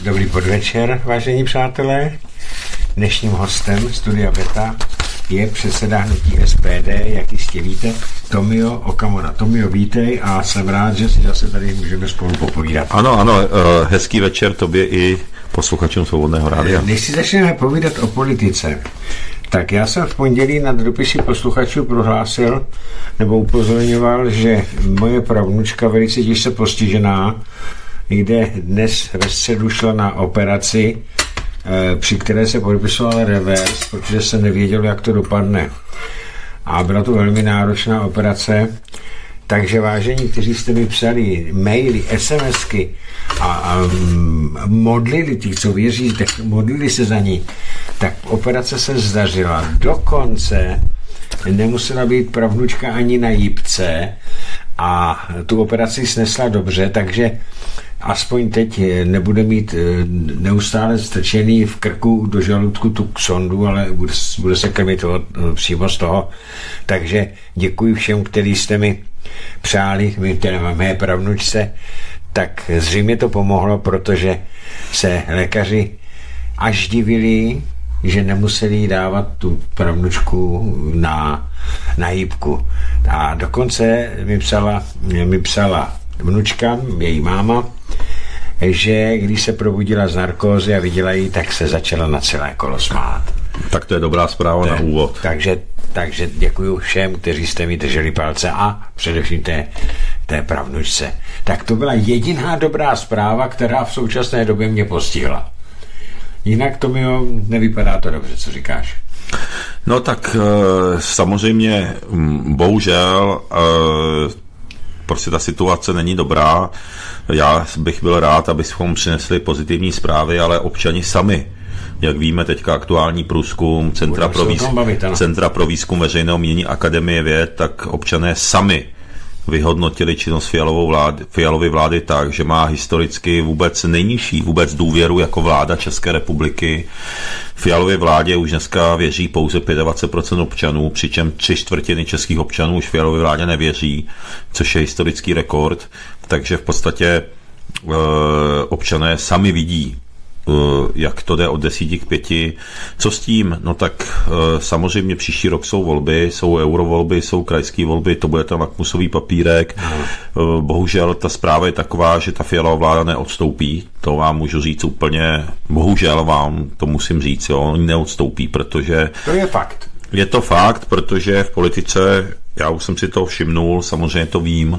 Dobrý podvečer, vážení přátelé. Dnešním hostem Studia Beta je předseda hnutí SPD, jak jistě víte, Tomio Okamura. Tomio, vítej a jsem rád, že si zase tady můžeme spolu popovídat. Ano, hezký večer tobě i posluchačům Svobodného rádia. Než si začneme povídat o politice, tak já jsem v pondělí na dopisy posluchačů prohlásil nebo upozorňoval, že moje pravnučka velice těžce postižená, kde dnes ve středu šla na operaci, při které se podepisoval revers, protože se nevědělo, jak to dopadne. A byla to velmi náročná operace, takže vážení, kteří jste mi psali maily, SMSky a modlili, ti, co věří, tak modlili se za ní, tak operace se zdařila. Dokonce nemusela být pravnučka ani na jípce a tu operaci snesla dobře, takže aspoň teď nebude mít neustále strčený v krku do žaludku tu sondu, ale bude se krmit přímo z toho. Takže děkuji všem, kteří jste mi přáli, mé pravnučce, tak zřejmě to pomohlo, protože se lékaři až divili, že nemuseli dávat tu pravnučku na hýbku. A dokonce mi psala vnučka, její máma, že když se probudila z narkózy a viděla ji, tak se začala na celé kolo smát. Tak to je dobrá zpráva na úvod. Takže děkuji všem, kteří jste mi drželi palce a především té pravnučce. Tak to byla jediná dobrá zpráva, která v současné době mě postihla. Jinak to mi nevypadá to dobře, co říkáš? No tak samozřejmě, bohužel, prostě ta situace není dobrá. Já bych byl rád, abychom přinesli pozitivní zprávy, ale občani sami, jak víme teďka aktuální průzkum Centra pro výzkum veřejného mínění Akademie věd, tak občané sami vyhodnotili činnost Fialovy vlády tak, že má historicky vůbec nejnižší důvěru jako vláda České republiky. Fialově vládě už dneska věří pouze 25% občanů, přičem 3/4 českých občanů už Fialově vládě nevěří, což je historický rekord. Takže v podstatě občané sami vidí, jak to jde od 10 k 5. Co s tím? No tak samozřejmě příští rok jsou volby, jsou eurovolby, jsou krajské volby, to bude ten lakmusový papírek. Bohužel ta zpráva je taková, že ta Fialová vláda neodstoupí, to vám můžu říct úplně, bohužel vám to musím říct, jo, oni neodstoupí, protože... To je fakt. Je to fakt, protože v politice, já už jsem si to všimnul, samozřejmě to vím,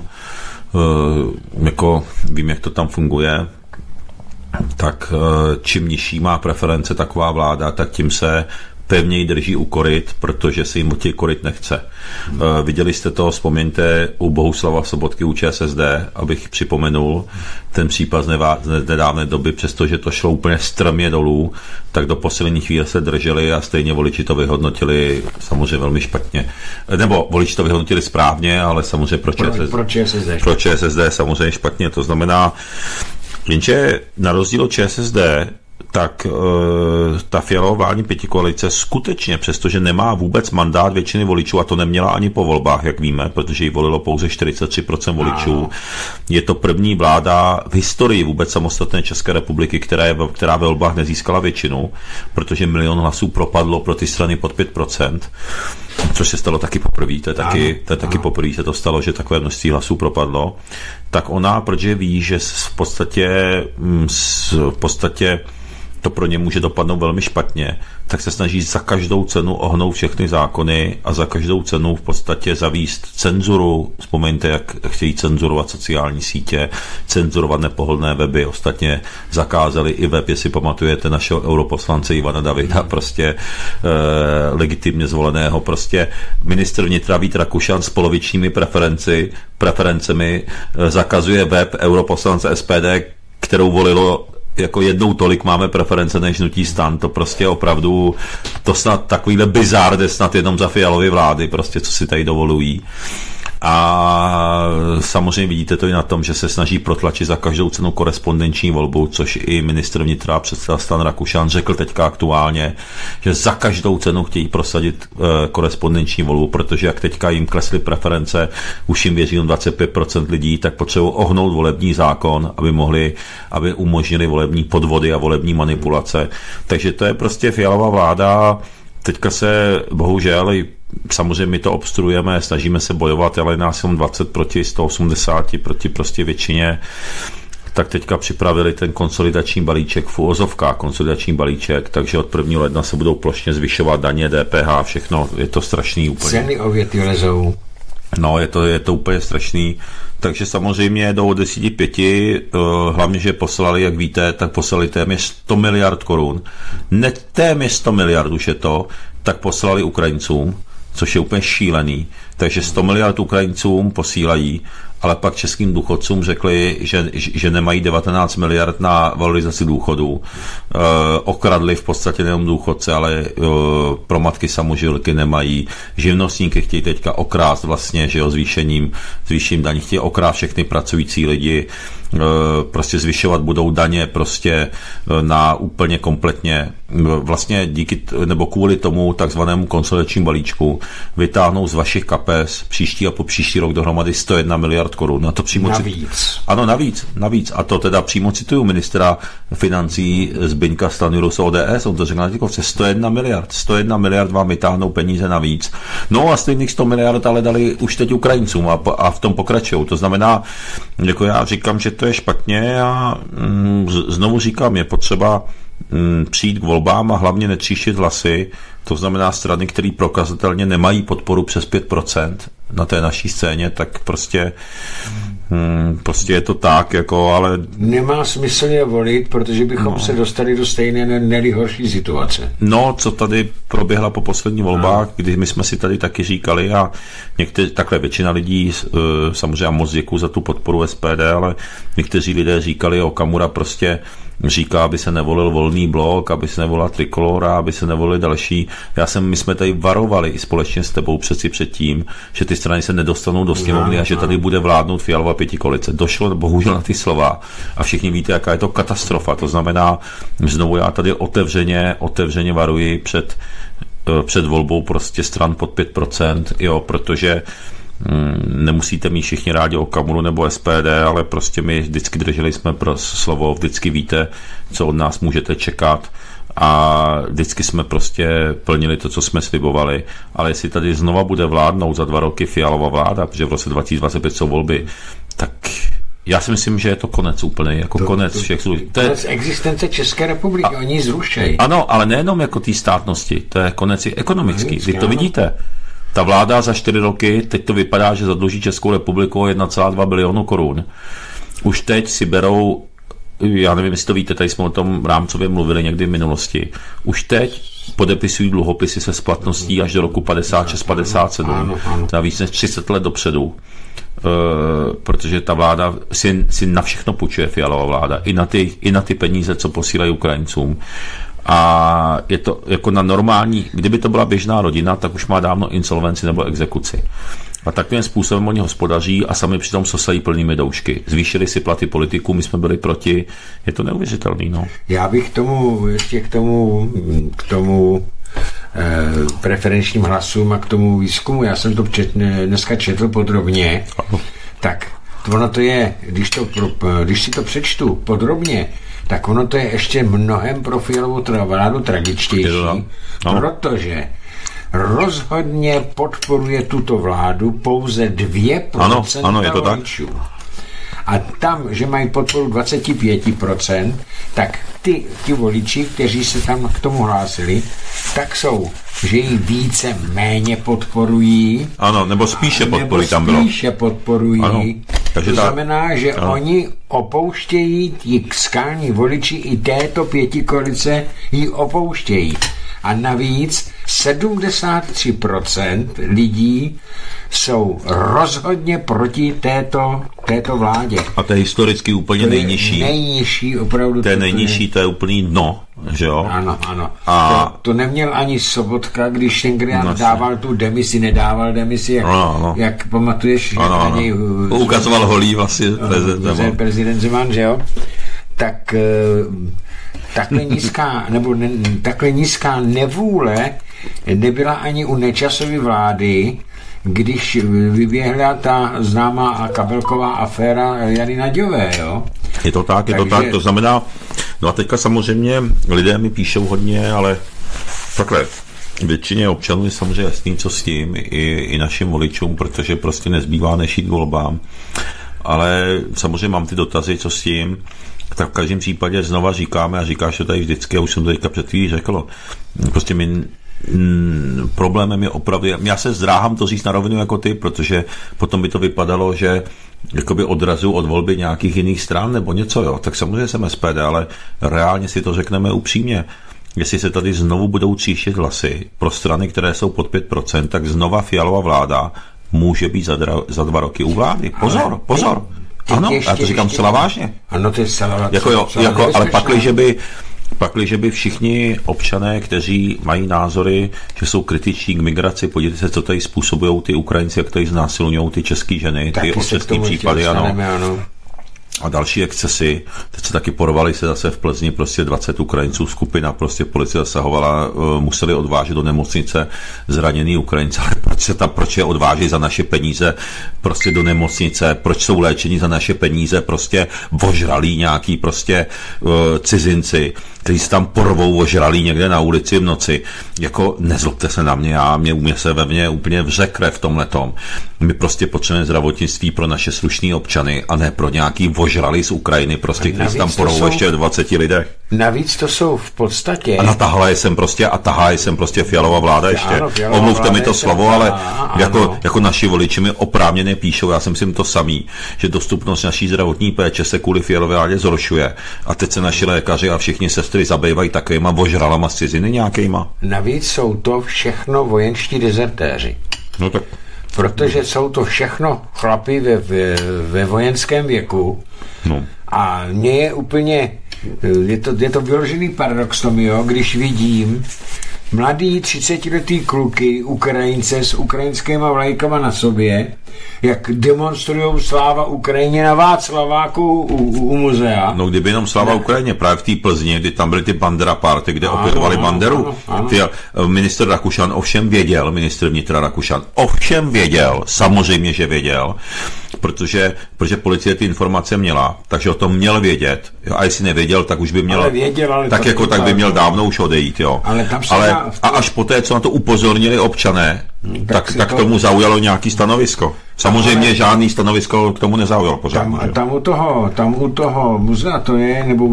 vím, jak to tam funguje, tak čím nižší má preference taková vláda, tak tím se pevněji drží u koryt, protože se jim těch koryt nechce. Viděli jste to, vzpomeňte, u Bohuslava Sobotky u ČSSD, abych připomenul ten případ z nedávné doby, přestože to šlo úplně strmě dolů, tak do poslední chvíle se drželi a stejně voliči to vyhodnotili samozřejmě velmi špatně. Nebo voliči to vyhodnotili správně, ale samozřejmě pro ČSSD samozřejmě špatně. To znamená, jenže na rozdíl od ČSSD, tak ta Fialová vládní pětikoalice skutečně, přestože nemá vůbec mandát většiny voličů, a to neměla ani po volbách, jak víme, protože ji volilo pouze 43% voličů, je to první vláda v historii vůbec samostatné České republiky, která ve volbách nezískala většinu, protože 1 milion hlasů propadlo pro ty strany pod 5%, což se stalo taky poprvé, to je taky poprvé se to stalo, že takové množství hlasů propadlo, tak ona, protože ví, že v podstatě to pro ně může dopadnout velmi špatně, tak se snaží za každou cenu ohnout všechny zákony a za každou cenu v podstatě zavíst cenzuru. Vzpomeňte, jak chtějí cenzurovat sociální sítě, cenzurovat nepohodlné weby. Ostatně zakázali i web, jestli pamatujete, našeho europoslance Ivana Davida, prostě legitimně zvoleného. Prostě ministr vnitra Vít Rakušan s polovičními preferencemi zakazuje web europoslance SPD, kterou volilo jako jednou tolik máme preference než hnutí STAN, to prostě opravdu, to snad takovýhle bizár jde snad jenom za Fialovy vlády, prostě co si tady dovolují. A samozřejmě vidíte to i na tom, že se snaží protlačit za každou cenu korespondenční volbu, což i ministr vnitra předseda Stan Rakušan řekl teďka aktuálně, že za každou cenu chtějí prosadit korespondenční volbu, protože jak teďka jim klesly preference, už jim věří 25% lidí, tak potřebují ohnout volební zákon, aby umožnili volební podvody a volební manipulace. Takže to je prostě Fialova vláda. Teďka se bohužel, samozřejmě my to obstruujeme, snažíme se bojovat, ale nás jenom 20 proti 180, proti prostě většině, tak teďka připravili ten konsolidační balíček, v uvozovkách konsolidační balíček, takže od 1. ledna se budou plošně zvyšovat daně, DPH, všechno, je to strašný úplně. Ceny o věty lezou. No, je to úplně strašný. Takže samozřejmě do 10.5, hlavně, že poslali, jak víte, tak poslali téměř 100 miliard korun. Ne téměř 100 miliard už je to, tak poslali Ukrajincům, což je úplně šílený. Takže 100 miliard Ukrajincům posílají, ale pak českým důchodcům řekli, že nemají 19 miliard na valorizaci důchodů. Okradli v podstatě nejen důchodce, ale pro matky samoživky nemají. Živnostníky chtějí teďka okrást vlastně, že jo, zvýšením daní, chtějí okrást všechny pracující lidi, prostě zvyšovat budou daně prostě na úplně kompletně, vlastně kvůli tomu takzvanému konsolidačnímu balíčku vytáhnou z vašich kapes příští a po příští rok dohromady 101 miliard korun. Na to přímo navíc. Ano, navíc. A to teda přímo cituju ministra financí Zbyňka Stanjuru z ODS, on to řekl na tikovce, 101 miliard vám vytáhnou peníze navíc. No a stejných 100 miliard ale dali už teď Ukrajincům a v tom pokračují. To znamená, jako já říkám, že to je špatně a znovu říkám, je potřeba přijít k volbám a hlavně netříštit hlasy, to znamená strany, které prokazatelně nemají podporu přes 5% na té naší scéně, tak prostě je to tak, jako, ale... Nemá smysl je volit, protože bychom se dostali do stejné nejhorší situace. No, co tady proběhla po posledních volbách, kdy my jsme si tady taky říkali a takhle většina lidí, samozřejmě moc děkuju za tu podporu SPD, ale někteří lidé říkali, Okamura prostě říká, aby se nevolil Volný blok, aby se nevolila Trikolora, aby se nevolili další. My jsme tady varovali i společně s tebou přeci předtím, že ty strany se nedostanou do sněmovny a že tady bude vládnout Fialova pětikoalice. Došlo bohužel na ty slova a všichni víte, jaká je to katastrofa. To znamená, znovu já tady otevřeně varuji před volbou prostě stran pod 5%, jo, protože nemusíte mít všichni rádi Okamuru nebo SPD, ale prostě my vždycky drželi jsme pro slovo, vždycky víte, co od nás můžete čekat a vždycky jsme prostě plnili to, co jsme slibovali, ale jestli tady znova bude vládnout za 2 roky Fialova vláda, protože v roce 2025 jsou volby, tak já si myslím, že je to konec úplně, jako konec všech služeb. Konec existence České republiky, oni ji zrušejí. Ano, ale nejenom jako té státnosti, to je konec i ekonomický, vy to vidíte. Ta vláda za 4 roky, teď to vypadá, že zadluží Českou republiku o 1,2 bilionu korun. Už teď si berou, já nevím, jestli to víte, tady jsme o tom rámcově mluvili někdy v minulosti, už teď podepisují dluhopisy se splatností až do roku 56-57, na víc než 30 let dopředu. Protože ta vláda si na všechno půjčuje, Fialova vláda, i na ty peníze, co posílají Ukrajincům. A je to jako na normální, kdyby to byla běžná rodina, tak už má dávno insolvenci nebo exekuci. A takovým způsobem oni hospodaří a sami přitom sosají plnými doušky. Zvýšili si platy politiků, my jsme byli proti. Je to neuvěřitelný, no. Já bych k tomu preferenčním hlasům a k tomu výzkumu, já jsem to dneska četl podrobně, tak ono to je, když si to přečtu podrobně, tak ono to je ještě mnohem pro Fialovou vládu tragičtější, protože rozhodně podporuje tuto vládu pouze 2% voličů. A tam, že mají podporu 25%, tak ti voliči, kteří se tam k tomu hlásili, tak jsou, že ji více méně podporují. Ano, nebo spíše podporují tam bylo. Spíše podporují. Ano, to znamená, že oni opouštějí, ti skální voliči i této pětikoalice ji opouštějí. A navíc 73% lidí jsou rozhodně proti této vládě. A to je historicky úplně nejnižší. Nejnižší, opravdu. To je nejnižší, to je úplný dno, že jo? Ano. A to neměl ani Sobotka, když tenkrát dával tu demisi, nedával demisi, jak pamatuješ, že na něj ukazoval holí vlastně prezident Zeman, že jo? Tak takhle nízká nevůle nebyla ani u Nečasovy vlády, když vyběhla ta známá kabelková aféra Jany Naďové, jo? Je to tak, to znamená, no a teďka samozřejmě lidé mi píšou hodně, ale takhle, většině občanů je samozřejmě jasný, co s tím, i našim voličům, protože prostě nezbývá než jít volbám, ale samozřejmě mám ty dotazy, co s tím, tak v každém případě znova říkáme a říkáš to tady vždycky, a už jsem to teďka před chvílí řekl, prostě problémem je opravdu, já se zdráhám to říct na rovinu jako ty, protože potom by to vypadalo, že jakoby odrazu od volby nějakých jiných stran nebo něco, jo, tak samozřejmě jsem SPD, ale reálně si to řekneme upřímně. Jestli se tady znovu budou tříštit hlasy pro strany, které jsou pod 5%, tak znova Fialova vláda může být za 2 roky u vlády. Pozor. Ano, já to říkám zcela vážně. Ano, to je zcela ale pakliže by všichni občané, kteří mají názory, že jsou kritičtí k migraci, podívejte se, co tady způsobují ty Ukrajinci, jak tady znásilňují ty české ženy, ty otřesné případy, ano. A další excesy, teď se taky porvali se zase v Plzni, prostě 20 Ukrajinců, skupina, prostě policie zasahovala, museli odvážet do nemocnice zraněný Ukrajince, ale proč je odváží za naše peníze prostě do nemocnice, proč jsou léčení za naše peníze, prostě ožralí nějaký prostě cizinci, kteří se tam porvou ožralí někde na ulici v noci, jako nezlobte se na mě se ve mně úplně vře krev v tomhletom. My prostě potřebujeme zdravotnictví pro naše slušný občany a ne pro nějaký ožralí z Ukrajiny, prostě, kteří se tam porvou ještě 20 lidech. Navíc to jsou v podstatě... A tahá je sem prostě Fialova vláda ještě. Ano, omluvte mi to slovo, ale jako naši voliči mi oprávněně píšou, já jsem si to samý, že dostupnost naší zdravotní péče se kvůli Fialové vládě zhoršuje. A teď se naši lékaři a všichni sestry zabývají takovýma ožralama z ciziny nějakýma. Navíc jsou to všechno vojenští dezertéři. No tak... Protože jsou to všechno chlapi ve vojenském věku. No. A mně je úplně... Je to vyložený paradox, Tomio, když vidím mladý 30letý kluky, Ukrajince s ukrajinskýma vlajkama na sobě, jak demonstrujou sláva Ukrajině na Václaváku u muzea. No kdyby jenom sláva Ukrajině, právě v té Plzni, kdy tam byly ty Bandera party, kde opětovali Banderu. Ministr Rakušan ovšem věděl, ministr vnitra Rakušan ovšem věděl, samozřejmě, že věděl, protože policie ty informace měla, takže o tom měl vědět. A jestli nevěděl, tak už by měl, tak by měl dávno už odejít, jo. A až poté, co na to upozornili občané, tak tomu zaujalo nějaký stanovisko. Samozřejmě žádný stanovisko k tomu nezaujalo pořád. Tam u toho muzea to je, nebo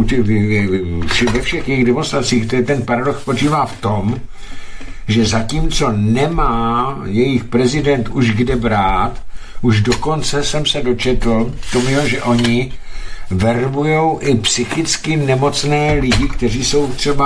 ve všech jejich demonstracích, ten paradox spočívá v tom, že zatímco nemá jejich prezident už kde brát, už dokonce jsem se dočetl, že oni verbujou i psychicky nemocné lidi, kteří jsou třeba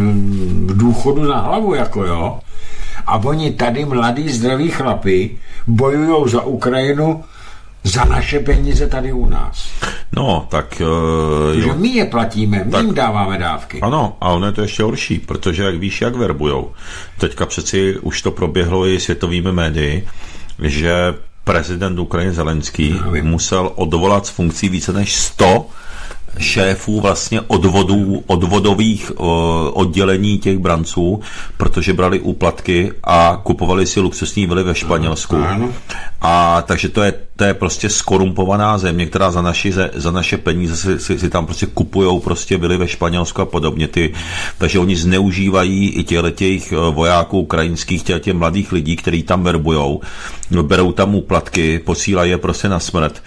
v důchodu na hlavu, jako jo. A oni tady, mladí, zdraví chlapi, bojujou za Ukrajinu za naše peníze tady u nás. No, tak... Protože my je platíme, my jim dáváme dávky. Ano, a ono je to ještě horší, protože jak víš, jak verbujou. Teďka přeci už to proběhlo i světovými médii, že prezident Ukrajiny Zelenský musel odvolat z funkcí více než 100 šéfů vlastně odvodových oddělení těch branců, protože brali úplatky a kupovali si luxusní vily ve Španělsku. A takže to je prostě skorumpovaná země, která za naše peníze si tam prostě kupujou prostě vily ve Španělsku a podobně. Takže oni zneužívají i těch vojáků ukrajinských, těch mladých lidí, kteří tam verbujou, berou tam úplatky, posílají je prostě na smrt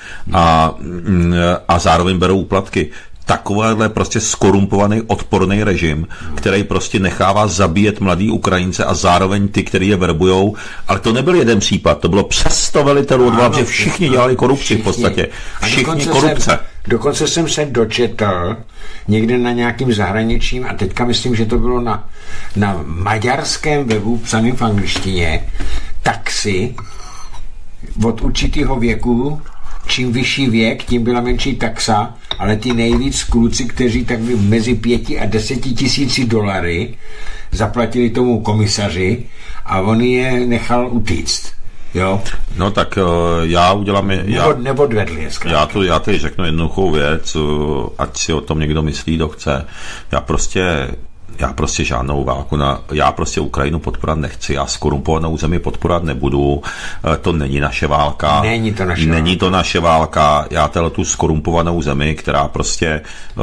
a zároveň berou úplatky. Takovéhle prostě skorumpovaný odporný režim, který prostě nechává zabíjet mladý Ukrajince a zároveň ty, který je verbujou, ale to nebyl jeden případ, to bylo přes 100 velitelů odvolal, že všichni dělali korupci v podstatě. Všichni korupce. Dokonce jsem se dočetl někde na nějakým zahraničním, a teďka myslím, že to bylo na maďarském webu psaným v angličtině, taxi od určitého věku, čím vyšší věk, tím byla menší taxa, ale ty nejvíc kluci, kteří tak mezi 5 a 10 tisíci dolary zaplatili tomu komisaři a on je nechal utíct. Jo? No tak já udělám... Neodvedli je zkrátka. Já tady řeknu jednoduchou věc, ať si o tom někdo myslí, kdo chce. Já prostě žádnou válku, já prostě Ukrajinu podporovat nechci, já skorumpovanou zemi podporovat nebudu, to není naše válka. Není to naše válka, já tu skorumpovanou zemi, která prostě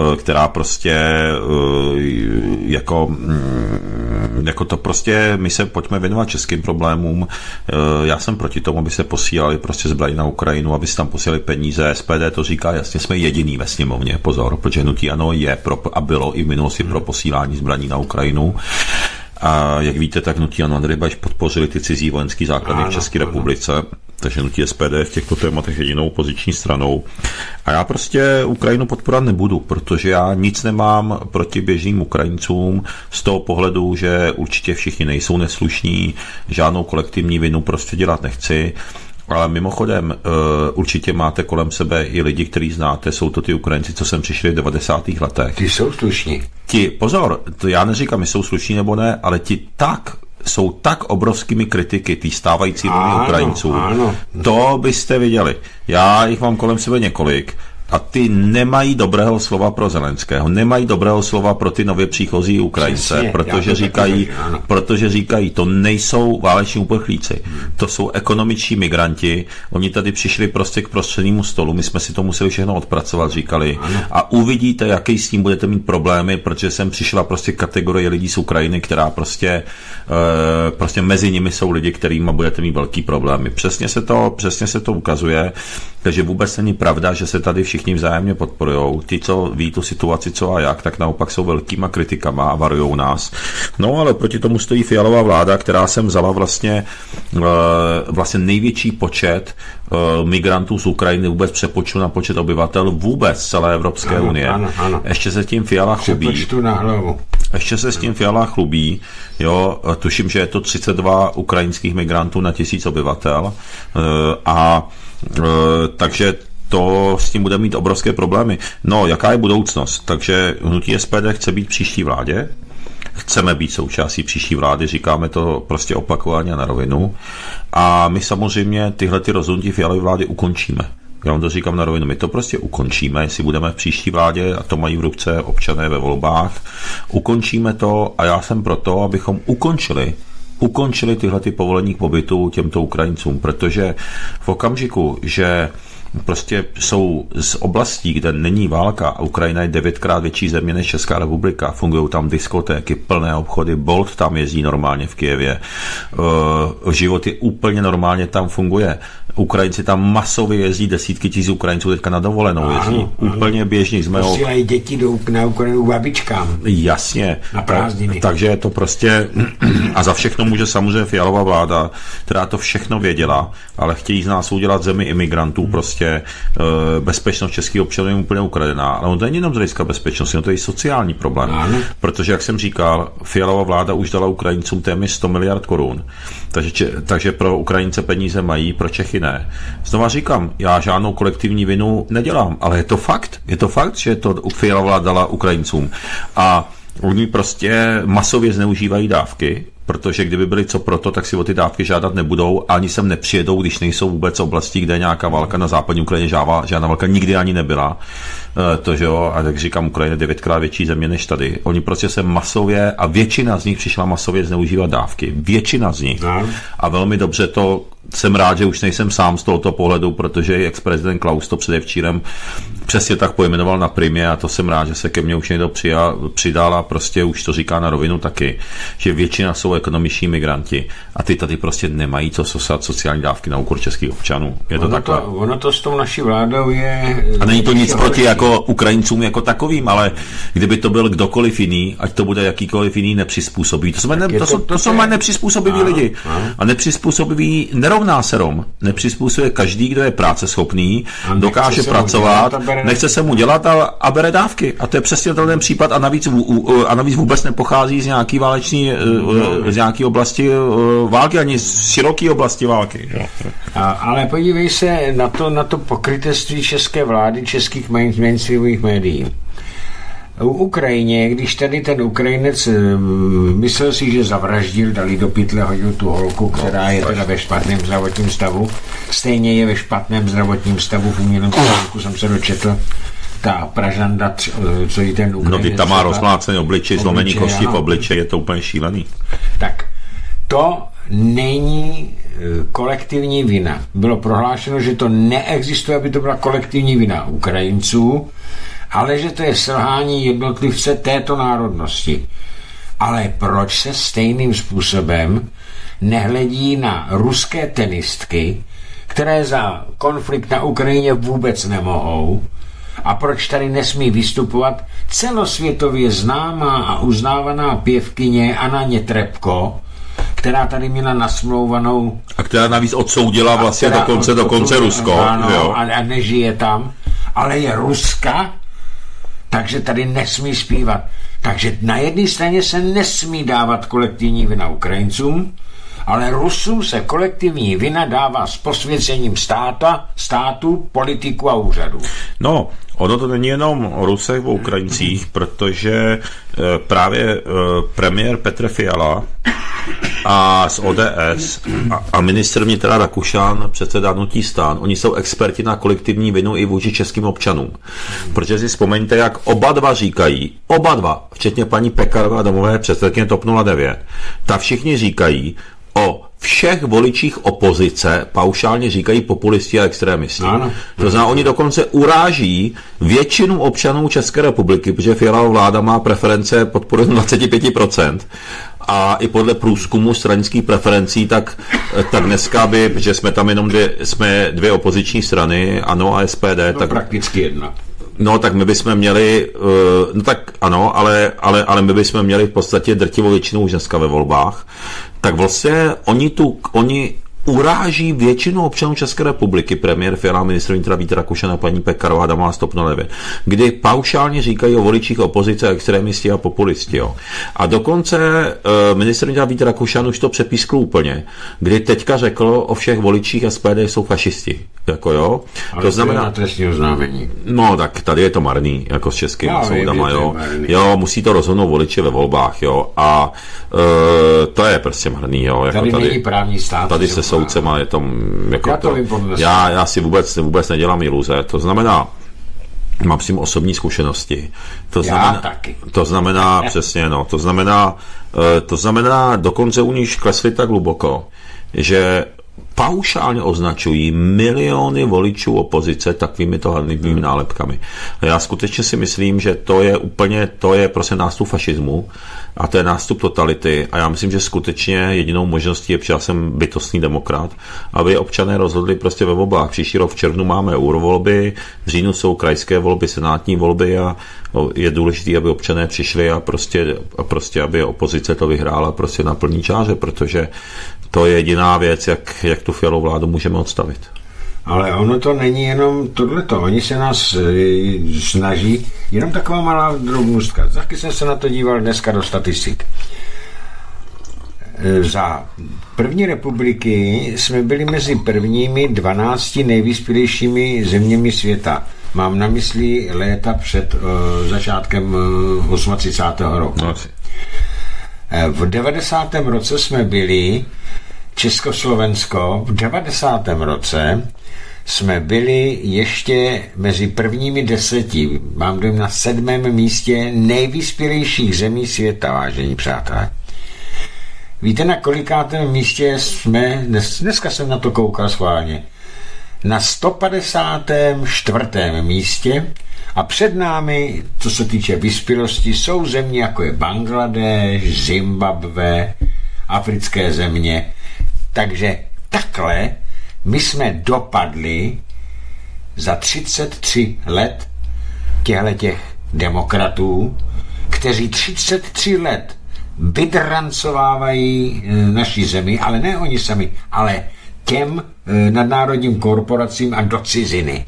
jako to prostě, my se pojďme věnovat českým problémům, já jsem proti tomu, aby se posílali prostě zbraně na Ukrajinu, aby se tam posílali peníze, SPD to říká jasně, jsme jediný ve sněmovně, pozor, protože hnutí ANO je a bylo i v minulosti pro posílání zbraní na Ukrajinu. A jak víte, tak hnutí ANO Andrej Babiš podpořili ty cizí vojenský základny v České republice, takže hnutí SPD v těchto tématech jedinou opoziční stranou. A já prostě Ukrajinu podporovat nebudu, protože já nic nemám proti běžným Ukrajincům z toho pohledu, že určitě všichni nejsou neslušní, žádnou kolektivní vinu prostě dělat nechci. Ale mimochodem, určitě máte kolem sebe i lidi, který znáte, jsou to ty Ukrajinci, co sem přišli v 90. letech. Ty jsou slušní. Pozor, to já neříkám, jestli jsou slušní nebo ne, ale jsou tak obrovskými kritiky tý stávající vlny Ukrajinců. Ano. To byste viděli. Já jich mám kolem sebe několik. A ty nemají dobrého slova pro Zelenského, nemají dobrého slova pro ty nově příchozí Ukrajince, přesně, protože říkají, to nejsou váleční uprchlíci, to jsou ekonomičtí migranti, oni tady přišli prostě k prostřednímu stolu, my jsme si to museli všechno odpracovat, říkali, a uvidíte, jaký s tím budete mít problémy, protože sem přišla prostě kategorie lidí z Ukrajiny, která prostě mezi nimi jsou lidi, kterými budete mít velký problémy. Přesně se to ukazuje, takže vůbec není pravda, že se tady všichni vzájemně podporujou. Ty, co ví tu situaci, co a jak, tak naopak jsou velkýma kritikama a varujou nás. No, ale proti tomu stojí Fialová vláda, která sem vzala vlastně největší počet migrantů z Ukrajiny vůbec přepočtu na počet obyvatel vůbec celé Evropské unie. Ano. Ještě se tím Fiala chlubí. Ještě se s tím Fiala chlubí. Jo, tuším, že je to 32 ukrajinských migrantů na 1000 obyvatel. Takže to s tím bude mít obrovské problémy. No, jaká je budoucnost? Takže hnutí SPD chce být příští vládě, chceme být součástí příští vlády, říkáme to prostě opakovaně na rovinu a my samozřejmě tyhle ty rozhodnutí Fialovy vlády ukončíme. Já vám to říkám na rovinu, my to prostě ukončíme, jestli budeme v příští vládě, a to mají v ruce občané ve volbách, ukončíme to a já jsem proto, abychom ukončili tyhle ty povolení k pobytu těmto Ukrajincům, protože v okamžiku, že prostě jsou z oblastí, kde není válka a Ukrajina je 9krát větší země než Česká republika, fungují tam diskotéky, plné obchody, Bolt tam jezdí normálně v Kyjevě, život je úplně normálně tam funguje. Ukrajinci tam masově jezdí, desítky tisíc Ukrajinců teďka na dovolenou jezdí. Úplně běžně. Posílají děti na Ukrajinu babičkám. Jasně. Na prázdniny. Takže je to prostě a za všechno může samozřejmě Fialová vláda, která to všechno věděla, ale chtějí z nás udělat zemi imigrantů, prostě bezpečnost českých občanů je úplně ukradená. Ale on to není jenom z hlediska bezpečnosti, on to je i sociální problém. Protože, jak jsem říkal, Fialová vláda už dala Ukrajincům téměř 100 miliard korun. Takže pro Ukrajince peníze mají, pro Čechy ne. Znova říkám, já žádnou kolektivní vinu nedělám, ale je to fakt. Je to fakt, že to Fialová vláda dala Ukrajincům. A oni prostě masově zneužívají dávky, protože kdyby byli co proto, tak si o ty dávky žádat nebudou a ani sem nepřijedou, když nejsou vůbec oblasti, kde je nějaká válka. Na západní Ukrajině žádná válka nikdy ani nebyla. To, že jo, a tak říkám, Ukrajina je 9krát větší země než tady. Oni prostě se masově, a většina z nich přišla masově zneužívat dávky. Většina z nich. A velmi dobře to jsem rád, že už nejsem sám z tohoto pohledu, protože ex-prezident Klaus to předevčírem přesně tak pojmenoval na Primě a to jsem rád, že se ke mně už někdo přidal a prostě už to říká na rovinu taky, že většina jsou ekonomiční migranti a ty tady prostě nemají co sosat sociální dávky na úkor českých občanů. Je to takhle. Ono to s tou naší vládou je... A není to nic proti jako Ukrajincům jako takovým, ale kdyby to byl kdokoliv jiný, ať to bude jakýkoliv jiný nepřizpůsobivý. To jsou nepřizpůsobiví lidi. A nepřizpůsobivý nerovná se Rom. Nepřizpůsobuje každý, kdo je práceschopný, dokáže pracovat nechce se mu dělat a bere dávky. A to je přesně ten případ a navíc vůbec nepochází z nějaký válečný, z nějaké oblasti války, ani z široké oblasti války. Ale podívej se na to pokrytectví české vlády, českých mainstreamových médií. U Ukrajině, když tady ten Ukrajinec myslel si, že zavraždil, dali do pytle, hodil tu holku, která je teda ve špatném zdravotním stavu, stejně je ve špatném zdravotním stavu, v umělém stavu jsem se dočetl, ta Pražanda, co jí ten Ukrajinec... No ty tam má rozmlácený obličej, zlomení kosti v obličeji, je to úplně šílený. Tak, to není kolektivní vina. Bylo prohlášeno, že to neexistuje, aby to byla kolektivní vina Ukrajinců, ale že to je selhání jednotlivce této národnosti. Ale proč se stejným způsobem nehledí na ruské tenistky, které za konflikt na Ukrajině vůbec nemohou, a proč tady nesmí vystupovat celosvětově známá a uznávaná pěvkyně Anna Netrebko, která tady měla nasmlouvanou... A která navíc odsoudila vlastně dokonce Rusko. Ano, jo. A nežije tam, ale je Ruska, takže tady nesmí zpívat. Takže na jedné straně se nesmí dávat kolektivní vina Ukrajincům, ale Rusům se kolektivní vina dává s posvěcením státu, politiku a úřadu. No, ono to není jenom o Rusech, o Ukrajincích, protože právě premiér Petr Fiala a z ODS a ministr vnitra Rakušan, předseda hnutí STAN, oni jsou experti na kolektivní vinu i vůči českým občanům. Protože si vzpomeňte, jak oba dva říkají, včetně paní Pekarové a domové předsedkyně TOP 09, tak všichni říkají, o všech voličích opozice paušálně říkají populisti a extrémisti. Ano. To znamená, oni dokonce uráží většinu občanů České republiky, protože Fialova vláda má preference podporu 25%. A i podle průzkumu stranických preferencí, tak dneska protože jsme tam jenom dvě opoziční strany, ANO a SPD. No, tak prakticky jedna. No, tak my bychom měli, no tak ano, ale my bychom měli v podstatě drtivou většinu už dneska ve volbách. Tak vlastně oni uráží většinu občanů České republiky, premiér Fiala, ministr vnitra Vít Rakušan a paní Pekarová Adamová z TOP 09, kdy paušálně říkají o voličích opozice, extrémisti a populisti. Jo. A dokonce ministr vnitra Vít Rakušan už to přepískl úplně, kdy teďka řekl o všech voličích SPD jsou fašisti. Jako jo. Ale to znamená na trestní oznámení. No, tak tady je to marný, jako s českými soudama, jo. Jo, musí to rozhodnout voliči ve volbách, jo. A to je prostě marný, jo. Jako tady není právní stát. Tady se soudcema je tom, jako já si vůbec nedělám iluze. To znamená, mám s tím osobní zkušenosti. To znamená přesně, no. To znamená, dokonce u níž klesli tak hluboko, že paušálně označují miliony voličů opozice takovými to hanlivými nálepkami. Já skutečně si myslím, že to je prostě nástup fašismu a to je nástup totality a já myslím, že skutečně jedinou možností je, protože já jsem bytostný demokrat, aby občané rozhodli prostě ve volbách. Příští rok v červnu máme eurovolby, v říjnu jsou krajské volby, senátní volby a je důležité, aby občané přišli a prostě aby opozice to vyhrála prostě na plný čáře, protože to je jediná věc, jak tu Fialovou vládu můžeme odstavit. Ale ono to není jenom tohleto. Oni se nás snaží, jenom taková malá drobnostka. Taky jsem se na to díval dneska do statistik. Za první republiky jsme byli mezi prvními 12 nejvyspělejšími zeměmi světa. Mám na mysli léta před začátkem 38. roku. V 90. roce jsme byli Československo, v 90. roce jsme byli ještě mezi prvními 10, mám dojem na 7. místě nejvyspělejších zemí světa, vážení přátelé. Víte, na kolikátém místě jsme, dneska jsem na to koukal schválně, na 154. místě a před námi, co se týče vyspělosti, jsou země jako je Bangladeš, Zimbabwe, africké země. Takže takhle my jsme dopadli za 33 let těch demokratů, kteří 33 let vydrancovávají naší zemi, ale ne oni sami, ale těm nadnárodním korporacím a do ciziny.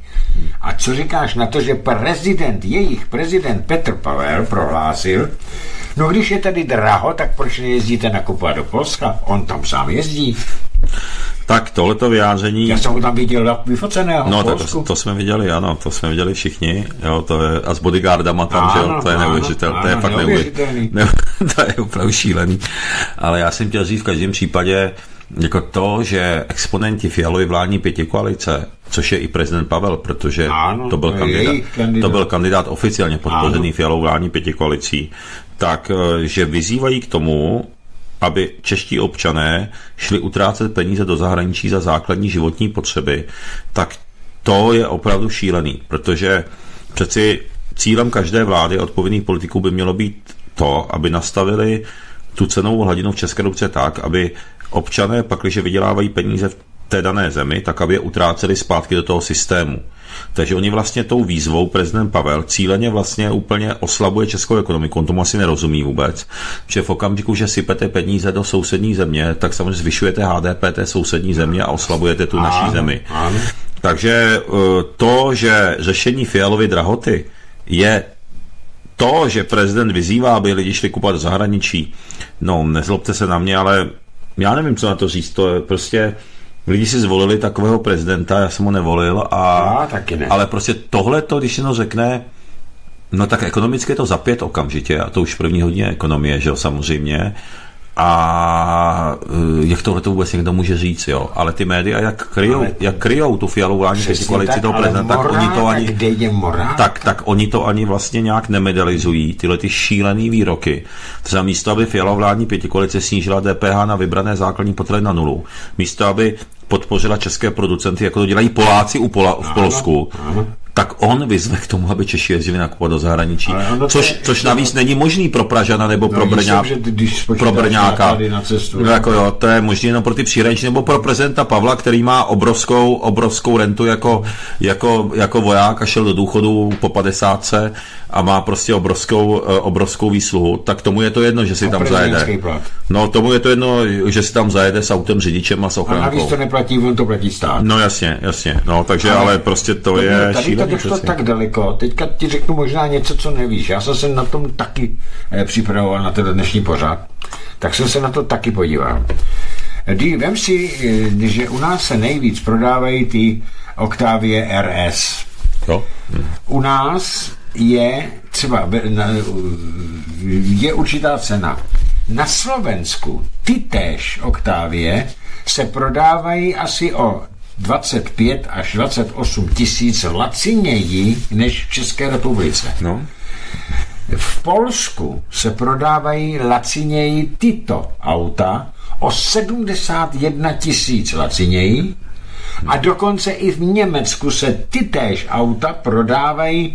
A co říkáš na to, že jejich prezident Petr Pavel prohlásil, no když je tady draho, tak proč nejezdíte nakupovat do Polska? On tam sám jezdí. Tak tohleto vyjádření... Já jsem ho tam viděl vyfoceného no, v Polsku. Tak to jsme viděli, ano, to jsme viděli všichni, jo, to je, a s bodyguardama tam, ano, že jo, to je neuvěřitelné, to je fakt neuvěřitelný. To je opravdu šílený. Ale já jsem chtěl říct v každém případě, jako to, že exponenti Fialovy vládní pětikoalice, což je i prezident Pavel, protože ano, to byl kandidát oficiálně podpořený Fialovou vládní pětikoalicí, tak, že vyzývají k tomu, aby čeští občané šli utrácet peníze do zahraničí za základní životní potřeby, tak to je opravdu šílený, protože přeci cílem každé vlády a odpovědných politiků by mělo být to, aby nastavili tu cenovou hladinu v České republice tak, aby občané pak, když vydělávají peníze v té dané zemi, tak aby je utráceli zpátky do toho systému. Takže oni vlastně tou výzvou, prezident Pavel, cíleně vlastně úplně oslabuje českou ekonomiku, on tomu asi nerozumí vůbec, že v okamžiku, že sypete peníze do sousední země, tak samozřejmě zvyšujete HDP té sousední země a oslabujete tu naší zemi. Takže to, že řešení Fialovy drahoty je to, že prezident vyzývá, aby lidi šli kupovat do zahraničí, no nezlobte se na mě, ale já nevím, co na to říct, to je prostě... Lidi si zvolili takového prezidenta, já jsem ho nevolil, ale prostě tohleto, když se to řekne, no tak ekonomicky je to za 5 okamžitě, a to už první hodně ekonomie, že jo, samozřejmě, a jak tohleto vůbec někdo může říct, jo, ale ty média, jak kryjou tu Fialovou vládní pětikoalici toho prezidenta, tak oni to ani, tak oni to ani vlastně nějak nemedializují, tyhle ty šílený výroky. Třeba místo, aby Fialová vládní pětikoalice snížila DPH na vybrané základní potraviny na 0, místo, aby podpořila české producenty, jako to dělají Poláci v Polsku, tak on vyzve k tomu, aby Češi jezdili nakupovat do zahraničí. Což navíc není možný pro Pražana nebo pro Brňáka. Jako jo, to je možné jenom pro ty příhraniční nebo pro prezidenta Pavla, který má obrovskou rentu jako voják a šel do důchodu po 50 a má prostě obrovskou výsluhu, tak tomu je to jedno, že si tam zajede. No, tomu je to jedno, že si tam zajede s autem, řidičem a s ochránkou. A navíc to neplatí, on to platí stát. No jasně. No, takže ale prostě to je šílený. To došlo tak daleko. Teďka ti řeknu možná něco, co nevíš. Já jsem se na tom taky připravoval na ten dnešní pořad. Tak jsem se na to taky podíval. Vem si, že u nás se nejvíc prodávají ty Octavie RS. Jo. U nás je třeba je určitá cena. Na Slovensku ty též Octavie se prodávají asi o 25 až 28 tisíc laciněji než v České republice. No. V Polsku se prodávají laciněji tyto auta o 71 tisíc laciněji a dokonce i v Německu se ty též auta prodávají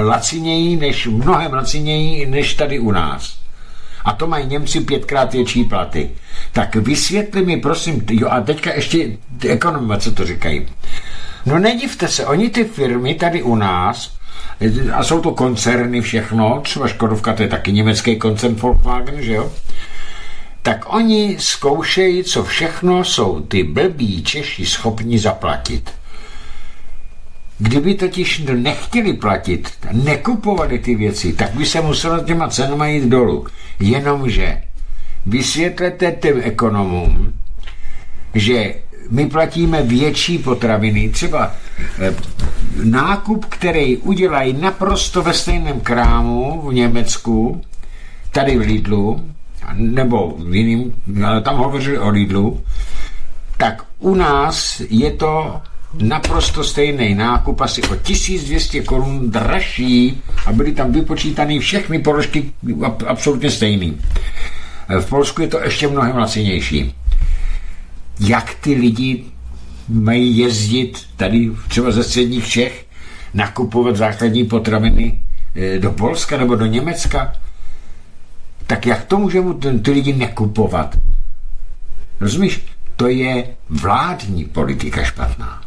mnohem laciněji než tady u nás. A to mají Němci 5krát větší platy. Tak vysvětli mi, prosím, a teďka ještě ekonomové, co to říkají. No nedivte se, oni ty firmy tady u nás, a jsou to koncerny všechno, třeba Škodovka, to je taky německý koncern Volkswagen, že jo? Tak oni zkoušejí, co všechno jsou ty blbí Češi schopni zaplatit. Kdyby totiž nechtěli platit, nekupovali ty věci, tak by se muselo těma cenama jít dolů. Jenomže vysvětlete těm ekonomům, že my platíme větší potraviny, třeba nákup, který udělají naprosto ve stejném krámu v Německu, tady v Lidlu, nebo v jiným, ale tam hovořili o Lidlu, tak u nás je to naprosto stejný nákup, asi o 1200 korun dražší a byly tam vypočítané všechny položky absolutně stejný. V Polsku je to ještě mnohem lacinější. Jak ty lidi mají jezdit tady třeba ze středních Čech nakupovat základní potraviny do Polska nebo do Německa? Tak jak to může ty lidi nekupovat? Rozumíš? To je vládní politika špatná.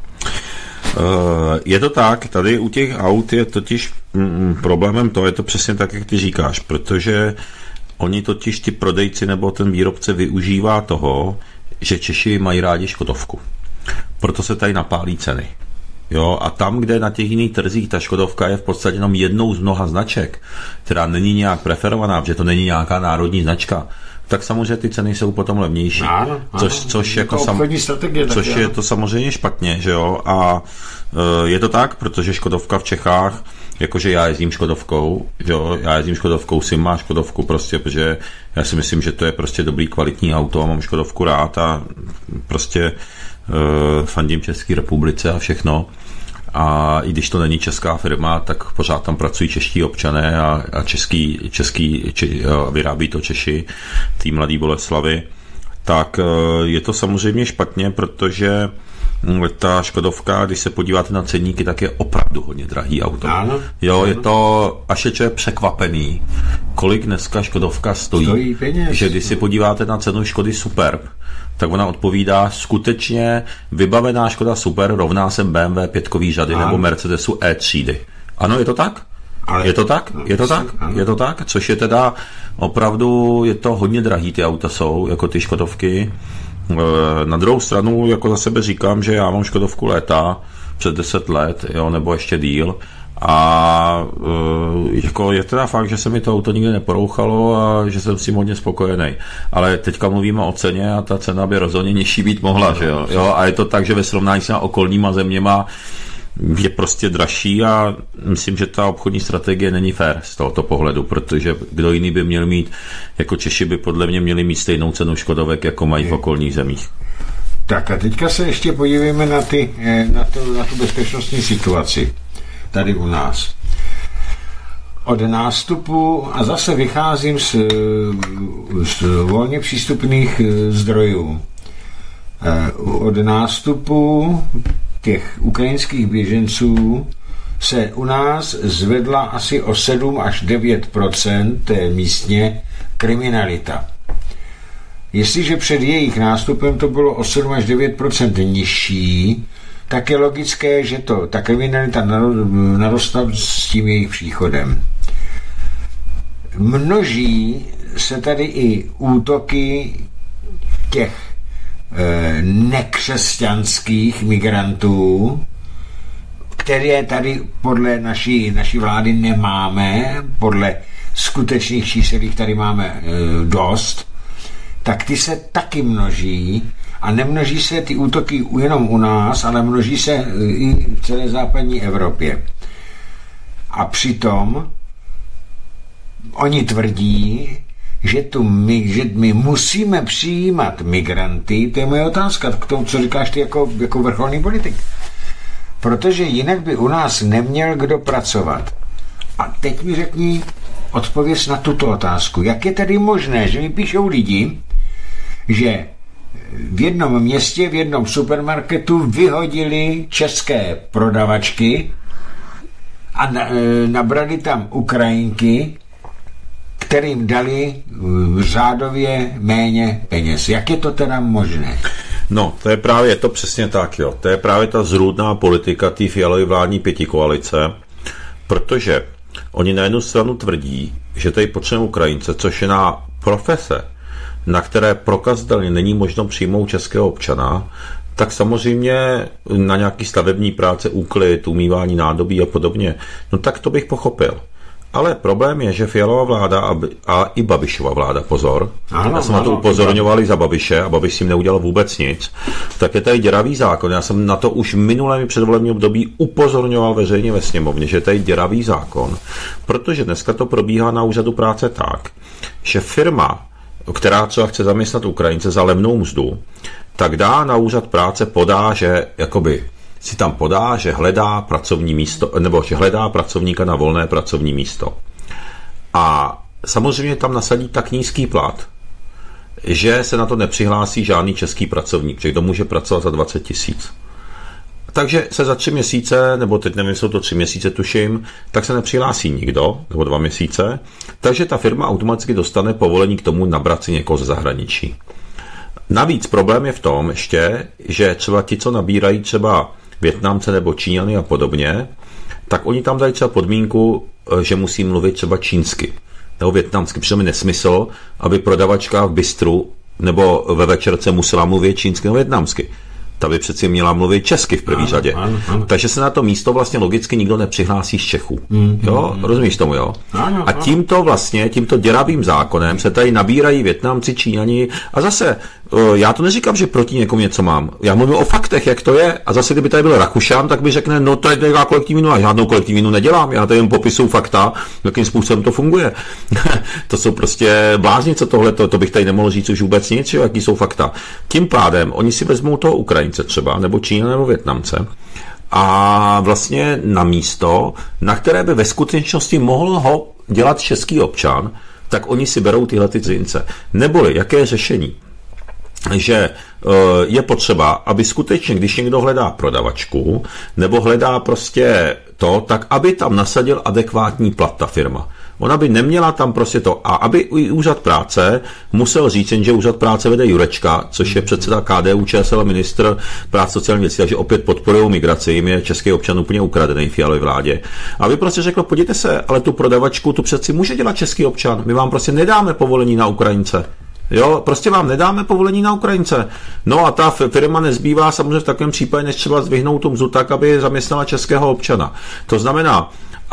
Je to tak, tady u těch aut je totiž problémem to, je to přesně tak, jak ty říkáš, protože oni totiž ti prodejci nebo ten výrobce využívá toho, že Češi mají rádi Škodovku. Proto se tady napálí ceny. Jo, a tam, kde na těch jiných trzích ta Škodovka je v podstatě jenom jednou z mnoha značek, která není nějak preferovaná, protože to není nějaká národní značka, tak samozřejmě ty ceny jsou potom levnější. Ano, což je to samozřejmě špatně, že jo? A je to tak, protože Škodovka v Čechách, jakože já jezdím Škodovkou, že jo? Já jezdím Škodovkou, syn má Škodovku prostě, protože já si myslím, že to je prostě dobrý kvalitní auto a mám Škodovku rád a prostě fandím České republice a všechno. A i když to není česká firma, tak pořád tam pracují čeští občané a vyrábí to Češi, tý mladý Boleslavy. Tak je to samozřejmě špatně, protože ta Škodovka, když se podíváte na ceníky, tak je opravdu hodně drahý auto. Ano, jo, je to, až je člověk překvapený, kolik dneska Škodovka stojí peněz, že když si podíváte na cenu Škody Superb, tak ona odpovídá skutečně vybavená Škoda Super rovná se BMW 5 řady nebo Mercedesu E třídy. Ano, je to tak? Je to tak? Což je teda opravdu, je to hodně drahý, ty auta jsou, jako ty Škodovky. Na druhou stranu, jako za sebe říkám, že já mám Škodovku léta, přes 10 let, jo, nebo ještě díl. A jako je teda fakt, že se mi to auto nikdy neporouchalo a že jsem s tím hodně spokojený. Ale teďka mluvíme o ceně a ta cena by rozhodně nižší být mohla, že jo? Jo? A je to tak, že ve srovnání s okolníma zeměma je prostě dražší a myslím, že ta obchodní strategie není fér z tohoto pohledu, protože kdo jiný by měl mít, jako Češi by podle mě měli mít stejnou cenu Škodovek, jako mají v okolních zemích. Tak a teďka se ještě podívejme na tu bezpečnostní situaci tady u nás. Od nástupu, a zase vycházím z volně přístupných zdrojů, od nástupu těch ukrajinských běženců se u nás zvedla asi o 7 až 9% místně kriminalita. Jestliže před jejich nástupem to bylo o 7 až 9% nižší, tak je logické, že ta kriminalita narostla s tím jejich příchodem. Množí se tady i útoky těch nekřesťanských migrantů, které tady podle naší vlády nemáme, podle skutečných čísel, tady máme dost, tak ty se taky množí a nemnoží se ty útoky jenom u nás, ale množí se i v celé západní Evropě. A přitom oni tvrdí, že my musíme přijímat migranty. To je moje otázka k tomu, co říkáš ty jako vrcholný politik. Protože jinak by u nás neměl kdo pracovat. A teď mi řekni odpověď na tuto otázku. Jak je tedy možné, že mi píšou lidi, že v jednom městě, v jednom supermarketu vyhodili české prodavačky a nabrali tam Ukrajinky, kterým dali řádově méně peněz. Jak je to teda možné? No, to je právě to přesně tak, jo. To je právě ta zrůdná politika té Fialovy vládní pětikoalice, protože oni na jednu stranu tvrdí, že tady potřebujeme Ukrajince, což je na profese, na které prokazatelně není možno přijmout českého občana, tak samozřejmě na nějaký stavební práce, úklid, umývání nádobí a podobně, no tak to bych pochopil. Ale problém je, že Fialová vláda a i Babišova vláda, pozor, já jsem na to upozorňoval i za Babiše a Babiš s tím neudělal vůbec nic, tak je tady děravý zákon. Já jsem na to už v minulém předvolebním období upozorňoval veřejně ve sněmovně, že je tady děravý zákon, protože dneska to probíhá na úřadu práce tak, že firma, která třeba chce zaměstnat Ukrajince za levnou mzdu, tak dá na úřad práce, podá, že jakoby si tam podá, že hledá pracovní místo, nebo že hledá pracovníka na volné pracovní místo. A samozřejmě tam nasadí tak nízký plat, že se na to nepřihlásí žádný český pracovník, že kdo může pracovat za 20 000. Takže se za 3 měsíce, nebo teď nevím, jsou to 3 měsíce, tuším, tak se nepřihlásí nikdo, nebo 2 měsíce, takže ta firma automaticky dostane povolení k tomu nabrat si někoho ze zahraničí. Navíc problém je v tom ještě, že třeba ti, co nabírají třeba Vietnamce nebo Číňany a podobně, tak oni tam dají třeba podmínku, že musí mluvit třeba čínsky nebo vietnamsky, protože mi nesmysl, aby prodavačka v bistru nebo ve večerce musela mluvit čínsky nebo vietnamsky. ta by přeci měla mluvit česky v první řadě. Ano. Takže se na to místo vlastně logicky nikdo nepřihlásí z Čechů. Jo, rozumíš tomu, jo? Ano. A tímto děravým zákonem se tady nabírají Vietnamci, Číňani a zase já to neříkám, že proti někomu něco mám. Já mluvím o faktech, jak to je. A zase, kdyby tady byl Rakušan, tak by řekne, no to je kolektivní vinu. Já žádnou kolektivní vinu nedělám. Já tady jen popisuju fakta, jakým způsobem to funguje. To jsou prostě bláznice tohle, to bych tady nemohl říct už vůbec nic, jo, jaký jsou fakta. Tím pádem oni si vezmou toho Ukrajince třeba, nebo Čína, nebo Vietnamce. A vlastně na místo, na které by ve skutečnosti mohl ho dělat český občan, tak oni si berou tyhle ty cizince. Neboli, jaké je řešení? Že je potřeba, aby skutečně, když někdo hledá prodavačku, nebo hledá prostě to, tak aby tam nasadil adekvátní plat ta firma. Ona by neměla tam prostě to. A aby úřad práce musel říct, že úřad práce vede Jurečka, což je předseda KDU ČSL, ministr práce sociální věcí, takže opět podporují migraci, jim je český občan úplně ukradený v Fialově vládě. Aby prostě řekl, podívejte se, ale tu prodavačku tu přeci může dělat český občan. My vám prostě nedáme povolení na Ukrajince. Jo, prostě vám nedáme povolení na Ukrajince. No a ta firma nezbývá samozřejmě v takovém případě, než třeba zdvihnout tu mzdu tak, aby zaměstnala českého občana. To znamená,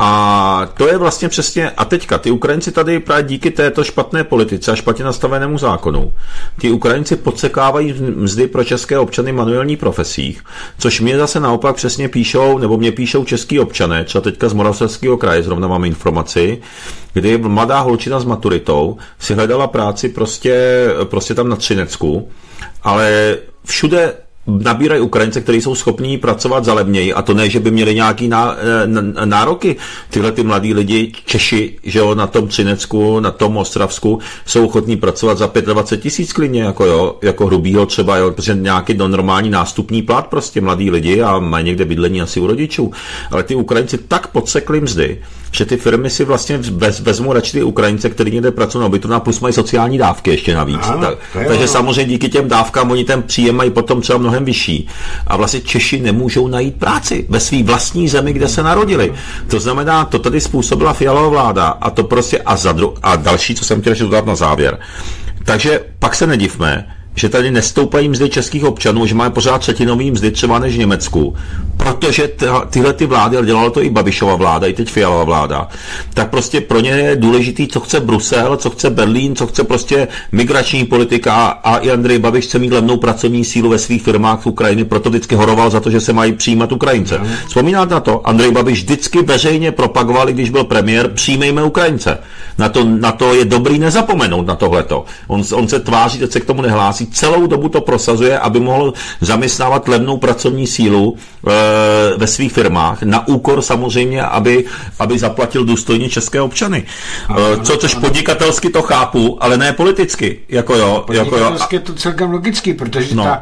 a to je vlastně přesně, a teďka, ty Ukrajinci tady právě díky této špatné politice a špatně nastavenému zákonu, ty Ukrajinci podsekávají mzdy pro české občany manuální profesích, což mě zase naopak přesně píšou, nebo mě píšou český občané, třeba teďka z Moravskoslezského kraje, zrovna máme informaci, kdy mladá holčina s maturitou si hledala práci prostě tam na Třinecku, ale všude nabírají Ukrajince, kteří jsou schopní pracovat za levněji, a to ne, že by měli nějaký nároky. Tyhle ty mladí lidi, Češi, že jo, na tom Třinecku, na tom Ostravsku, jsou ochotní pracovat za 25 000 klidně, jako hrubýho třeba, jo, protože nějaký normální nástupní plat prostě mladí lidi a mají někde bydlení asi u rodičů. Ale ty Ukrajinci tak podsekli mzdy, že ty firmy si vlastně vezmou radši ty Ukrajince, kteří někde pracují na ubytovně a plus mají sociální dávky ještě navíc. Takže samozřejmě díky těm dávkám oni ten příjem mají potom třeba mnohem vyšší. A vlastně Češi nemůžou najít práci ve své vlastní zemi, kde se narodili. To znamená, to tady způsobila Fialova vláda a to prostě a další, co jsem chtěl ještě dodat na závěr. Takže pak se nedivme, že tady nestoupají mzdy českých občanů, že máme pořád třetinový mzdy třeba než v Německu, protože tyhle ty vlády, ale dělala to i Babišova vláda, i teď Fialova vláda, tak prostě pro ně je důležitý, co chce Brusel, co chce Berlín, co chce prostě migrační politika a i Andrej Babiš chce mít levnou pracovní sílu ve svých firmách v Ukrajiny, proto vždycky horoval za to, že se mají přijímat Ukrajince. Vzpomínáte na to? Andrej Babiš vždycky veřejně propagoval, když byl premiér, přijmejme Ukrajince. Na to je dobrý nezapomenout na tohleto. On se tváří, teď se k tomu nehlásí, celou dobu to prosazuje, aby mohl zaměstnávat levnou pracovní sílu ve svých firmách, na úkor samozřejmě, aby zaplatil důstojně české občany. Což podnikatelsky to chápu, ale ne politicky. Podnikatelsky je to celkem logicky, protože ta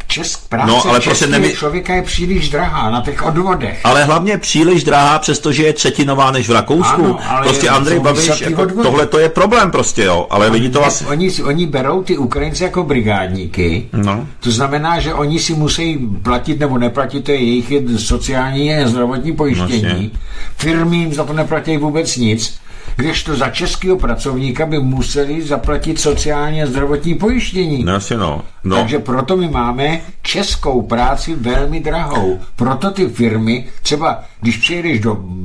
práce českého člověka je příliš drahá na těch odvodech. Ale hlavně příliš drahá, přestože je třetinová než v Rakousku. Ano, prostě Andrej Babiš, tohle to je problém prostě, jo. Ale lidi to asi... Oni berou ty Ukrajince jako brigádníky. No. To znamená, že oni si musí platit nebo neplatit, to je jejich sociální a zdravotní pojištění. Vlastně. Firmy jim za to neplatí vůbec nic. Kdežto za českého pracovníka by museli zaplatit sociální a zdravotní pojištění. No. Takže proto my máme českou práci velmi drahou. Proto ty firmy, třeba když přijedeš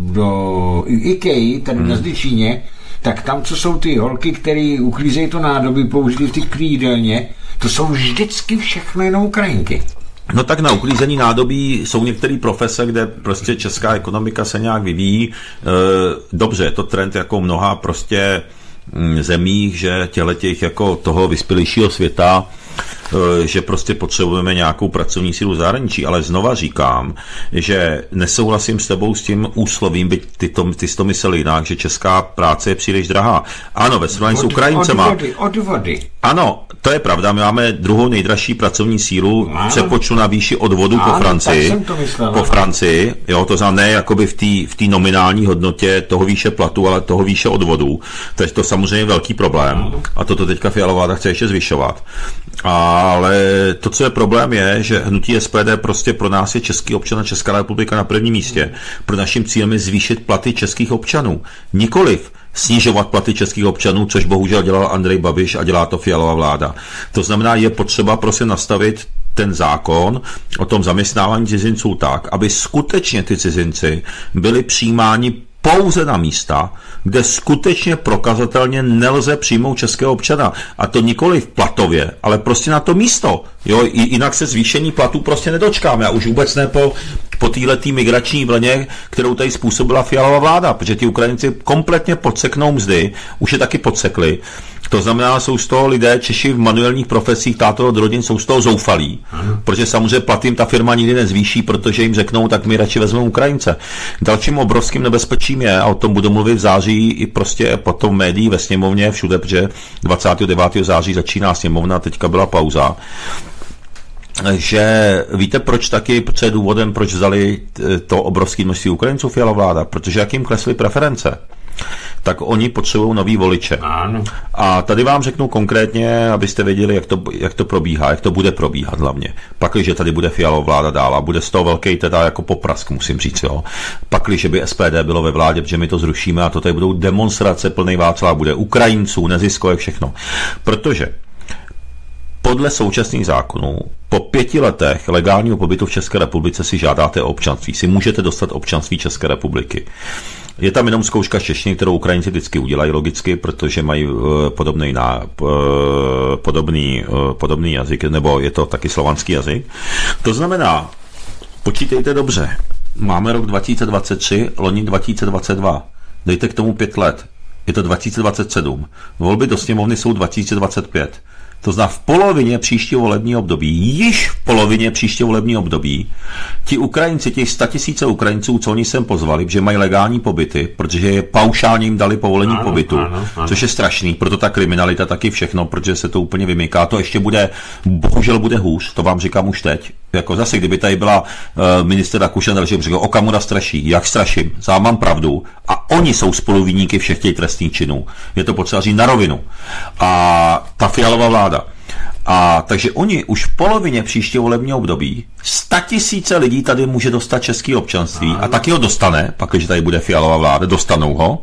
do IKEA, tady na Zdyčíně, tak tam, co jsou ty holky, které uklízejí to nádobí, použili v ty klídelně, to jsou vždycky všechno jenom Ukrajinky. No tak na uklízení nádobí jsou některé profese, kde prostě česká ekonomika se nějak vyvíjí. Dobře, je to trend jako mnoha prostě zemích, že těch jako toho vyspělejšího světa, že prostě potřebujeme nějakou pracovní sílu zahraničí, ale znova říkám, že nesouhlasím s tebou s tím úslovím, byť ty jsi to myslel jinak, že česká práce je příliš drahá. Ano, ve srovnání s Ukrajincema. Odvody. Ano, to je pravda, my máme druhou nejdražší pracovní sílu, přepočtu na výši odvodu po Francii. Po Francii, jo, to znamená ne jakoby v té nominální hodnotě toho výše platu, ale toho výše odvodů. Takže to samozřejmě je velký problém. A toto teďka Fialová vláda chce ještě zvyšovat. Ale to, co je problém, je, že hnutí SPD prostě pro nás je český občan a Česká republika na prvním místě. Pro naším cílem je zvýšit platy českých občanů. Nikoliv snižovat platy českých občanů, což bohužel dělal Andrej Babiš a dělá to Fialova vláda. To znamená, je potřeba prostě nastavit ten zákon o tom zaměstnávání cizinců tak, aby skutečně ty cizinci byli přijímáni pouze na místa, kde skutečně prokazatelně nelze přijmout českého občana. A to nikoli v platově, ale prostě na to místo. Jo, jinak se zvýšení platů prostě nedočkáme. A už vůbec ne po této migrační vlně, kterou tady způsobila Fialova vláda, protože ti Ukrajinci kompletně podseknou mzdy, už je taky podsekli. To znamená, jsou z toho lidé, Češi v manuálních profesích, táto od rodin jsou z toho zoufalí, protože samozřejmě platy jim ta firma nikdy nezvýší, protože jim řeknou, tak my radši vezmeme Ukrajince. Dalším obrovským nebezpečím je, a o tom budu mluvit v září i prostě potom v médiích, ve sněmovně, všude, protože 29. září začíná sněmovna, teďka byla pauza, že víte proč taky, co je důvodem, proč vzali to obrovské množství Ukrajinců Fialova vláda, protože jak jim klesly preference, tak oni potřebují nový voliče. Ano. A tady vám řeknu konkrétně, abyste věděli, jak to probíhá, jak to bude probíhat hlavně. Pakliže tady bude Fialova vláda dál a bude z toho velký teda jako poprask, musím říct, jo. Pakliže by SPD bylo ve vládě, protože my to zrušíme a to tady budou demonstrace plný Václav, bude Ukrajinců, neziskové, všechno. Protože podle současných zákonů po 5 letech legálního pobytu v České republice si žádáte o občanství. Si můžete dostat občanství České republiky. Je tam jenom zkouška z češtiny, kterou Ukrajinci vždycky udělají logicky, protože mají podobný jazyk, nebo je to taky slovanský jazyk. To znamená, počítejte dobře, máme rok 2023, loni 2022, dejte k tomu 5 let, je to 2027, volby do sněmovny jsou 2025. To znamená v polovině příštího volebního období, již v polovině příštího volebního období, ti Ukrajinci, těch 100 000 Ukrajinců, co oni sem pozvali, že mají legální pobyty, protože je paušálně jim dali povolení pobytu, což je strašný, proto ta kriminalita taky všechno, protože se to úplně vymyká. To ještě bude, bohužel bude hůř, to vám říkám už teď. Jako zase, kdyby tady byla minister Rakušan, že řekl, Okamura straší, jak straším, já mám pravdu a oni jsou spoluviníky všech těch trestných činů. Je to potřeba říct na rovinu. A ta Fialova vláda. A takže oni už v polovině příštího volebního období 100 000 lidí tady může dostat české občanství a taky ho dostane, pak když tady bude Fialova vláda, dostanou ho.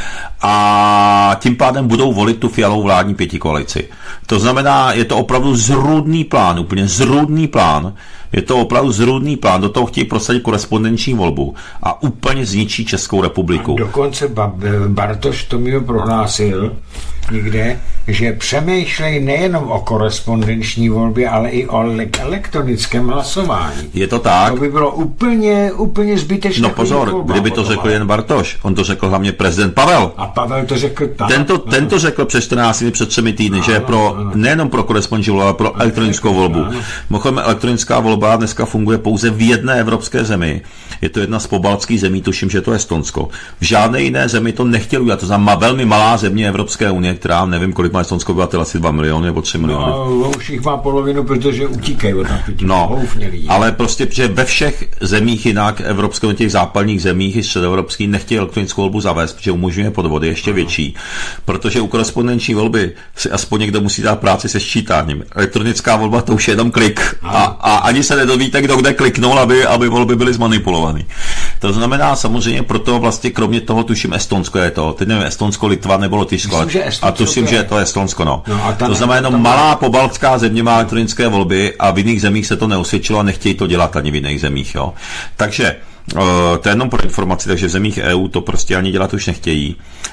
A tím pádem budou volit tu Fialovou vládní pětikoalici. To znamená, je to opravdu zrůdný plán, úplně zrůdný plán. Je to opravdu zrůdný plán, do toho chtějí prosadit korespondenční volbu a úplně zničí Českou republiku. A dokonce Bartoš to mi prohlásil někde, že přemýšlej nejenom o korespondenční volbě, ale i o elektronickém hlasování. Je to tak? To by bylo úplně zbytečné. No pozor, kdyby to řekl jen Bartoš, on to řekl hlavně prezident Pavel. A Pavel to řekl tak. Tento řekl před 14 dny, před 3 týdny, že je nejenom pro korespondenční volbu, ale pro elektronickou volbu. Mimochodem elektronická volba dneska funguje pouze v jedné evropské zemi. Je to jedna z pobaltských zemí, tuším, že to je Estonsko. V žádné jiné zemi to nechtěli udělat. To znamená velmi malá země Evropské unie, která nevím, kolik má Estonsko obyvatel, asi 2 miliony nebo 3 miliony. No, už jich má polovinu, protože utíkají od lidí. Ale prostě, že ve všech zemích jinak evropských, těch západních zemích i středoevropských nechtějí elektronickou volbu zavést, protože umožňuje podvody ještě větší. Protože u korespondenční volby si aspoň někdo musí dát práci se sčítáním. Elektronická volba to už je jenom klik. A ani se nedovíte, kdo kde kliknul, aby volby byly zmanipulované. To znamená samozřejmě proto vlastně kromě toho tuším Estonsko je to. Teď nevím, Estonsko, Litva nebo Lotyšsko. A tuším, že je to Estonsko, no. To znamená jenom malá pobaltská země má elektronické volby a v jiných zemích se to neosvědčilo a nechtějí to dělat ani v jiných zemích, jo. Takže to je jenom pro informaci, takže v zemích EU to prostě ani dělat už nechtějí.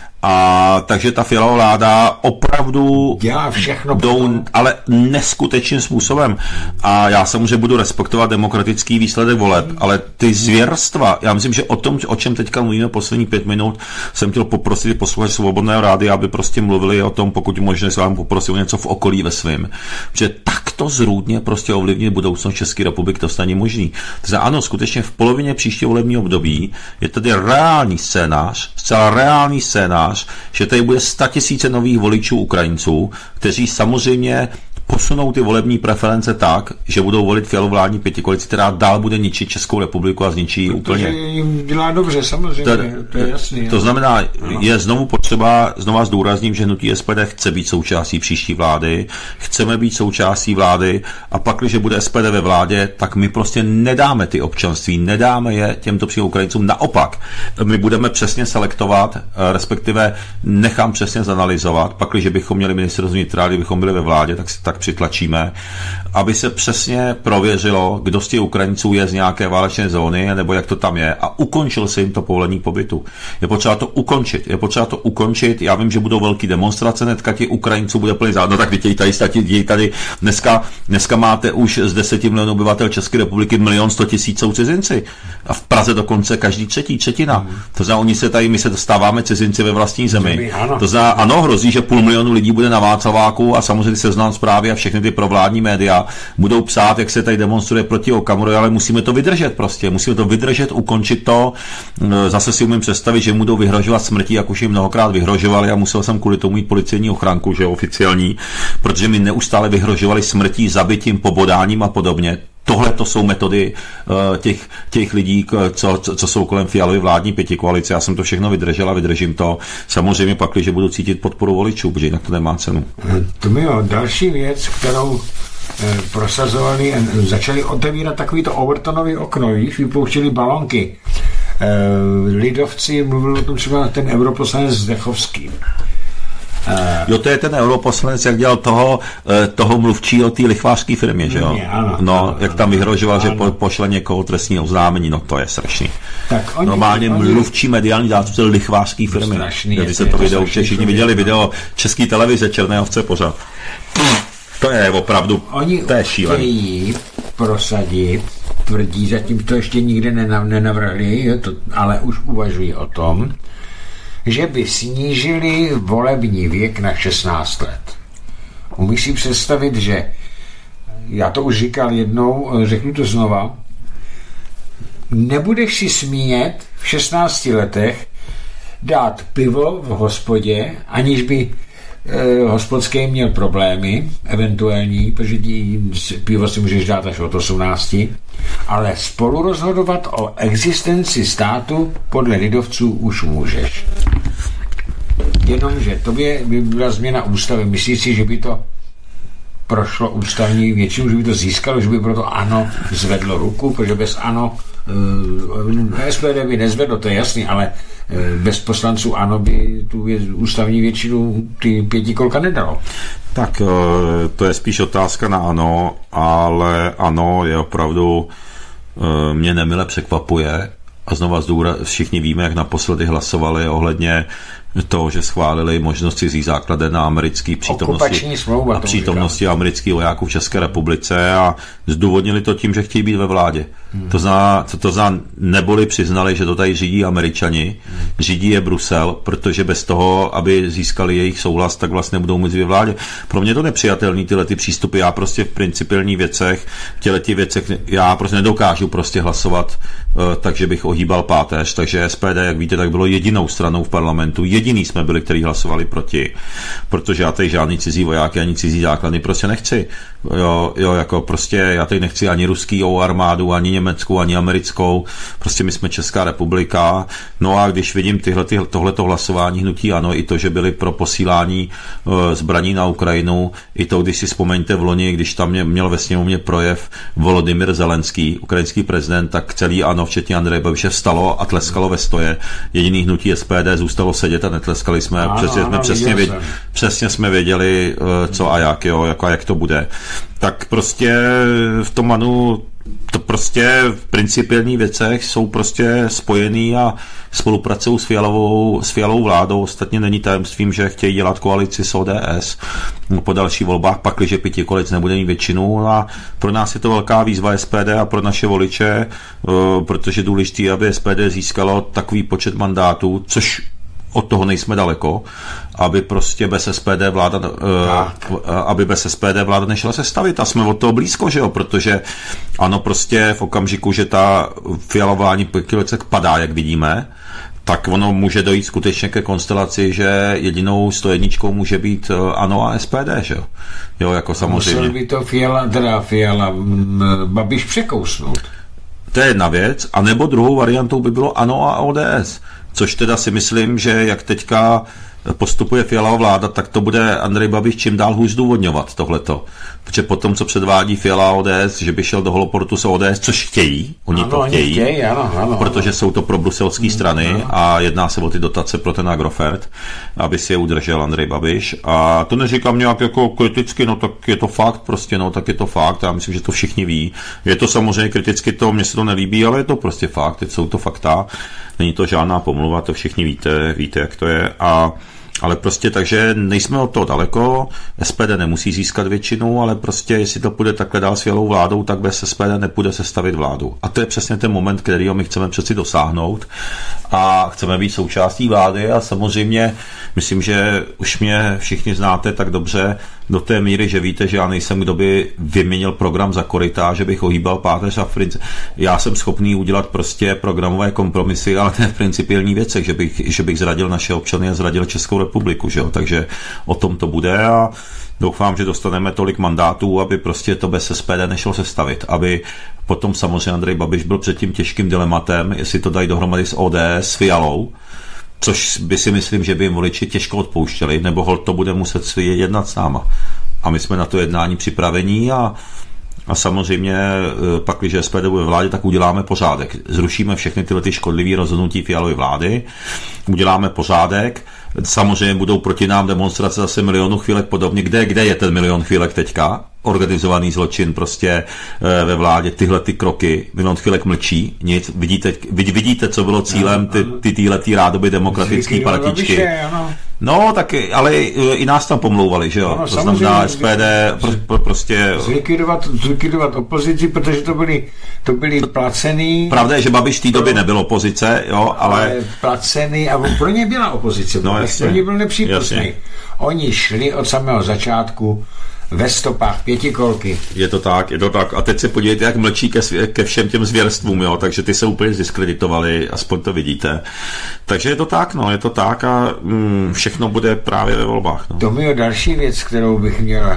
A takže ta Fialova vláda opravdu dělá všechno ale neskutečným způsobem. A já samozřejmě budu respektovat demokratický výsledek voleb, ale ty zvěrstva, já myslím, že o tom, o čem teďka mluvíme poslední 5 minut, jsem chtěl poprosit posluchače Svobodného rádia, aby prostě mluvili o tom, pokud možná se vám poprosil něco v okolí ve svém. Že takto zrůdně prostě ovlivnit budoucnost České republiky, to není možný. Takže ano, skutečně v polovině příštího volebního období je tady reálný scénář, zcela reálný scénář, že tady bude 100 000 nových voličů Ukrajinců, kteří samozřejmě posunou ty volební preference tak, že budou volit Fialovu vládní pětikoalici, která dál bude ničit Českou republiku a zničí úplně. Protože jim dělá dobře, samozřejmě, to je jasný. To znamená, je znovu potřeba, znova zdůrazním, že hnutí SPD chce být součástí příští vlády, chceme být součástí vlády a pak, když bude SPD ve vládě, tak my prostě nedáme ty občanství, nedáme je těmto Ukrajincům. Naopak, my budeme přesně selektovat, respektive nechám přesně zanalyzovat, pak, když bychom měli ministerstvo vnitra, kdybychom byli ve vládě, tak přitlačíme, aby se přesně prověřilo, kdo z těch Ukrajinců je z nějaké válečné zóny, nebo jak to tam je, a ukončil se jim to povolení pobytu. Je potřeba to ukončit. Já vím, že budou velké demonstrace, netka těch Ukrajinců bude plný zád. No tak vidějí tady dneska máte už z 10 milionů obyvatel České republiky 1 100 000 jsou cizinci. A v Praze dokonce každý třetina. To znamená, my se dostáváme cizinci ve vlastní zemi. To znamená, ano, hrozí, že 500 000 lidí bude na Václaváku a samozřejmě Seznam Zprávy a všechny ty provládní média budou psát, jak se tady demonstruje proti Okamurovi, ale musíme to vydržet prostě. Musíme to vydržet, ukončit to. Zase si umím představit, že budou vyhrožovat smrtí, jak už jim mnohokrát vyhrožovali, a musel jsem kvůli tomu mít policejní ochranku, že oficiální, protože mi neustále vyhrožovali smrtí, zabitím, pobodáním a podobně. Tohle to jsou metody těch lidí, co jsou kolem Fialovy vládní pětikoalice. Já jsem to všechno vydržel a vydržím to. Samozřejmě pak, že budu cítit podporu voličů, protože jinak to nemá cenu. Tomio, další věc, kterou prosazovali, začali otevírat takovýto Overtonový okno, víš, vypouštěli balonky. Lidovci, mluvil o tom třeba ten europoslanec Zdechovský. Jo, to je ten europoslanec, jak dělal toho mluvčího té lichvářské firmě, že jo? Ano, jak tam vyhrožoval, že pošle někoho trestní oznámení, no to je strašný. Normálně mluvčí mediální zástupce lichvářské firmy. Když se to video, všichni viděli video České televize, Černé ovce pořád. To je opravdu, to je šílený. Oni chtějí prosadit, tvrdí, zatím to ještě nikde nenavrhli, ale už uvažují o tom, že by snížili volební věk na 16 let. Umíš si představit, že já to už říkal jednou, řeknu to znova, nebudeš si smět v 16 letech dát pivo v hospodě, aniž by hospodský měl problémy, eventuální, protože pivo si můžeš dát až od 18, ale spolu rozhodovat o existenci státu podle lidovců už můžeš. Jenomže tobě by byla změna ústavy. Myslíš si, že by to prošlo ústavní většinu, že by to získalo, že by proto ANO zvedlo ruku, protože bez ANO SPD by nezvedlo, to je jasný, ale bez poslanců ANO by tu ústavní většinu ty 5 kolka nedalo. Tak to je spíš otázka na ANO, ale ANO je opravdu, mě nemile překvapuje, a znova všichni víme, jak naposledy hlasovali ohledně toho, že schválili možnost cizí základen na americké přítomnosti amerických vojáků v České republice, a zdůvodnili to tím, že chtějí být ve vládě. To znamená, neboli přiznali, že to tady řídí Američani, řídí je Brusel, protože bez toho, aby získali jejich souhlas, tak vlastně budou mít ve vládě. Pro mě to nepřijatelný, tyhle ty přístupy. Já prostě v principiálních věcech, já prostě nedokážu prostě hlasovat, takže bych ohýbal páteř. Takže SPD, jak víte, tak bylo jedinou stranou v parlamentu. Jediný jsme byli, kteří hlasovali proti, protože já tady žádný cizí vojáky ani cizí základny prostě nechci. Jako prostě já tady nechci ani ruský armádu, ani německou, ani americkou. Prostě my jsme Česká republika. No a když vidím tohleto hlasování hnutí ANO, i to, že byli pro posílání zbraní na Ukrajinu, i to, když si vzpomeňte v loni, když tam měl ve sněmovně projev Volodymyr Zelenský, ukrajinský prezident, tak celý ANO, včetně Andreje Babiše, vstalo a tleskalo ve stoje. Jediný hnutí SPD zůstalo sedět a netleskali jsme. Přesně jsme věděli, co a jak to bude. Tak prostě v tom ANO to prostě v principiálních věcech jsou prostě spojený a spolupracují s Fialovou vládou. Ostatně není tajemstvím, že chtějí dělat koalici s ODS po dalších volbách, pakliže pětikoalic nebude mít většinu, a pro nás je to velká výzva SPD a pro naše voliče, protože je důležité, aby SPD získalo takový počet mandátů, což od toho nejsme daleko, aby prostě bez SPD vláda nešla sestavit, a jsme od toho blízko, že jo, protože ano, prostě v okamžiku, že ta Fialová vládní pětikoalice padá, jak vidíme, tak ono může dojít skutečně ke konstelaci, že jedinou 101 může být ANO a SPD, že jo? Jo, jako samozřejmě. Musel by to Fiala Babiš překousnout. To je jedna věc, a nebo druhou variantou by bylo ANO a ODS, což teda si myslím, že jak teďka postupuje Fialova vláda, tak to bude Andrej Babiš čím dál hůř zdůvodňovat tohleto. Protože potom, co předvádí Fiala ODS, že by šel do holoportu s ODS, což chtějí, oni to chtějí, ano, protože jsou to pro bruselské strany a jedná se o ty dotace pro ten Agrofert, aby si je udržel Andrej Babiš. A to neříkám nějak jako kriticky, no tak je to fakt prostě, no tak je to fakt, já myslím, že to všichni ví. Je to samozřejmě kriticky, mně se to nelíbí, ale je to prostě fakt, teď jsou to fakta, není to žádná pomluva, to všichni víte, jak to je. Ale prostě takže nejsme od toho daleko, SPD nemusí získat většinu, ale prostě jestli to půjde takhle dál s Fialovou vládou, tak bez SPD nepůjde sestavit vládu. A to je přesně ten moment, kterýho my chceme přeci dosáhnout a chceme být součástí vlády a samozřejmě myslím, že už mě všichni znáte tak dobře do té míry, že víte, že já nejsem, kdo by vyměnil program za korytá, že bych ohýbal páteř a já jsem schopný udělat prostě programové kompromisy, ale ne v principiální věcech, že bych zradil naše občany a zradil Českou republiku, že jo? Takže o tom to bude a doufám, že dostaneme tolik mandátů, aby prostě to bez SPD nešlo sestavit, aby potom samozřejmě Andrej Babiš byl před tím těžkým dilematem, jestli to dají dohromady s ODS, s Fialou, což by si myslím, že by jim voliči těžko odpouštěli, nebo holt to bude muset jednat s náma. A my jsme na to jednání připravení a samozřejmě pak, když SPD bude ve vládě, tak uděláme pořádek. Zrušíme všechny tyhle škodlivé rozhodnutí Fialovy vlády, uděláme pořádek, samozřejmě budou proti nám demonstrace zase milionu chvílek podobně. Kde je ten milion chvílek teďka? Organizovaný zločin prostě ve vládě, tyhle ty kroky, milion chvílek mlčí, nic, vidíte, co bylo cílem tyhletý rádoby demokratické partičky. No, tak, ale i nás tam pomlouvali, že jo? To znamená SPD prostě... Zlikvidovat opozici, protože to byli placený... Pravda je, že Babiš v té době nebyl opozice, jo, ale... Placený, a pro ně byla opozice, pro ně byl nepřípustný. Oni šli od samého začátku ve stopách pětikolky. Je to tak. A teď se podívejte, jak mlčí ke všem těm zvěrstvům, jo, takže ty se úplně zdiskreditovali, aspoň to vidíte. Takže je to tak a všechno bude právě ve volbách. No. To je další věc, kterou bych měl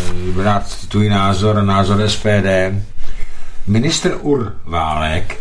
brát tvůj názor SPD. Ministr Válek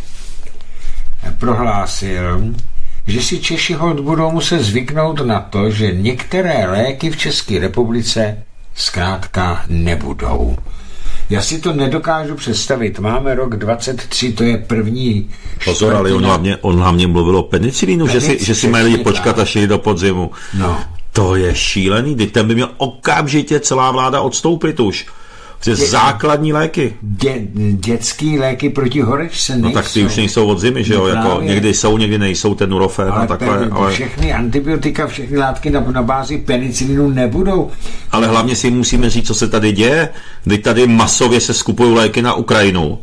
prohlásil, že si Češi holt budou muset zvyknout na to, že některé léky v České republice zkrátka nebudou. Já si to nedokážu představit. Máme rok 23, to je první... Pozor, ale on hlavně mluvil o penicilínu, že si mají lidi počkat až jít do podzimu. No. To je šílený, teď ten by měl okamžitě celá vláda odstoupit už. Základní léky. Dětský léky proti horečce nejsou. No tak ty už nejsou od zimy, že jo? Jako někdy jsou, někdy nejsou, ten Nurofen a takhle. Ale všechny antibiotika, všechny látky na bázi penicilinu nebudou. Ale hlavně si musíme říct, co se tady děje. Teď tady masově se skupují léky na Ukrajinu.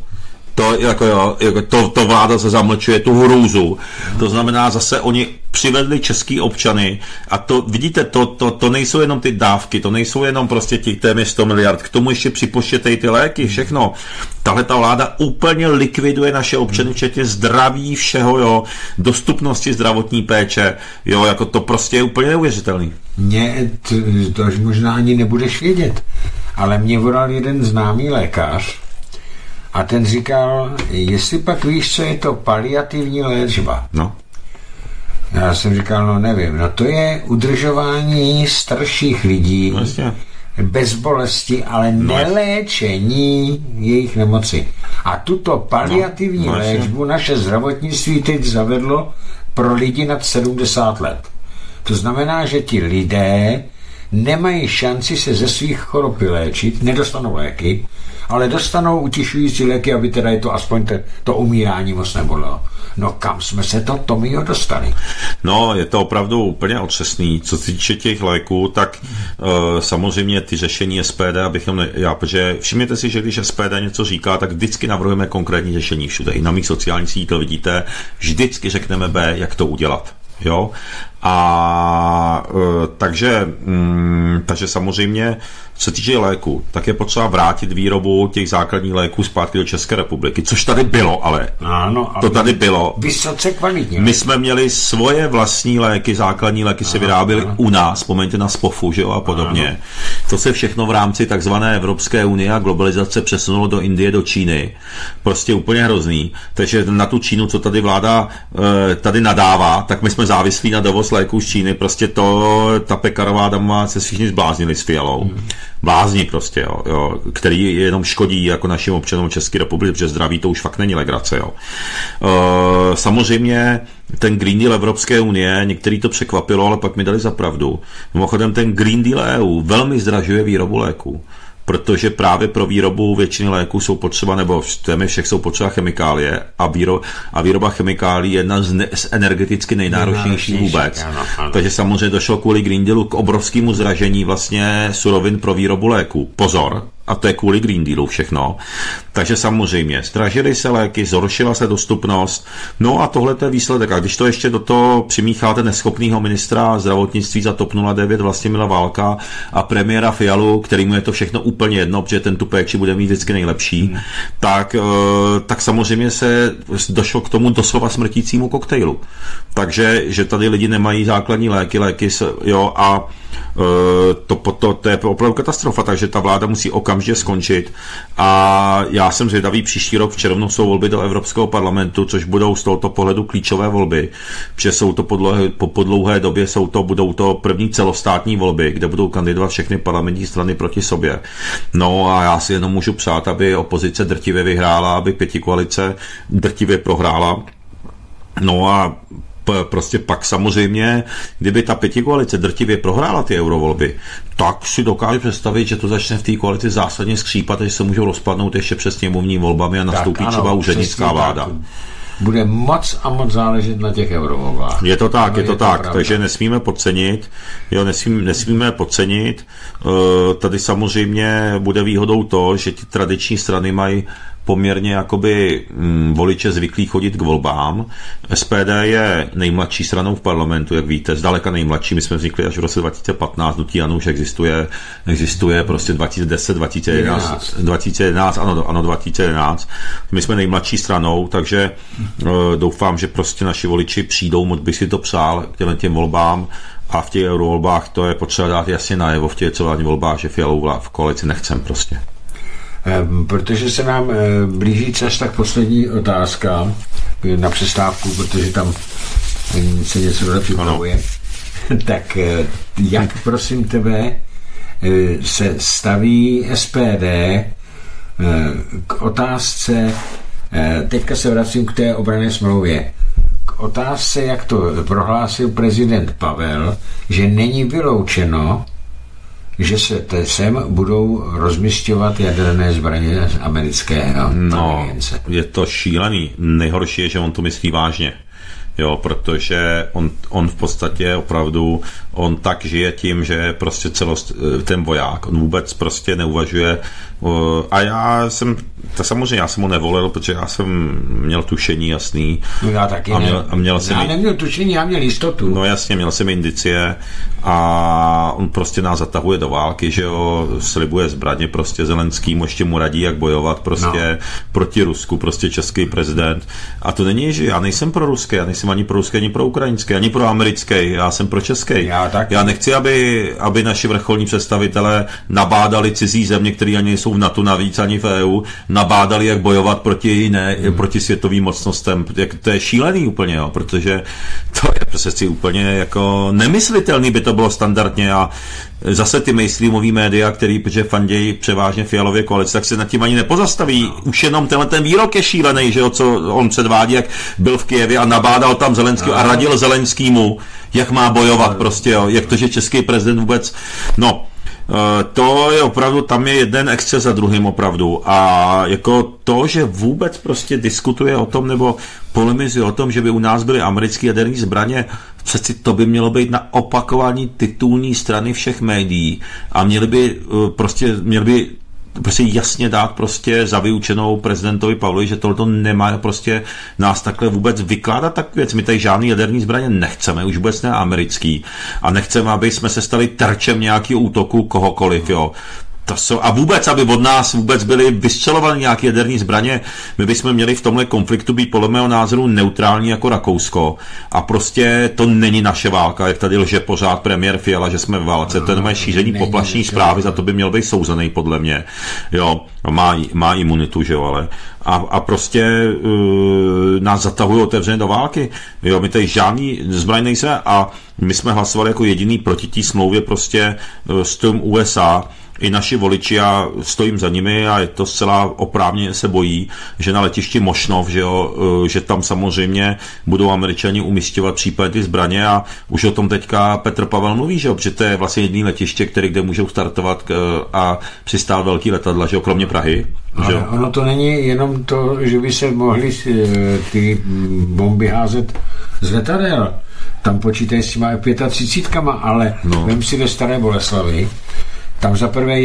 To vláda se zamlčuje, tu hrůzu. To znamená, zase oni přivedli český občany a to, vidíte, to nejsou jenom ty dávky, to nejsou jenom prostě těch téměř 100 miliard, k tomu ještě připočtěte ty léky, všechno. Tahle ta vláda úplně likviduje naše občany, včetně zdraví, všeho, jo, dostupnosti zdravotní péče, jo, jako to prostě je úplně neuvěřitelný. To až možná ani nebudeš vědět, ale mě volal jeden známý lékař, a ten říkal, jestli pak víš, co je to paliativní léčba. No. Já jsem říkal, no nevím. No to je udržování starších lidí bez bolesti, ale neléčení jejich nemoci. A tuto paliativní léčbu naše zdravotnictví teď zavedlo pro lidi nad 70 let. To znamená, že ti lidé nemají šanci se ze svých chorob léčit, nedostanou léky, ale dostanou utišující léky, aby teda je to aspoň to umírání moc nebolelo. No kam jsme se Tomio dostali? No, je to opravdu úplně otřesný. Co se týče těch léků, tak samozřejmě ty řešení SPD, protože všimněte si, že když SPD něco říká, tak vždycky navrhujeme konkrétní řešení všude. I na mých sociálních sítích to vidíte, vždycky řekneme B, jak to udělat. Jo? A takže samozřejmě, co se týče léku, tak je potřeba vrátit výrobu těch základních léků zpátky do České republiky, což tady bylo, ale to tady bylo. Vysoce kvalitně. My jsme měli svoje vlastní léky, základní léky se vyráběly u nás, vzpomeňte na Spofu, že jo, a podobně. To se všechno v rámci takzvané Evropské unie a globalizace přesunulo do Indie, do Číny. Prostě úplně hrozný. Takže na tu Čínu, co tady vláda tady nadává, tak my jsme závislí na dovoz léků z Číny. Prostě ta Pekarová dama se všichni zbláznili s Fialou. Blázni prostě, jo, který jenom škodí jako našim občanům České republiky, protože zdraví to už fakt není legrace. Jo. Samozřejmě ten Green Deal Evropské unie, některý to překvapilo, ale pak mi dali za pravdu. Mimochodem ten Green Deal EU velmi zdražuje výrobu léků, protože právě pro výrobu většiny léků jsou potřeba, nebo téměř všech jsou potřeba chemikálie a výroba chemikálií je jedna z energeticky nejnáročnějších vůbec. Ano. Takže samozřejmě došlo kvůli Green Dealu k obrovskému zdražení vlastně surovin pro výrobu léků. Pozor, a to je kvůli Green Dealu všechno. Takže samozřejmě zdražily se léky, zhoršila se dostupnost, no a tohle je výsledek. A když to ještě do toho přimícháte neschopného ministra zdravotnictví za TOP 09 Vlastimila Válka a premiéra Fialu, kterýmu je to všechno úplně jedno, protože ten tu péči bude mít vždycky nejlepší, tak samozřejmě se došlo k tomu doslova smrtícímu koktejlu. Takže, že tady lidi nemají základní léky jo, a to je opravdu katastrofa, takže ta vláda musí okamžitě skončit a já jsem zvědavý, příští rok v červnu jsou volby do Evropského parlamentu, což budou z tohoto pohledu klíčové volby, protože jsou to po dlouhé době budou to první celostátní volby, kde budou kandidovat všechny parlamentní strany proti sobě. No a já si jenom můžu přát, aby opozice drtivě vyhrála, aby pětikoalice drtivě prohrála. No a prostě pak samozřejmě, kdyby ta pětikoalice drtivě prohrála ty eurovolby, tak si dokážu představit, že to začne v té koalici zásadně skřípat, že se můžou rozpadnout ještě před sněmovní volbami a nastoupí třeba úřednická vláda. Tak. Bude moc a moc záležet na těch eurovolbách. Je to tak, takže nesmíme podcenit. Tady samozřejmě bude výhodou to, že ty tradiční strany mají poměrně jakoby voliče zvyklí chodit k volbám. SPD je nejmladší stranou v parlamentu, jak víte, zdaleka nejmladší. My jsme vznikli až v roce 2015, hnutí ANO už existuje prostě 2010, 2011, ano, 2011. My jsme nejmladší stranou, takže doufám, že prostě naši voliči přijdou, moc by si to přál k těm volbám. A v těch eurovolbách to je potřeba dát jasně najevo v těch volbách, že Fialovou v koalici nechcem prostě. Protože se nám blíží čas, tak poslední otázka na přestávku, protože tam se něco připravuje. Tak jak, prosím tebe, se staví SPD k otázce, teďka se vracím k té obranné smlouvě, k otázce, jak to prohlásil prezident Pavel, že není vyloučeno, že se sem budou rozmisťovat jaderné zbraně americké aliance. Je to šílený. Nejhorší je, že on to myslí vážně. Jo, protože on v podstatě opravdu, on tak žije tím, že prostě ten voják, on vůbec prostě neuvažuje. A já jsem ho nevolil, protože já jsem měl tušení jasný. No já taky neměl tušení, já měl jistotu. No jasně, měl jsem indicie a on prostě nás zatahuje do války, že jo, slibuje zbraně prostě Zelenskýmu, ještě mu radí, jak bojovat prostě proti Rusku, prostě český prezident. A to není, že já nejsem pro ruské, já nejsem ani pro ruské, ani pro ukrajinské, ani pro americké, já jsem pro české. Já nechci, aby naši vrcholní představitelé nabádali cizí země, které ani nejsou v NATO navíc, ani v EU, nabádali, jak bojovat proti světovým mocnostem. To je šílený úplně, jo, protože to je přesně úplně jako nemyslitelný, by to bylo standardně a zase ty mainstreamový média, který protože fandějí převážně Fialově koalice, tak se nad tím ani nepozastaví. Už jenom ten výrok je šílený, že jo, co on předvádí, jak byl v Kyjevě a nabádal tam Zelenského a radil Zelenskýmu, jak má bojovat prostě, jo, jak to, že český prezident vůbec, to je opravdu, tam je jeden exces za druhým opravdu a jako to, že vůbec prostě diskutuje o tom nebo polemizuje o tom, že by u nás byly americké jaderné zbraně, přeci to by mělo být na opakování titulní strany všech médií a měli by jasně dát prostě za vyučenou prezidentovi Pavlovi, že tohle nemá prostě nás takhle vůbec vykládat tak věc. My tady žádný jaderný zbraně nechceme, už vůbec ne americký a nechceme, aby jsme se stali terčem nějakého útoku kohokoliv, jo. A vůbec, aby od nás vůbec byly vystřelovány nějaké jaderné zbraně, my bychom měli v tomhle konfliktu být podle mého názoru neutrální jako Rakousko. A prostě to není naše válka, jak tady lže pořád premiér Fiala, že jsme v válce. To je moje šíření poplašní zprávy, za to by měl být souzený podle mě. Jo, má imunitu, že jo, ale. A prostě nás zatahují otevřeně do války. Jo, my tady žádný zbraň nejsme a my jsme hlasovali jako jediný proti té smlouvě prostě s tím USA. I naši voliči, já stojím za nimi a je to zcela oprávněně se bojí, že na letišti Mošnov, že tam samozřejmě budou Američani umisťovat případně ty zbraně a už o tom teďka Petr Pavel mluví, že protože to je vlastně jediný letiště, kde můžou startovat a přistát velký letadla, že kromě Prahy. Ale ono to není jenom to, že by se mohly ty bomby házet z letadel. Tam počítají s těma 35, ale vem si ve Staré Boleslavi, tam zaprvé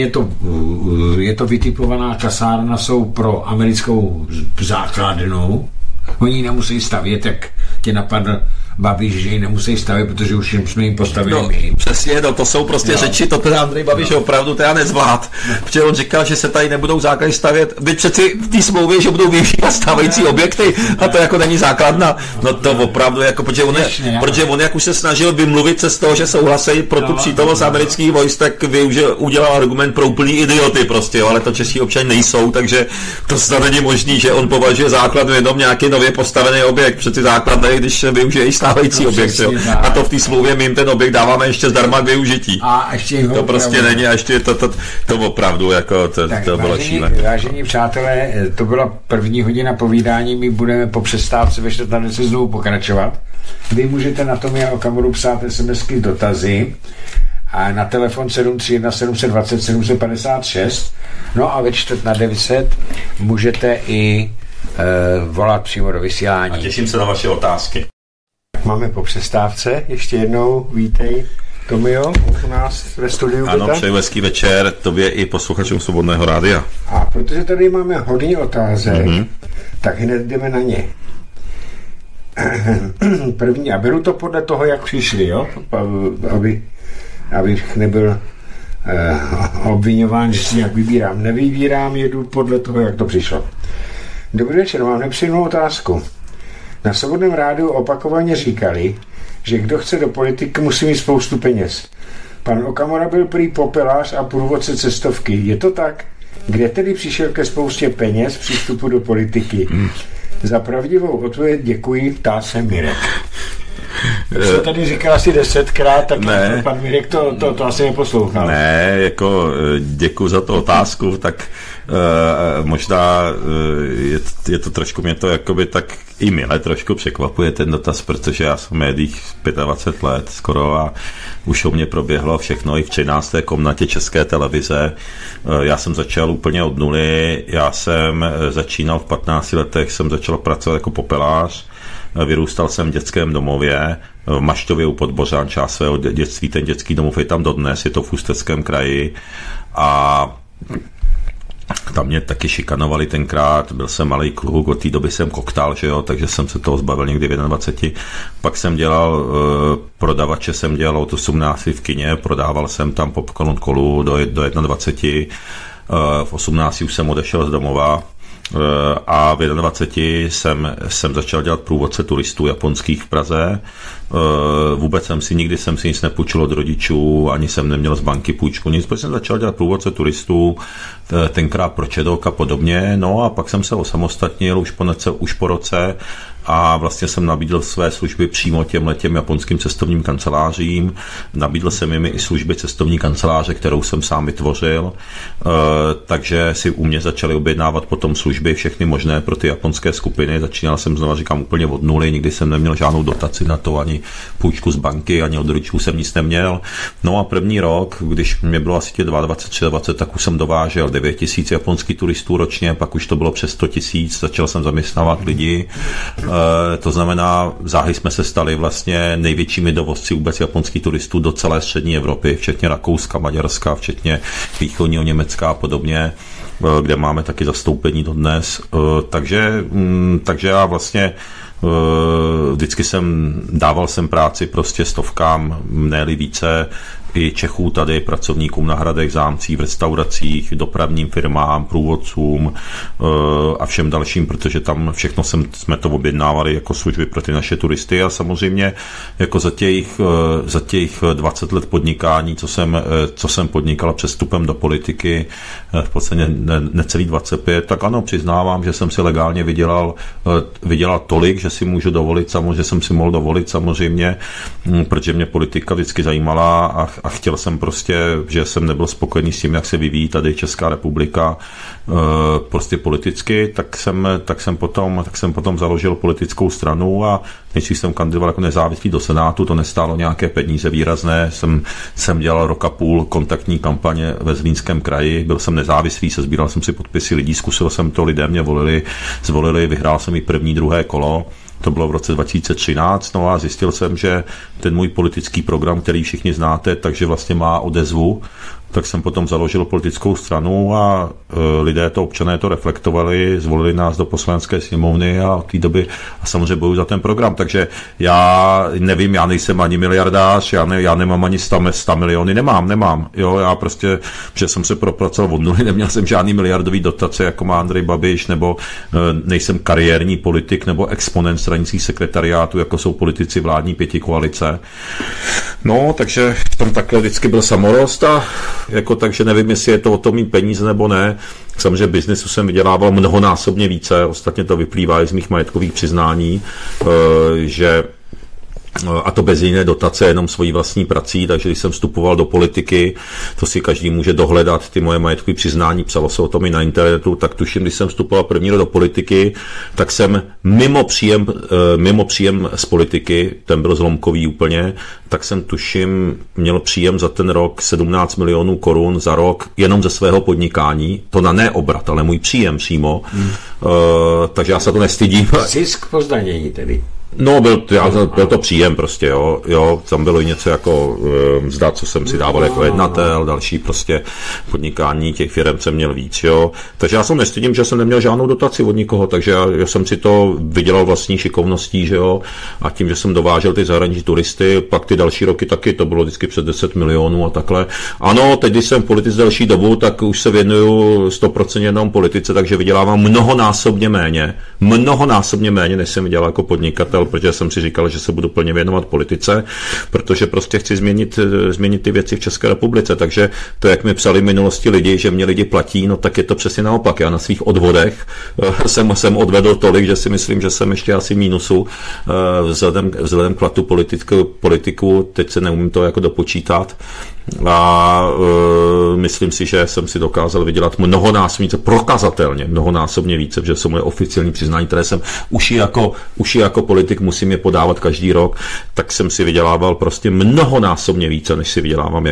je to vytipovaná kasárna, jsou pro americkou základnu. Oni ji nemusí stavět, jak tě napadl Babiš, že ji nemusí stavět, protože už jsme jim postavili my. Přesně, to jsou prostě řeči, to teda Andrej Babiš opravdu teda nezvlád. Protože on říkal, že se tady nebudou základy stavět. Vy přeci v té smlouvě, že budou využívat stávající objekty a to jako není základna. No to opravdu, jako, protože on jak už se snažil vymluvit se z toho, že souhlasí pro tu přítomnost amerických vojsk, tak udělal argument pro úplný idioty prostě, jo, ale to český občany nejsou, takže to snad není možný, že on považuje základnu jenom nějaký nově postavený objekt, přeci základny, když se využije stávající objekt, jo. A to v té smlouvě my jim ten objekt dáváme ještě zdarma k využití. A ještě to prostě není a ještě to opravdu jako to bylo šílené. Vážení přátelé, to byla první hodina povídání, my budeme po přestávce ve 14 se znovu pokračovat. Vy můžete na Tomia Okamuru psát SMSky dotazy a na telefon 731 720 756. No a ve 8:45 můžete i volat přímo do vysílání. A těším se na vaše otázky. Máme po přestávce, ještě jednou vítej Tomio u nás ve studiu. Ano, přeju hezký večer tobě i posluchačům Svobodného rádia. A protože tady máme hodně otázek, tak hned jdeme na ně. První, a beru to podle toho, jak přišli, jo? Abych nebyl obviňován, že si nějak vybírám. Nevybírám, jedu podle toho, jak to přišlo. Dobrý večer, mám nepříjemnou otázku. Na Svobodném rádiu opakovaně říkali, že kdo chce do politiky, musí mít spoustu peněz. Pan Okamura byl prý popelář a průvodce cestovky. Je to tak? Kde tedy přišel ke spoustě peněz při vstupu do politiky? Za pravdivou odpověď děkuji, ptá se Mirek. Už to tady říkal asi 10krát, tak ne. Pan Mirek to asi neposlouchal. Ne, jako děkuji za tu otázku, tak možná je to trošku, mě to jakoby tak i mile trošku překvapuje ten dotaz, protože já jsem v médiích 25 let skoro a už o mě proběhlo všechno i v 13. komnatě České televize. Já jsem začal úplně od nuly, já jsem začínal v 15 letech, jsem začal pracovat jako popelář. Vyrůstal jsem v dětském domově v Maštově u Podbořán, část svého dětství, ten dětský domov je tam dodnes, je to v Ústeckém kraji a tam mě taky šikanovali tenkrát, byl jsem malý kluk, od té doby jsem koktal, že jo, takže jsem se toho zbavil někdy v 21. Pak jsem dělal prodavače, jsem dělal od 18 v kině, prodával jsem tam popcorn kolu do 21. V 18 už jsem odešel z domova. A v 21 jsem začal dělat průvodce turistů japonských v Praze. Vůbec nikdy jsem si nic nepůjčil od rodičů, ani jsem neměl z banky půjčku, nic, protože jsem začal dělat průvodce turistů, tenkrát pro Čedok a podobně, no a pak jsem se osamostatnil už po roce a vlastně jsem nabídl své služby přímo těm japonským cestovním kancelářím, nabídl jsem jim i služby cestovní kanceláře, kterou jsem sám vytvořil, takže si u mě začali objednávat potom služby všechny možné pro ty japonské skupiny, začínal jsem znovu, říkám, úplně od nuly, nikdy jsem neměl žádnou dotaci na to, ani půjčku z banky, ani od rodičů jsem nic neměl. No a první rok, když mě bylo asi 22, tak už jsem dovážel 9 000 japonských turistů ročně, pak už to bylo přes 100 000, začal jsem zaměstnávat lidi. To znamená, záhy jsme se stali vlastně největšími dovozci vůbec japonských turistů do celé střední Evropy, včetně Rakouska, Maďarska, včetně východního Německa a podobně, kde máme taky zastoupení dodnes. Takže já vlastně vždycky dával jsem práci prostě stovkám, ne-li více, i Čechů tady, pracovníkům na hradech, zámcích, v restauracích, dopravním firmám, průvodcům a všem dalším, protože tam všechno jsme to objednávali jako služby pro ty naše turisty a samozřejmě jako za těch 20 let podnikání, co jsem podnikal před vstupem do politiky, v podstatě necelý 25, tak ano, přiznávám, že jsem si legálně vydělal tolik, že si můžu dovolit, samozřejmě, že jsem si mohl dovolit samozřejmě, protože mě politika vždycky zajímala a chtěl jsem prostě, že jsem nebyl spokojený s tím, jak se vyvíjí tady Česká republika prostě politicky, tak jsem potom založil politickou stranu a než jsem kandidoval jako nezávislý do Senátu, to nestálo nějaké peníze výrazné, jsem dělal rok a půl kontaktní kampaně ve Zlínském kraji, byl jsem nezávislý, sbíral jsem si podpisy lidí, zkusil jsem to, lidé mě zvolili, vyhrál jsem i první, druhé kolo. To bylo v roce 2013, no a zjistil jsem, že ten můj politický program, který všichni znáte, takže vlastně má odezvu, tak jsem potom založil politickou stranu a lidé občané to reflektovali, zvolili nás do Poslanecké sněmovny a od té doby a samozřejmě bojuji za ten program, takže já nevím, já nejsem ani miliardář, já nemám ani 100 miliony, nemám, jo, já prostě, že jsem se propracoval od nuly, neměl jsem žádný miliardový dotace, jako má Andrej Babiš, nebo nejsem kariérní politik, nebo exponent stranických sekretariátů, jako jsou politici vládní pětikoalice. No, takže tam takhle vždycky byl samorost a jako takže nevím, jestli je to o tom mít peníze nebo ne. Samozřejmě biznesu jsem vydělával mnohonásobně více, ostatně to vyplývá i z mých majetkových přiznání, že a to bez jiné dotace, jenom svojí vlastní prací, takže když jsem vstupoval do politiky, to si každý může dohledat, ty moje majetkové přiznání, psalo se o tom i na internetu, tak tuším, když jsem vstupoval první rok do politiky, tak jsem mimo příjem z politiky, ten byl zlomkový úplně, tak jsem tuším měl příjem za ten rok 17 milionů korun za rok jenom ze svého podnikání, to na ne obrat, ale můj příjem přímo, takže já se to nestydím. Zisk po zdanění tedy. No, byl to příjem prostě, jo, tam bylo i něco jako mzda, co jsem si dával jako jednatel, další prostě podnikání těch firem jsem měl víc, jo. Takže já jsem nestydím, že jsem neměl žádnou dotaci od nikoho, takže já jsem si to vydělal vlastní šikovností, že jo, a tím, že jsem dovážel ty zahraniční turisty, pak ty další roky taky, to bylo vždycky přes 10 milionů a takhle. Ano, teď, když jsem v politice delší dobu, tak už se věnuju 100% jenom politice, takže vydělávám mnohonásobně méně, než jsem vydělal jako podnikatel, protože jsem si říkal, že se budu plně věnovat politice, protože prostě chci změnit ty věci v České republice, takže to, jak mi psali v minulosti lidi, že mě lidi platí, no tak je to přesně naopak. Já na svých odvodech jsem odvedl tolik, že si myslím, že jsem ještě asi v mínusu vzhledem k platu politiku, teď se neumím to jako dopočítat, a myslím si, že jsem si dokázal vydělat mnohonásobně více, prokazatelně mnohonásobně více, protože jsou moje oficiální přiznání, které jsem už jako politik musím je podávat každý rok, tak jsem si vydělával prostě mnohonásobně více, než si vydělávám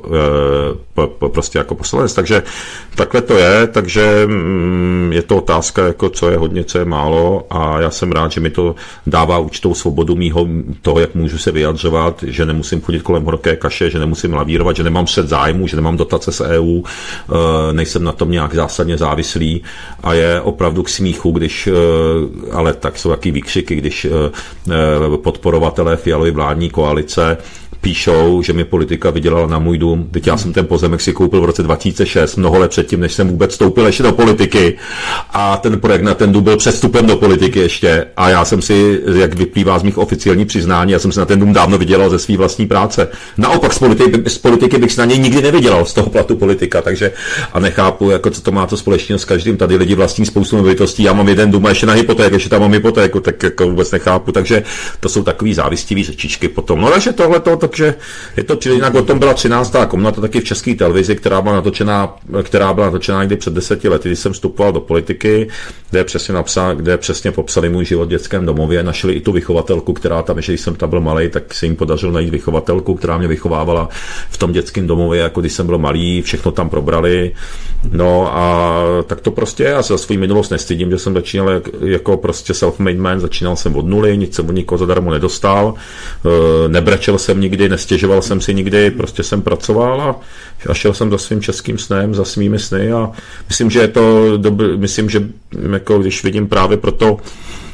prostě jako poslanec. Takže takhle to je, takže je to otázka, jako co je hodně, co je málo, a já jsem rád, že mi to dává určitou svobodu toho, jak můžu se vyjadřovat, že nemusím chodit kolem horké kaše, že nemusím lavírovat, že nemám střet zájmu, že nemám dotace z EU, nejsem na tom nějak zásadně závislý a je opravdu k smíchu, když, ale tak jsou taky výkřiky, když podporovatelé Fialovy vládní koalice píšou, že mi politika vydělala na můj dům. Teď já jsem ten pozemek si koupil v roce 2006, mnoho let předtím, než jsem vůbec vstoupil ještě do politiky, a ten projekt na ten dům byl před vstupem do politiky ještě, a já jsem si, jak vyplývá z mých oficiálních přiznání, já jsem si na ten dům dávno vydělal ze své vlastní práce. Naopak z politiky bych si na něj nikdy nevydělal, z toho platu politika, takže a nechápu, jako co to má to společného s každým. Tady lidi vlastní spoustu nemovitostí, já mám jeden dům a ještě na hypotéku, ještě tam mám hypotéku, tak jako vůbec nechápu, takže to jsou takový závistivý řečičky potom. No takže tohleto, takže je to přijde, jinak o tom byla 13. komnata taky v České televizi, která byla natočená někdy před 10 lety, když jsem vstupoval do politiky, kde přesně popsali můj život v dětském domově, našli i tu vychovatelku, která tam, když jsem tam byl malý, tak se jim podařilo najít vychovatelku, která mě vychovávala v tom dětském domově, jako když jsem byl malý, všechno tam probrali. No a tak to prostě, já se za svou minulost nestydím, že jsem začínal jako prostě self-made man, začínal jsem od nuly, nic jsem od nikoho zadarmo nedostal, nebrečel jsem nikdy, nestěžoval jsem si nikdy, prostě jsem pracoval a šel jsem za svým českým snem, za svými sny, a myslím, že je to myslím, že jako když vidím právě proto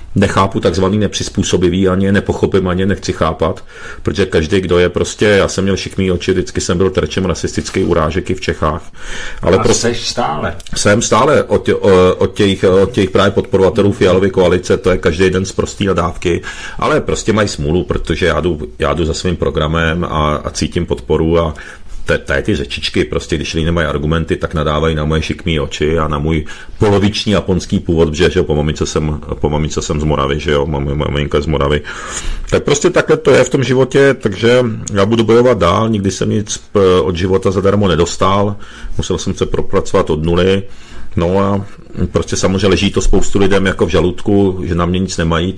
nechápu takzvaný nepřizpůsobivý, ani je nepochopím, ani je nechci chápat, protože každý, kdo je prostě, já jsem měl šikmý oči, vždycky jsem byl terčem rasistických urážek i v Čechách. Ale a prostě seš stále. Jsem stále od těch právě podporovatelů Fialovy koalice, to je každý den z prostý nadávky, ale prostě mají smůlu, protože já jdu za svým programem a cítím podporu a ty řečičky, prostě když lidi nemají argumenty, tak nadávají na moje šikmý oči a na můj poloviční japonský původ, že jo, po mamice jsem z Moravy, že jo, maminka z Moravy. Tak prostě takhle to je v tom životě, takže já budu bojovat dál, nikdy jsem nic od života zadarmo nedostal, musel jsem se propracovat od nuly. No a prostě samozřejmě leží to spoustu lidem jako v žaludku, že na mě nic nemají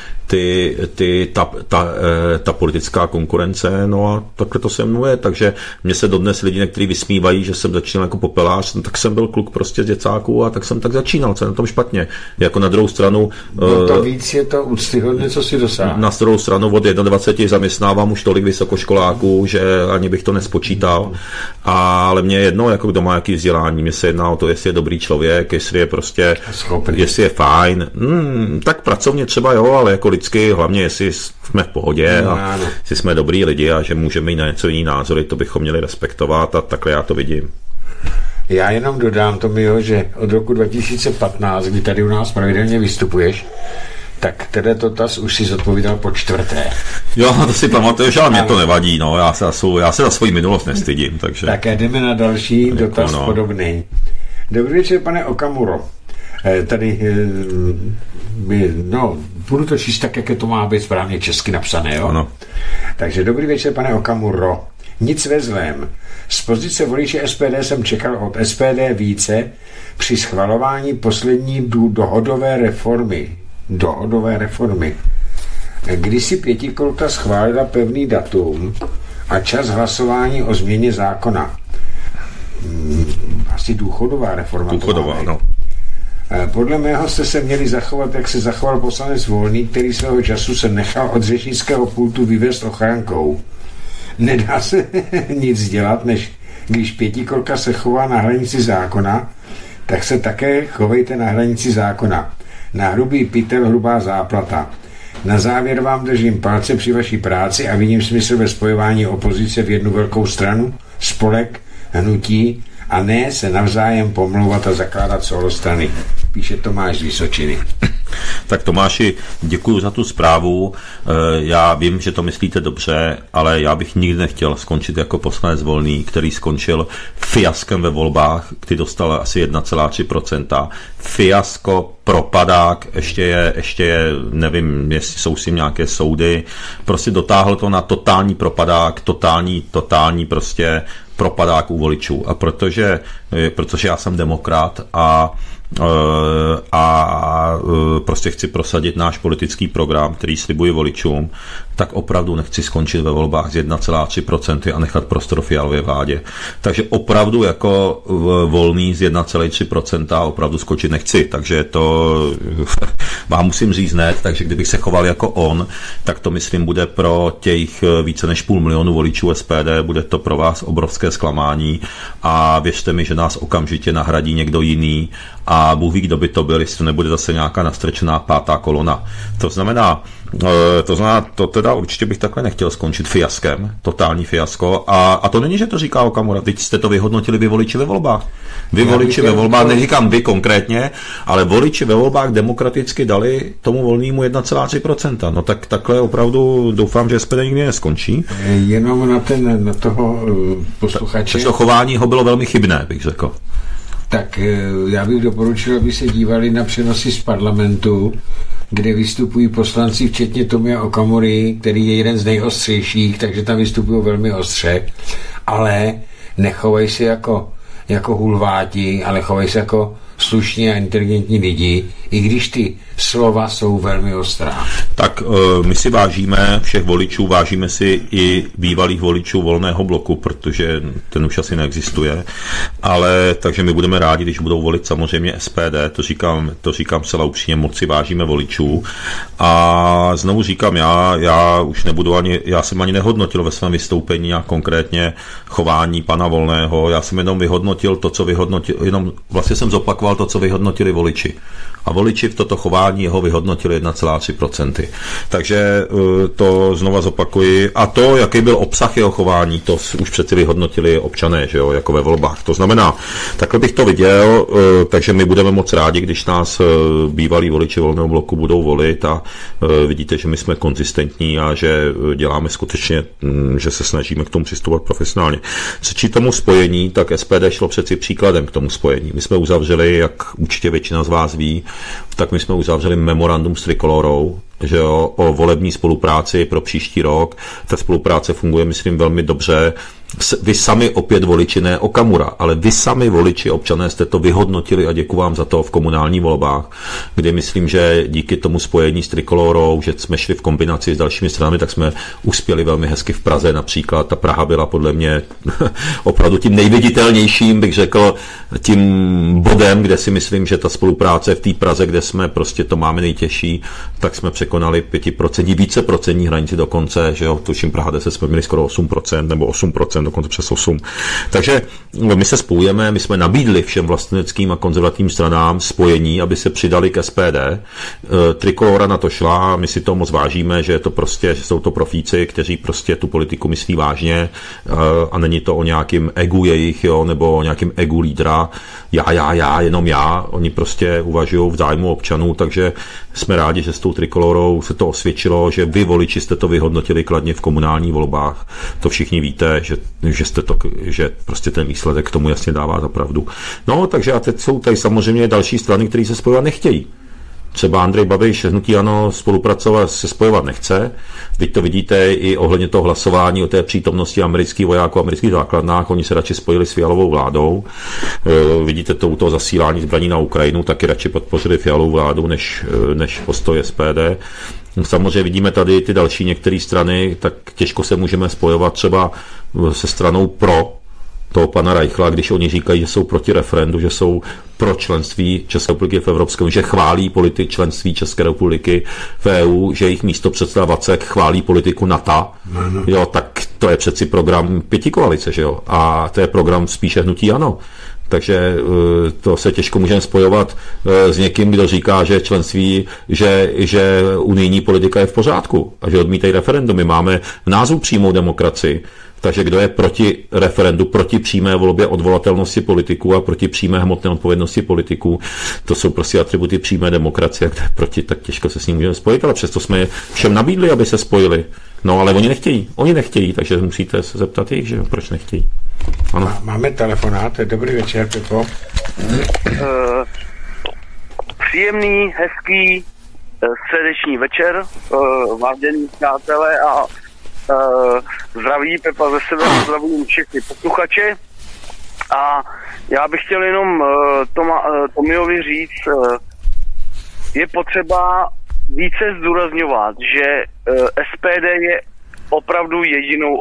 ta politická konkurence, no a takhle to se mnou je, takže mě se dodnes lidi někteří vysmívají, že jsem začínal jako popelář, no tak jsem byl kluk prostě z děcáků a tak jsem tak začínal, co je na tom špatně. Jako na druhou stranu... No to víc je to úctyhodné, co si dosáhl. Na druhou stranu od 21 zaměstnávám už tolik vysokoškoláků, že ani bych to nespočítal, ale mě je jedno, jako kdo má jaký vzdělání, mě se jedná o to, jestli je dobrý člověk, jestli je prostě, jestli je fajn, tak pracovně třeba jo, ale jako lidsky, hlavně jestli jsme v pohodě a jestli jsme dobrý lidi a že můžeme mít na něco jiný názory, to bychom měli respektovat a takhle já to vidím. Já jenom dodám Tomio, že od roku 2015, kdy tady u nás pravidelně vystupuješ, tak teda dotaz už si zodpovídal po 4. Jo, to si pamatuješ, ale mě to nevadí, no, já se za svoji minulost nestydím, takže... Tak jdeme na další dotaz podobný. Dobrý večer, pane Okamuro. Tady, budu to číst tak, jak to má být správně česky napsané, jo? Ano. Takže dobrý večer, pane Okamuro. Nic ve zlém. Z pozice voliče SPD jsem čekal od SPD více při schvalování poslední dohodové reformy. Když si pětikolka schválila pevný datum a čas hlasování o změně zákona. Asi důchodová reforma. Důchodová, no. Podle mého jste se měli zachovat, jak se zachoval poslanec Volný, který svého času se nechal od řečnického pultu vyvést ochrankou. Nedá se nic dělat, než když pětikolka se chová na hranici zákona, tak se také chovejte na hranici zákona. Na hrubý pytel hrubá záplata. Na závěr vám držím palce při vaší práci a vidím smysl ve spojování opozice v jednu velkou stranu, spolek, hnutí a ne se navzájem pomlouvat a zakládat solostrany. Píše Tomáš z Vysočiny. Tak Tomáši, děkuji za tu zprávu. Já vím, že to myslíte dobře, ale já bych nikdy nechtěl skončit jako poslanec Volný, který skončil fiaskem ve volbách, který dostal asi 1,3%. Fiasko, propadák, ještě je, nevím, jestli jsou s tím nějaké soudy, prostě dotáhl to na totální propadák, totální prostě propadák u voličů. A protože já jsem demokrat a prostě chci prosadit náš politický program, který slibuji voličům, tak opravdu nechci skončit ve volbách z 1,3% a nechat prostor Fialově vládě. Takže opravdu jako Volný z 1,3% opravdu skočit nechci. Takže to vám musím říct hned, takže kdybych se choval jako on, tak to myslím bude pro těch více než 500 000 voličů SPD, bude to pro vás obrovské zklamání a věřte mi, že nás okamžitě nahradí někdo jiný a Bůh ví, kdo by to byl, jestli to nebude zase nějaká nastrčená pátá kolona. To znamená, to teda určitě bych takhle nechtěl skončit fiaskem, totální fiasko a to není, že to říká Okamura, teď jste to vyhodnotili vy voliči ve volbách. Vy voliči ve volbách, neříkám vy konkrétně, ale voliči ve volbách demokraticky dali tomu Volnému 1,3%. No tak takhle opravdu doufám, že SPD nikdy neskončí. Jenom na toho posluchače. To chování ho bylo velmi chybné, bych řekl. Tak já bych doporučil, aby se dívali na přenosy z parlamentu, kde vystupují poslanci, včetně Tomia Okamury, který je jeden z nejostřejších, takže tam vystupují velmi ostře, ale nechovají se jako hulváti, ale chovají se jako slušní a inteligentní lidi, i když ty slova jsou velmi ostrá. Tak my si vážíme všech voličů, vážíme si i bývalých voličů Volného bloku, protože ten už asi neexistuje, ale takže my budeme rádi, když budou volit samozřejmě SPD, to říkám celá upřímně, moc si vážíme voličů a znovu říkám, já už nebudu já jsem ani nehodnotil ve svém vystoupení a konkrétně chování pana Volného, já jsem jenom vyhodnotil to, co vyhodnotil, jenom vlastně jsem zopakoval zopakoval to, co vyhodnotili voliči. A voliči v toto chování jeho vyhodnotili 1,3%. Takže to znova zopakuji. A to, jaký byl obsah jeho chování, to už přeci vyhodnotili občané, že jo, jako ve volbách. To znamená, takhle bych to viděl, takže my budeme moc rádi, když nás bývalí voliči Volného bloku budou volit a vidíte, že my jsme konzistentní a že děláme skutečně, že se snažíme k tomu přistupovat profesionálně. Co tomu spojení, tak SPD šlo přeci příkladem k tomu spojení. My jsme uzavřeli, jak určitě většina z vás ví, tak my jsme uzavřeli memorandum s Trikolorou, že jo, o volební spolupráci pro příští rok. Ta spolupráce funguje, myslím, velmi dobře. Vy sami opět voliči, ne Okamura, ale vy sami voliči, občané jste to vyhodnotili a děkuji vám za to v komunálních volbách, kdy myslím, že díky tomu spojení s Trikolorou, že jsme šli v kombinaci s dalšími stranami, tak jsme uspěli velmi hezky v Praze například. Ta Praha byla podle mě opravdu tím nejviditelnějším, bych řekl, tím bodem, kde si myslím, že ta spolupráce v té Praze, kde jsme prostě to máme nejtěžší, tak jsme překonali 5%, více procentní hranici dokonce, že jo, tuším Praha 10 jsme měli skoro 8% nebo 8%, dokonce přes 8. Takže my se spojujeme, my jsme nabídli všem vlasteneckým a konzervativním stranám spojení, aby se přidali k SPD. Trikolora na to šla, my si to moc vážíme, že je to prostě, že jsou to profíci, kteří prostě tu politiku myslí vážně a není to o nějakým egu jejich, jo, nebo o nějakým egu lídra, já, jenom já. Oni prostě uvažují v zájmu občanů, takže jsme rádi, že s tou Trikolorou se to osvědčilo, že vy voliči jste to vyhodnotili kladně v komunálních volbách. To všichni víte, že prostě ten výsledek k tomu jasně dává za pravdu. No, takže a teď jsou tady samozřejmě další strany, které se spojovat nechtějí. Třeba Andrej Babiš, hnutí ANO, spolupracovat, se spojovat nechce. Teď to vidíte i ohledně toho hlasování o té přítomnosti amerických vojáků v amerických základnách. Oni se radši spojili s Fialovou vládou. Vidíte to u toho zasílání zbraní na Ukrajinu, taky radši podpořili Fialovou vládu, než postoj SPD. Samozřejmě vidíme tady ty další některé strany, tak těžko se můžeme spojovat třeba se stranou pro toho pana Reichla, když oni říkají, že jsou proti referendu, že jsou pro členství České republiky v Evropské unii, že chválí členství České republiky v EU, že jejich místopředseda Vacek chválí politiku NATO. Jo, tak to je přeci program pětikoalice, že jo? A to je program spíše hnutí ANO. Takže to se těžko můžeme spojovat s někým, kdo říká, že členství, že unijní politika je v pořádku a že odmítají referendum. My máme v názvu přímou demokracii. Takže kdo je proti referendu, proti přímé volbě odvolatelnosti politiků a proti přímé hmotné odpovědnosti politiků, to jsou prostě atributy přímé demokracie, kde proti, tak těžko se s ním můžeme spojit, ale přesto jsme je všem nabídli, aby se spojili. No ale oni nechtějí, takže musíte se zeptat jich, že proč nechtějí. Ano. Máme telefonát, dobrý večer, Pepo. Příjemný, hezký, středeční večer, vážení přátelé a zdraví Pepa ze sebe, zdravím všechny posluchače a já bych chtěl jenom Tomiovi říct, je potřeba více zdůrazňovat, že SPD je opravdu jedinou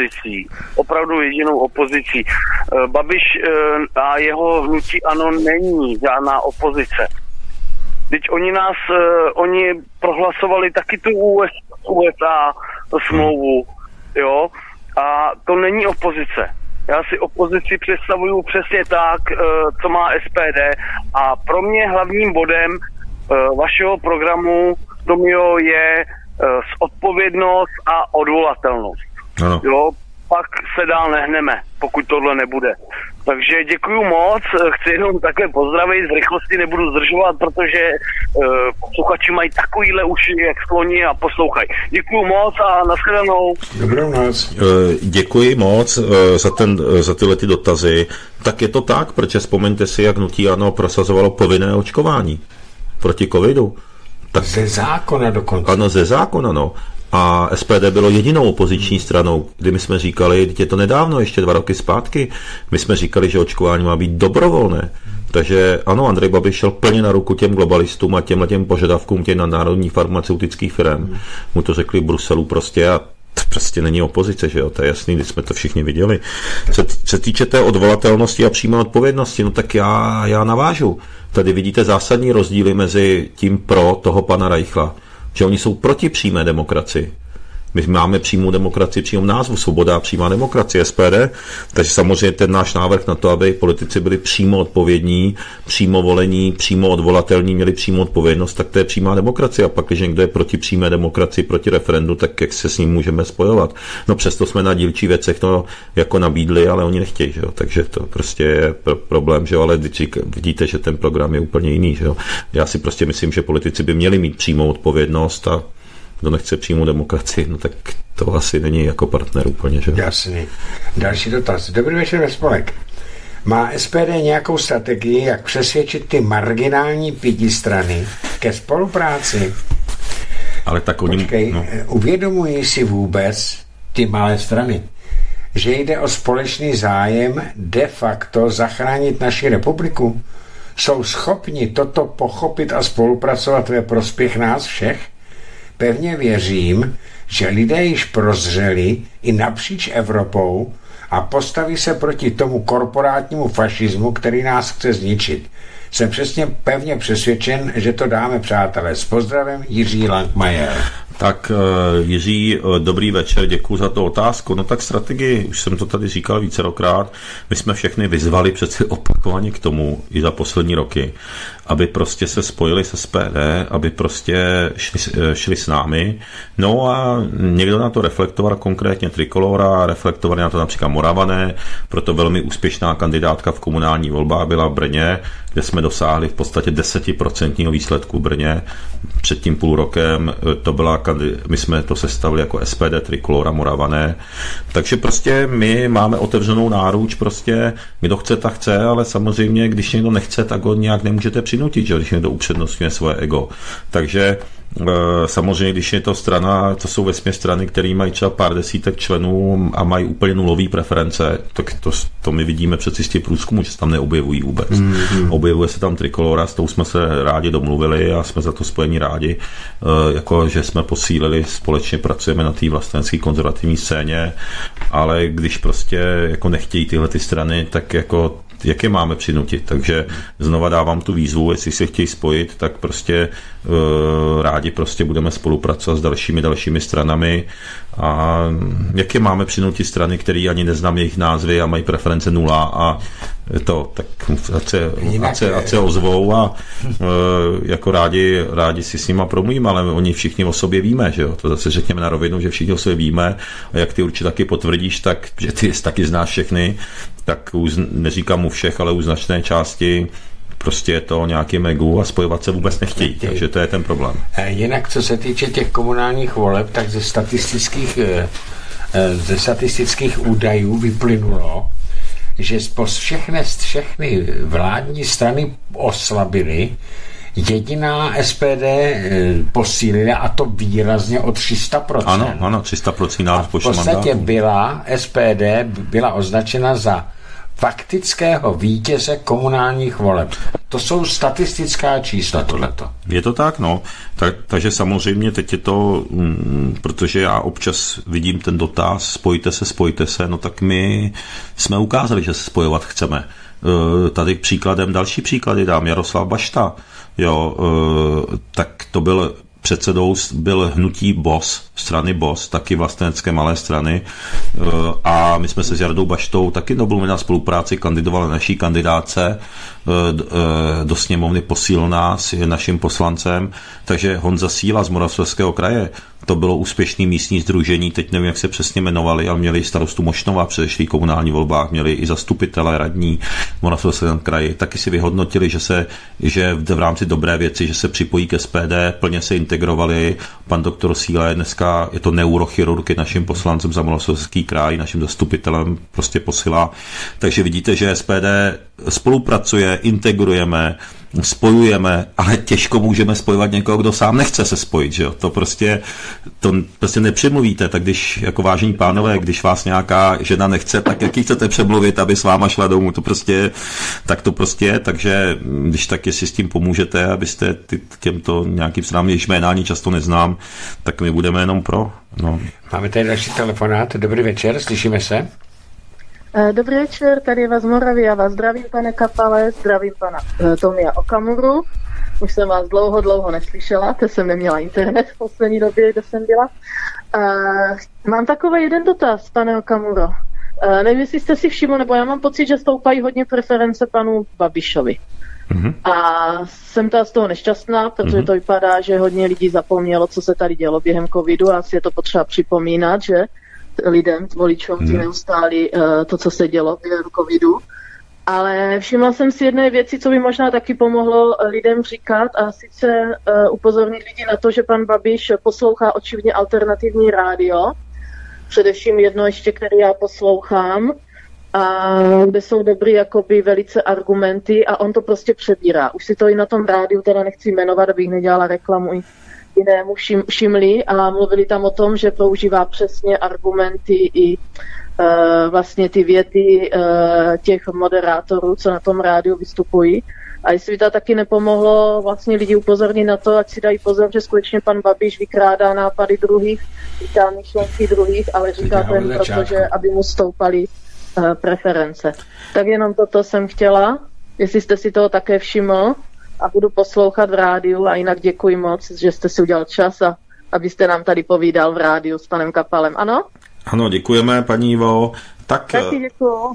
opozicí. Babiš a jeho hnutí ANO není žádná opozice. Teď oni prohlasovali taky tu USA smlouvu, jo, a to není opozice. Já si opozici představuju přesně tak, co má SPD a pro mě hlavním bodem vašeho programu, Tomio, je odpovědnost a odvolatelnost. Ano. Jo, pak se dál nehneme, pokud tohle nebude. Takže děkuju moc, chci jenom také pozdravit, z rychlosti nebudu zdržovat, protože posluchači mají takovýhle uši, jak skloní a poslouchají. Děkuju moc a nashledanou. Dobrou noc. Děkuji moc za tyhle ty dotazy. Tak je to tak, protože vzpomeňte si, jak hnutí ANO prosazovalo povinné očkování proti covidu. Tak, ze zákona dokonce. Ano, ze zákona, no. A SPD bylo jedinou opoziční stranou, kdy my jsme říkali, je to nedávno, ještě 2 roky zpátky, my jsme říkali, že očkování má být dobrovolné. Takže ano, Andrej Babiš šel plně na ruku těm globalistům a těm požadavkům těch nadnárodních farmaceutických firm. Mu to řekli v Bruselu prostě a to prostě není opozice, že jo, to je jasný, když jsme to všichni viděli. Co se týče té odvolatelnosti a přímé odpovědnosti, no tak já navážu. Tady vidíte zásadní rozdíly mezi tím pro toho pana Reichla, že oni jsou proti přímé demokracii. My máme přímou demokracii, přímou názvu, svoboda a přímá demokracie, SPD, takže samozřejmě ten náš návrh na to, aby politici byli přímo odpovědní, přímo volení, přímo odvolatelní, měli přímou odpovědnost, tak to je přímá demokracie. A pak, když někdo je proti přímé demokracii, proti referendu, tak jak se s ním můžeme spojovat? No přesto jsme na dílčí věcech to jako nabídli, ale oni nechtějí, že jo? Takže to prostě je problém, že jo? Ale vidíte, že ten program je úplně jiný, že jo? Já si prostě myslím, že politici by měli mít přímou odpovědnost a kdo nechce přímou demokracii, no tak to asi není jako partner úplně, že jo? Jasný. Další dotaz. Dobrý večer ve Spolek. Má SPD nějakou strategii, jak přesvědčit ty marginální pětistrany ke spolupráci? Ale tak oni... Počkej, uvědomují si vůbec ty malé strany, že jde o společný zájem de facto zachránit naši republiku? Jsou schopni toto pochopit a spolupracovat ve prospěch nás všech? Pevně věřím, že lidé již prozřeli i napříč Evropou a postaví se proti tomu korporátnímu fašismu, který nás chce zničit. Jsem pevně přesvědčen, že to dáme, přátelé. S pozdravem, Jiří Langmajer. Tak Jiří, dobrý večer, děkuji za tu otázku. No tak strategii, už jsem to tady říkal vícerokrát, my jsme všechny vyzvali přeci opakovaně k tomu i za poslední roky, aby prostě se spojili se SPD, aby prostě šli s námi. No a někdo na to reflektoval, konkrétně Trikolora, reflektovali na to například Moravané, proto velmi úspěšná kandidátka v komunální volbách byla v Brně, kde jsme dosáhli v podstatě 10% výsledku v Brně. Před tím půl rokem to byla my jsme to sestavili jako SPD, Trikolora, Moravané. Takže prostě my máme otevřenou náruč, prostě kdo chce, tak chce, ale samozřejmě, když někdo nechce, tak ho nějak nemůžete přinutit, že když někdo upřednostňuje svoje ego. Takže samozřejmě, když je to strana, to jsou vesměs strany, které mají třeba pár desítek členů a mají úplně nulový preference, tak to my vidíme přeci z těch průzkumů, že se tam neobjevují vůbec. Objevuje se tam Trikolora, s tou jsme se rádi domluvili a jsme za to spojení rádi, jako že jsme posílili, společně pracujeme na té vlastenecké konzervativní scéně, ale když prostě jako nechtějí tyhle ty strany, tak jako jak je máme přinutit, takže znova dávám tu výzvu, jestli se chtějí spojit, tak prostě rádi prostě budeme spolupracovat s dalšími stranami a jak je máme přinutit strany, které ani neznám jejich názvy a mají preference 0 a to, tak ať se ozvou a jako rádi si s nima promluvíme, ale oni všichni o sobě víme, že jo, to zase řekněme na rovinu, že všichni o sobě víme a jak ty určitě taky potvrdíš, tak, že ty taky znáš všechny, tak neříkám u všech, ale u značné části prostě je to nějaký megu a spojovat se vůbec nechtějí, takže to je ten problém. Jinak, co se týče těch komunálních voleb, tak ze statistických údajů vyplynulo, že všechny vládní strany oslabily, jediná SPD posílila, a to výrazně o 300%. Ano, 300% nás v podstatě SPD byla označena za faktického vítěze komunálních voleb. To jsou statistická čísla, tohleto. Je to tak, no. Takže samozřejmě teď je to, protože já občas vidím ten dotaz, spojte se, no tak my jsme ukázali, že se spojovat chceme. Tady další příklady dám, Jaroslav Bašta, jo, tak to předsedou byl hnutí BOS, strany BOS, taky vlastenecké malé strany a my jsme se s Jardou Baštou taky domluvili na spolupráci, kandidoval naší kandidáce do sněmovny, posílil nás, je naším poslancem, takže Honza Síla z Moravskoslezského kraje, to bylo úspěšné místní sdružení, teď nevím, jak se přesně jmenovali, ale měli starostu Mošnova v předešlých komunálních volbách, měli i zastupitele, radní v Moravskoslezském kraji, taky si vyhodnotili, že v rámci dobré věci, že se připojí k SPD, plně se integrovali, pan doktor Síla dneska je to neurochirurg, je naším poslancem za Moravskoslezský kraj, naším zastupitelem, prostě posílá. Takže vidíte, že SPD spolupracuje, integrujeme, spojujeme, ale těžko můžeme spojovat někoho, kdo sám nechce se spojit, že jo? To prostě nepřemluvíte, tak když, jako vážení pánové, když vás nějaká žena nechce, tak jak ji chcete přemluvit, aby s váma šla domů, tak to prostě, takže když tak, jestli s tím pomůžete, abyste těmto nějakým stranám, jejichž jména ani často neznám, tak my budeme jenom pro. No. Máme tady další telefonát, dobrý večer, slyšíme se? Dobrý večer, tady je vás z Moravy, já vás zdravím, pane Kapale, zdravím pana Tomia Okamuru Už jsem vás dlouho neslyšela, to jsem neměla internet v poslední době, kde jsem byla. Mám takový jeden dotaz, pane Okamuro. Nevím, jestli jste si všiml, nebo já mám pocit, že stoupají hodně preference panu Babišovi. Mm-hmm. A jsem z toho nešťastná, protože to vypadá, že hodně lidí zapomnělo, co se tady dělo během covidu a asi je to potřeba připomínat, že lidem, voličům, ty neustáli to, co se dělo během covidu. Ale všimla jsem si jedné věci, co by možná taky pomohlo lidem říkat, a sice upozornit lidi na to, že pan Babiš poslouchá očividně alternativní rádio, především jedno ještě, které já poslouchám, a kde jsou dobrý jakoby velice argumenty a on to prostě přebírá. Už si to i na tom rádiu, teda nechci jmenovat, abych nedělala reklamu i jinému všimli, a mluvili tam o tom, že používá přesně argumenty i vlastně ty věty těch moderátorů, co na tom rádiu vystupují. A jestli by to taky nepomohlo vlastně lidi upozornit na to, ať si dají pozor, že skutečně pan Babiš vykrádá nápady druhých, říká myšlenky druhých, ale říká to jen proto, že aby mu stoupaly preference. Tak jenom toto jsem chtěla, jestli jste si toho také všiml, a budu poslouchat v rádiu, a jinak děkuji moc, že jste si udělal čas a abyste nám tady povídal v rádiu s panem Kapalem. Ano? Ano, děkujeme, paní Ivo. Taky děkuju.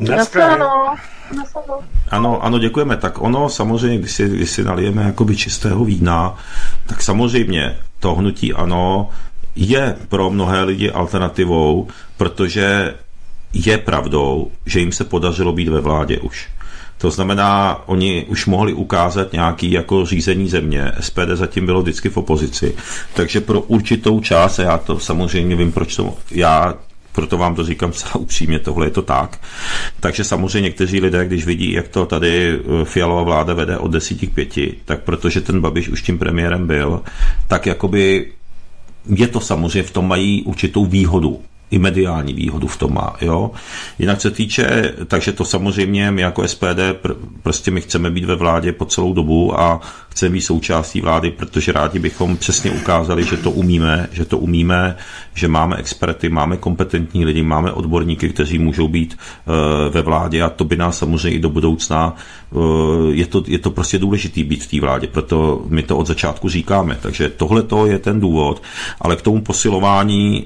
Ano, děkujeme. Tak ono samozřejmě, když si nalijeme jakoby čistého vína, tak samozřejmě to hnutí ANO je pro mnohé lidi alternativou, protože je pravdou, že jim se podařilo být ve vládě už. To znamená, oni už mohli ukázat nějaký jako řízení země. SPD zatím bylo vždycky v opozici. Takže pro určitou část, a já to samozřejmě vím, proč to proto vám to říkám celá upřímně, tohle je to tak. Takže samozřejmě někteří lidé, když vidí, jak to tady Fialova vláda vede od 10 k 5, tak protože ten Babiš už tím premiérem byl, tak jakoby je to samozřejmě, v tom mají určitou výhodu. I mediální výhodu v tom má, jo. Jinak se týče, takže to samozřejmě my jako SPD, prostě my chceme být ve vládě po celou dobu a chceme být součástí vlády, protože rádi bychom přesně ukázali, že to umíme, že máme experty, máme kompetentní lidi, máme odborníky, kteří můžou být ve vládě, a to by nás samozřejmě i do budoucna, je to prostě důležitý být v té vládě, proto my to od začátku říkáme, takže tohle to je ten důvod, ale k tomu posilování,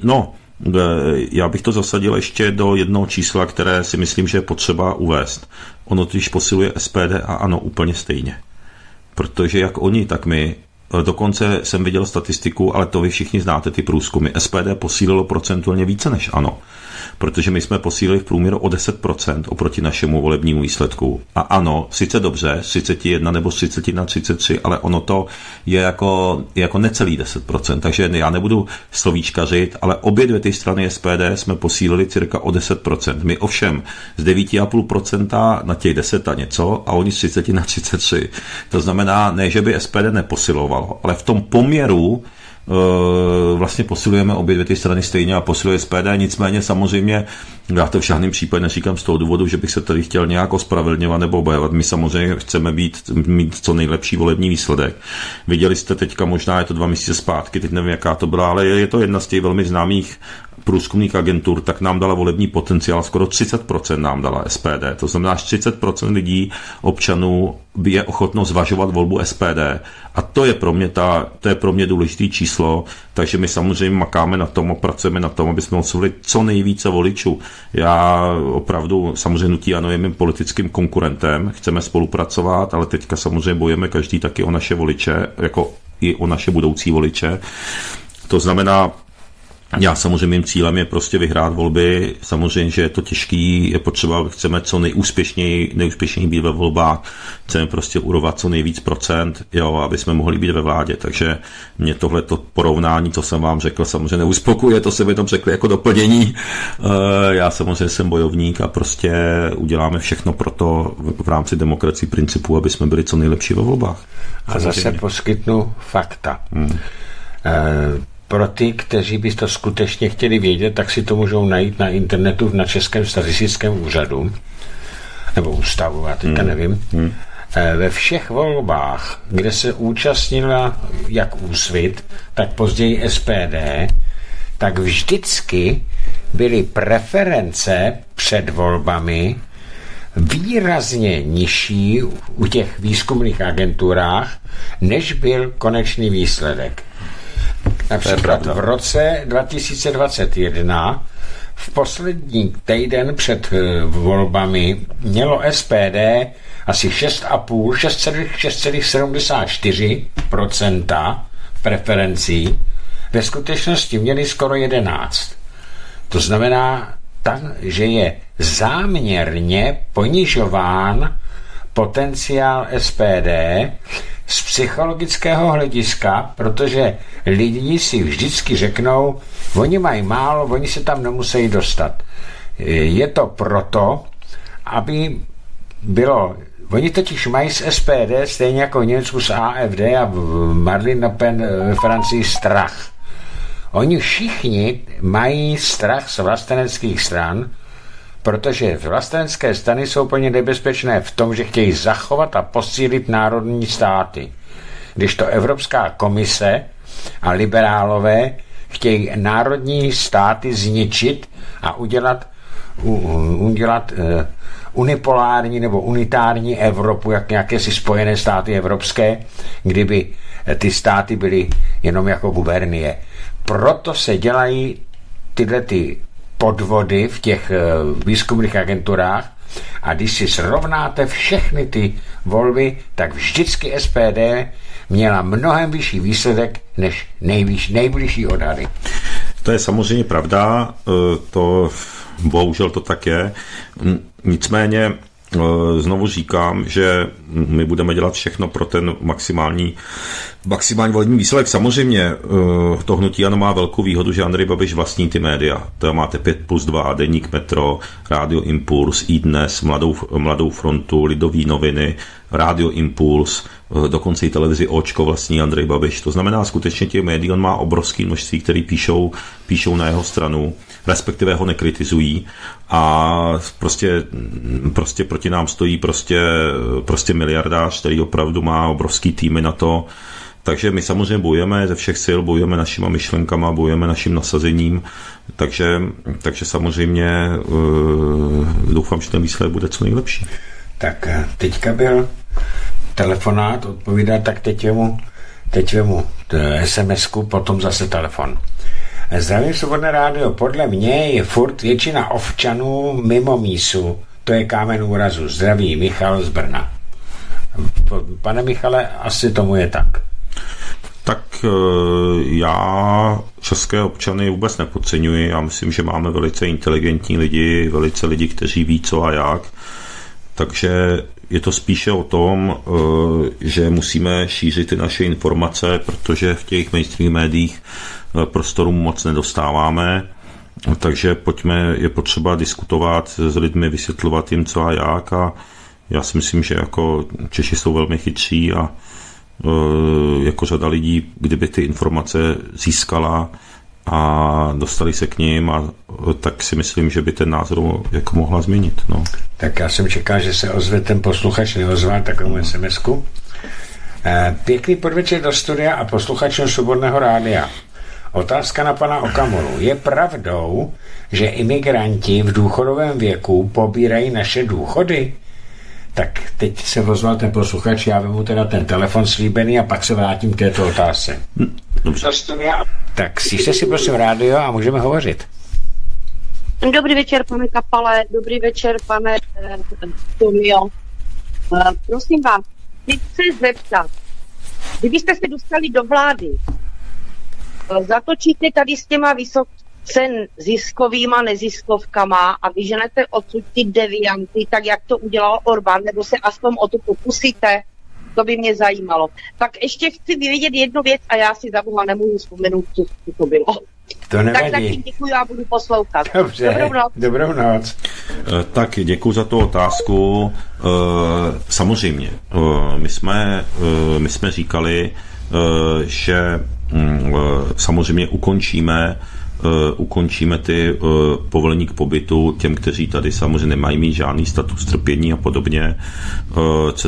já bych to zasadil ještě do jednoho čísla, které si myslím, že je potřeba uvést. Ono totiž posiluje SPD a ANO úplně stejně. Protože jak oni, tak my, dokonce jsem viděl statistiku, ale to vy všichni znáte, ty průzkumy. SPD posílilo procentuálně více než ANO. Protože my jsme posílili v průměru o 10% oproti našemu volebnímu výsledku. A ano, sice dobře, 31 nebo 31, 33, ale ono to je jako necelý 10%. Takže já nebudu slovíčkařit, ale obě dvě ty strany SPD jsme posílili cirka o 10%. My ovšem z 9,5% na těch 10 a něco a oni z 30 na 33. To znamená, ne, že by SPD neposilovalo, ale v tom poměru vlastně posilujeme obě dvě ty strany stejně a posiluje SPD, nicméně samozřejmě já to v žádném případě neříkám z toho důvodu, že bych se tady chtěl nějak ospravedlňovat nebo obhajovat. My samozřejmě chceme mít co nejlepší volební výsledek. Viděli jste teďka, možná je to 2 měsíce zpátky, teď nevím, jaká to byla, ale je to jedna z těch velmi známých průzkumných agentur, tak nám dala volební potenciál, skoro 30% nám dala SPD. To znamená, až 30% lidí, občanů je ochotno zvažovat volbu SPD. A to je pro mě důležité číslo, takže my samozřejmě makáme na tom, pracujeme na tom, aby jsme oslovili co nejvíce voličů. Já opravdu, samozřejmě hnutí ANO je mým politickým konkurentem, chceme spolupracovat, ale teďka samozřejmě bojujeme každý taky o naše voliče, jako i o naše budoucí voliče. To znamená, já samozřejmě mým cílem je prostě vyhrát volby, samozřejmě, že je to těžký, je potřeba, chceme co nejúspěšněji být ve volbách, chceme prostě urovat co nejvíc procent, jo, aby jsme mohli být ve vládě, takže mě tohleto porovnání, co jsem vám řekl, samozřejmě neuspokuje, to jsem jenom řekl jako doplnění, já samozřejmě jsem bojovník a prostě uděláme všechno pro to v rámci demokracie principů, aby jsme byli co nejlepší ve volbách. A zase poskytnu fakta. Pro ty, kteří by to skutečně chtěli vědět, tak si to můžou najít na internetu na Českém statistickém úřadu nebo ústavu, já teďka nevím. Ve všech volbách, kde se účastnila jak Úsvit, tak později SPD, tak vždycky byly preference před volbami výrazně nižší u těch výzkumných agenturách, než byl konečný výsledek. Například v roce 2021 v poslední týden před volbami mělo SPD asi 6,74% preferencí, ve skutečnosti měli skoro 11%. To znamená, že je záměrně ponižován potenciál SPD z psychologického hlediska, protože lidi si vždycky řeknou, oni mají málo, oni se tam nemusí dostat. Je to proto, aby bylo, oni totiž mají z SPD, stejně jako v Německu z AfD a Marine Le Pen ve Francii strach. Oni všichni mají strach z vlasteneckých stran, protože vlastenecké strany jsou plně nebezpečné v tom, že chtějí zachovat a posílit národní státy. Když to Evropská komise a liberálové chtějí národní státy zničit a udělat unipolární nebo unitární Evropu, jak nějaké si spojené státy evropské, kdyby ty státy byly jenom jako gubernie. Proto se dělají tyhle ty podvody v těch výzkumných agenturách a když si srovnáte všechny ty volby, tak vždycky SPD měla mnohem vyšší výsledek než nejbližší odhady. To je samozřejmě pravda, to bohužel to tak je. Nicméně znovu říkám, že my budeme dělat všechno pro ten maximální volební výsledek. Samozřejmě to hnutí ANO má velkou výhodu, že Andrej Babiš vlastní ty média. To máte 5+2, Deník Metro, Rádio Impuls, iDnes, Mladou frontu, Lidové noviny, Rádio Impuls, dokonce i televizi Očko vlastní Andrej Babiš. To znamená, skutečně těch médií on má obrovský množství, který píšou na jeho stranu, respektive ho nekritizují a prostě proti nám stojí prostě miliardář, který opravdu má obrovský týmy na to. Takže my samozřejmě bojujeme ze všech sil, bojujeme našima myšlenkama, bojujeme naším nasazením, takže samozřejmě doufám, že ten výsledek bude co nejlepší. Tak teďka byl telefonát, odpovídat, tak teď vemu SMS-ku, potom zase telefon. Zdravím, Svobodné rádio. Podle mě je furt většina občanů mimo mísu. To je kámen úrazu. Zdraví, Michal z Brna. Pane Michale, asi tomu je tak. Tak já české občany vůbec nepodceňuji. Já myslím, že máme velice inteligentní lidi, velice lidi, kteří ví co a jak. Takže je to spíše o tom, že musíme šířit ty naše informace, protože v těch mainstream médiích prostoru moc nedostáváme. Takže je potřeba diskutovat s lidmi, vysvětlovat jim co a jak. A já si myslím, že jako Češi jsou velmi chytří a jako řada lidí, kdyby ty informace získala a dostali se k ním, tak si myslím, že by ten názor jako mohla změnit. No. Tak já jsem čekal, že se ozve ten posluchač, neozval takovou SMS-ku. Pěkný podvečer do studia a posluchačům Svobodného rádia. Otázka na pana Okamuru. Je pravdou, že imigranti v důchodovém věku pobírají naše důchody? Tak teď se ozval ten posluchač, já vemu teda ten telefon slíbený a pak se vrátím k této otázce. Dobře. Tak stište si prosím rádio a můžeme hovořit. Dobrý večer, pane Kapale, dobrý večer, pane Tomio. Prosím vás, chci se zeptat, kdybyste se dostali do vlády, zatočíte tady s těma vysoce ziskovýma neziskovkama a vyženete odsud ty devianty, tak jak to udělal Orbán, nebo se aspoň o to pokusíte, to by mě zajímalo. Tak ještě chci vědět jednu věc a já si za boha nemůžu vzpomenout, co to bylo. To nevadí. Tak zatím děkuji a budu poslouchat. Dobře, dobrou noc. Tak děkuji za tu otázku. Samozřejmě, my jsme říkali, že samozřejmě ukončíme ukončíme ty povolení k pobytu těm, kteří tady samozřejmě nemají mít žádný status trpění a podobně. Co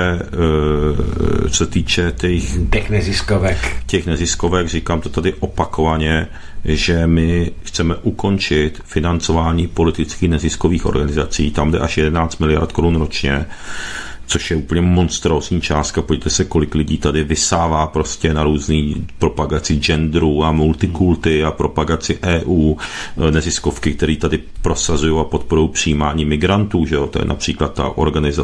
týče těch neziskovek, říkám to tady opakovaně, že my chceme ukončit financování politických neziskových organizací, tam jde až 11 miliard korun ročně, což je úplně monstrózní částka. Pojďte se, kolik lidí tady vysává prostě na různý propagaci genderu a multikulty a propagaci EU, neziskovky, které tady prosazují a podporují přijímání migrantů, že jo? To je například ta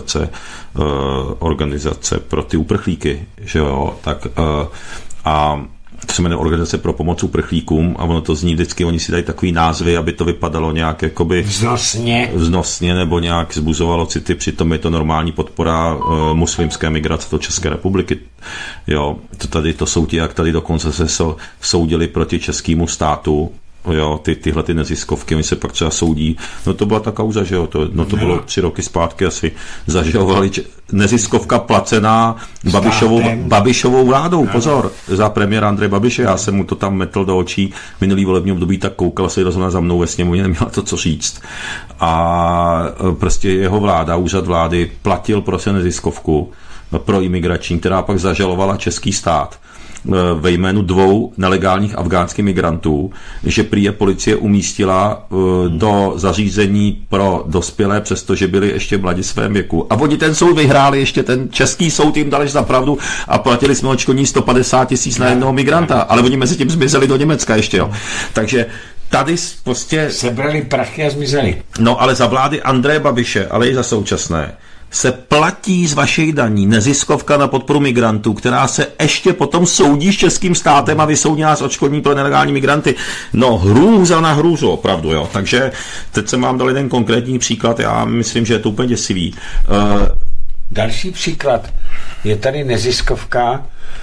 organizace pro ty uprchlíky, že jo? Tak a to se jmenuje Organizace pro pomoc uprchlíkům a ono to zní vždycky, oni si dají takový názvy, aby to vypadalo nějak jakoby vznosně nebo nějak zbuzovalo city, přitom je to normální podpora muslimské migrace do České republiky. Jo, to jsou ti, jak tady dokonce se soudili proti českému státu, jo, tyhle ty neziskovky, oni se pak třeba soudí. No to byla ta kauza, že jo, to bylo 3 roky zpátky asi zažalovali neziskovka placená Babišovou vládou, pozor, za premiéra Andreje Babiše, já jsem mu to tam metl do očí minulý volební období, tak koukal se rozhodně za mnou ve sněmovně, neměla to co říct. A prostě jeho vláda, úřad vlády platil prostě neziskovku pro imigrační, která pak zažalovala český stát ve jménu 2 nelegálních afgánských migrantů, že prý je policie umístila do zařízení pro dospělé, přestože byli ještě mladí svém věku. A oni ten soud vyhráli, ještě ten český soud jim dali za pravdu a platili jsme odškodní 150 000 na jednoho migranta, ale oni mezi tím zmizeli do Německa ještě, jo. Takže tady prostě sebrali prachy a zmizeli. No, ale za vlády Andreje Babiše, ale i za současné, se platí z vašich daní neziskovka na podporu migrantů, která se ještě potom soudí s českým státem a vysoudí nás odškodní pro nelegální migranty. No, hrůza na hrůzu, opravdu, jo. Takže teď jsem vám dal jeden konkrétní příklad, já myslím, že je to úplně děsivý. Další příklad. Je tady neziskovka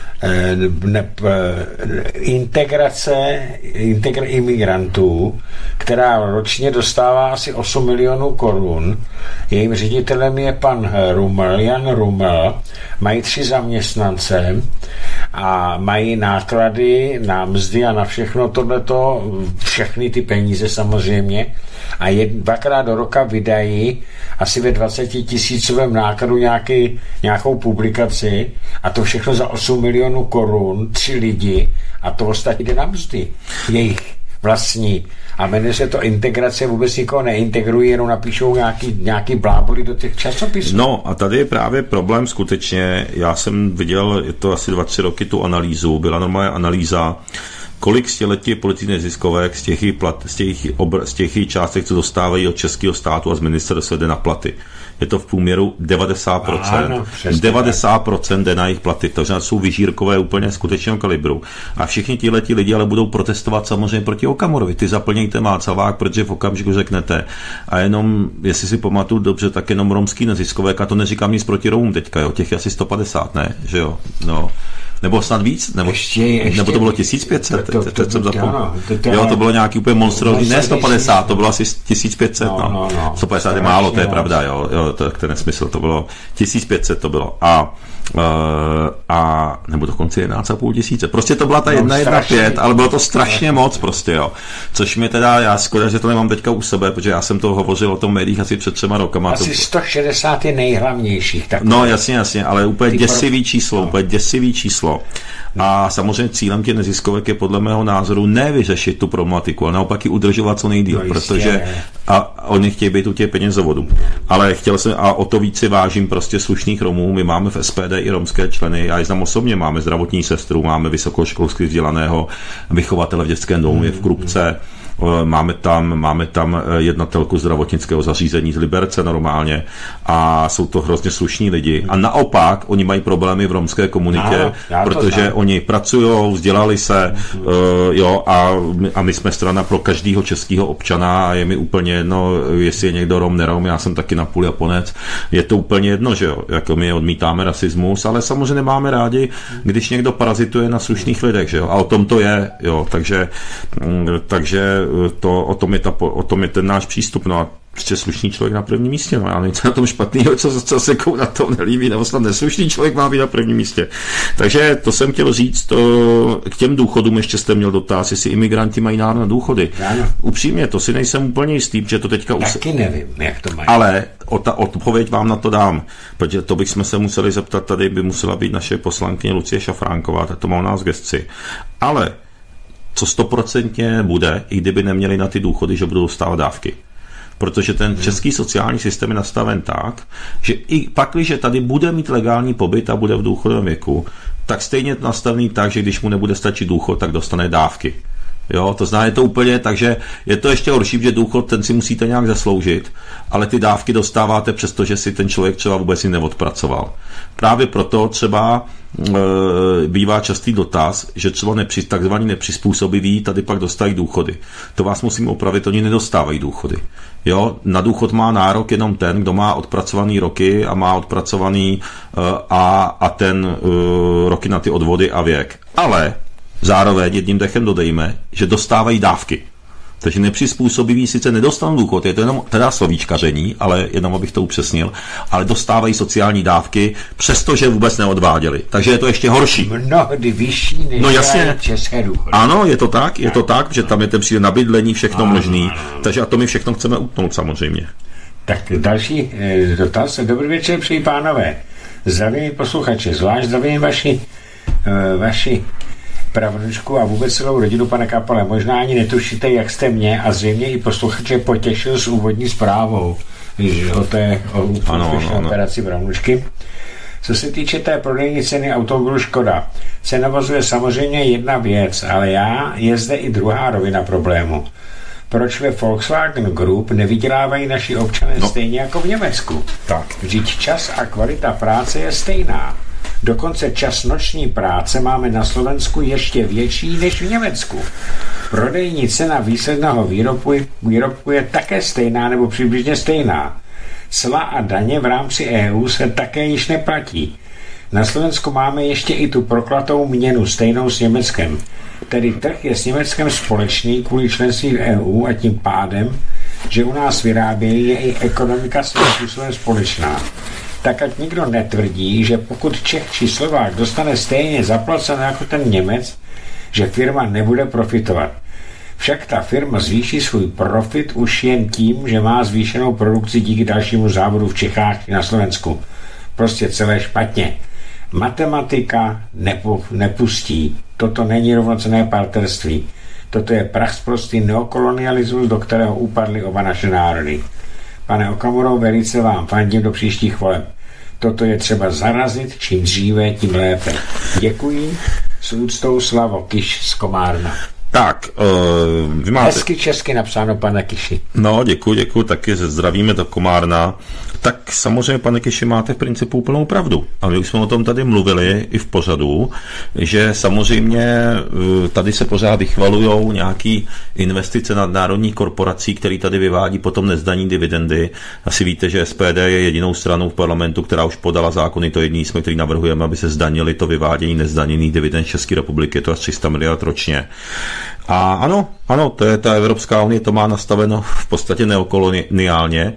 integrace imigrantů, která ročně dostává asi 8 milionů korun. Jejím ředitelem je pan Jan Ruml. Mají 3 zaměstnance a mají náklady na mzdy a na všechno tohleto, všechny ty peníze samozřejmě, a 2krát do roka vydají asi ve 20 000 nákladu nějakou publikaci a to všechno za 8 milionů korun, 3 lidi a to ostatní jde na mzdy jejich vlastní. A jmenuje se to integrace, vůbec nikoho neintegrují, jenom napíšou nějaký bláboli do těch časopisů. No a tady je právě problém skutečně, já jsem viděl, je to asi 2-3 roky tu analýzu, byla normálně analýza, kolik stěletí politických neziskovek z těch částek, co dostávají od českého státu a z ministerstva jde na platy. Je to v průměru 90%. Ano, 90% jde na jejich platy, takže jsou vyžírkové úplně skutečného kalibru. A všichni tihleti lidi ale budou protestovat samozřejmě proti Okamurovi. Ty zaplnějte Máclavák, protože v okamžiku řeknete. A jenom, jestli si pamatuju dobře, tak jenom romský neziskovek, a to neříkám nic proti Romům teďka, jo, těch je asi 150, ne? Že jo, no. Nebo snad víc? Nebo to bylo 1500? Teď jsem zapomněl. Jo, to bylo nějaký úplně monstrózní. Ne 150, to bylo asi 1500. No. 150 je málo, to je pravda, jo, to je nesmysl, to bylo 1500 to bylo. A nebo dokonce 11,5 tisíce. Prostě to byla ta 1,15, ale bylo to strašně moc prostě, jo. Což mi teda, já škoda, že to nemám teďka u sebe, protože já jsem to hovořil o tom médiích asi před 3 rokama. Asi 160 je nejhlavnějších. No jasně, ale úplně děsivý číslo. A samozřejmě cílem těch neziskovek je podle mého názoru nevyřešit tu problematiku, ale naopak ji udržovat co nejdýl, protože a oni chtějí být u těch penězovodů. Ale chtěl jsem, a o to víc si vážím prostě slušných Romů. My máme v SPD i romské členy, já je znám osobně, máme zdravotní sestru, máme vysokoškolsky vzdělaného vychovatele v dětském domově v Krupce, máme tam jednatelku zdravotnického zařízení z Liberce normálně a jsou to hrozně slušní lidi. A naopak, oni mají problémy v romské komunitě, protože oni pracují, vzdělali se, jo, a my jsme strana pro každého českého občana a je mi úplně jedno, jestli je někdo Rom, nerom, já jsem taky napůl Japonec, je to úplně jedno, že jo, jako my odmítáme rasismus, ale samozřejmě nemáme rádi, když někdo parazituje na slušných lidech, že jo, a o tom to je, jo, takže o tom je ten náš přístup. No a prostě slušný člověk na prvním místě. No já nevím, co na tom špatného, co se komu na tom nelíbí, nebo snad neslušný člověk má být na prvním místě. Takže to jsem chtěl říct, k těm důchodům ještě jste měl dotaz, jestli imigranti mají nárok na důchody. Ano. Upřímně, to si nejsem úplně jistý, že to teďka... Taky nevím, jak to mají. Ale odpověď vám na to dám, protože to bychom se museli zeptat, tady by musela být naše poslankyně Lucie Šafránková, tak to má u nás v gesci. Ale co 100% bude, i kdyby neměli na ty důchody, že budou dostávat dávky. Protože ten český sociální systém je nastaven tak, že i pakliže tady bude mít legální pobyt a bude v důchodovém věku, tak stejně je to nastavený tak, že když mu nebude stačit důchod, tak dostane dávky. Jo, to znamená, je to úplně, takže je to ještě horší, že důchod ten si musíte nějak zasloužit, ale ty dávky dostáváte přesto, že si ten člověk třeba vůbec si neodpracoval. Právě proto třeba bývá častý dotaz, že třeba takzvaní nepřizpůsobiví tady pak dostávají důchody. To vás musím opravit, oni nedostávají důchody. Jo, na důchod má nárok jenom ten, kdo má odpracovaný roky a má odpracovaný a ten roky na ty odvody a věk. Ale zároveň jedním dechem dodejme, že dostávají dávky. Takže nepřizpůsobiví sice nedostanou důchod, je to jenom teda slovíčkaření, ale jenom abych to upřesnil, ale dostávají sociální dávky, přestože vůbec neodváděli. Takže je to ještě horší. Mnohdy vyšší než české důchody. Ano, je to tak, že tam je ten přijde na bydlení, všechno možný. Takže a to my všechno chceme utnout samozřejmě. Tak další dotaz. Dobrý večer, přeji pánové. Zdravím posluchače, zvlášť zdravím vaši pravnučku a vůbec celou rodinu, pane Kapale. Možná ani netušíte, jak jste mě a zřejmě i posluchače potěšil s úvodní zprávou o úspěšné operaci pravnučky. Co se týče té prodejní ceny automobilu Škoda, se navazuje samozřejmě jedna věc, ale je zde i druhá rovina problému. Proč ve Volkswagen Group nevydělávají naši občané stejně jako v Německu? Tak. Vždyť čas a kvalita práce je stejná. Dokonce čas noční práce máme na Slovensku ještě větší než v Německu. Prodejní cena výsledného výrobku je také stejná nebo přibližně stejná. Cla a daně v rámci EU se také již neplatí. Na Slovensku máme ještě i tu proklatou měnu stejnou s Německem. Tedy trh je s Německem společný kvůli členství v EU a tím pádem, že u nás vyrábějí, je i ekonomika svým způsobem společná. Tak ať nikdo netvrdí, že pokud Čech či Slovák dostane stejně zaplaceno jako ten Němec, že firma nebude profitovat. Však ta firma zvýší svůj profit už jen tím, že má zvýšenou produkci díky dalšímu závodu v Čechách i na Slovensku. Prostě celé špatně. Matematika nepustí. Toto není rovnocenné partnerství. Toto je prachsprostý neokolonialismus, do kterého upadly oba naše národy. Pane Okamuro, velice vám fandím do příštích voleb. Toto je třeba zarazit, čím dříve, tím lépe. Děkuji. S úctou Slavo Kiš z Komárna. Tak, vy máte... Hezky česky napsáno, pane Kiši. No, děkuji, taky zdravíme do Komárna. Tak samozřejmě, pane Kiši, máte v principu úplnou pravdu. A my už jsme o tom tady mluvili i v pořadu, že samozřejmě tady se pořád vychvalujou nějaký investice nadnárodních korporací, které tady vyvádí potom nezdaní dividendy. Asi víte, že SPD je jedinou stranou v parlamentu, která už podala zákony, to jedný jsme, který navrhujeme, aby se zdanili to vyvádění nezdaněných dividend České republiky, to je 300 miliard ročně. A ano, to je ta Evropská unie, to má nastaveno v podstatě neokoloniálně,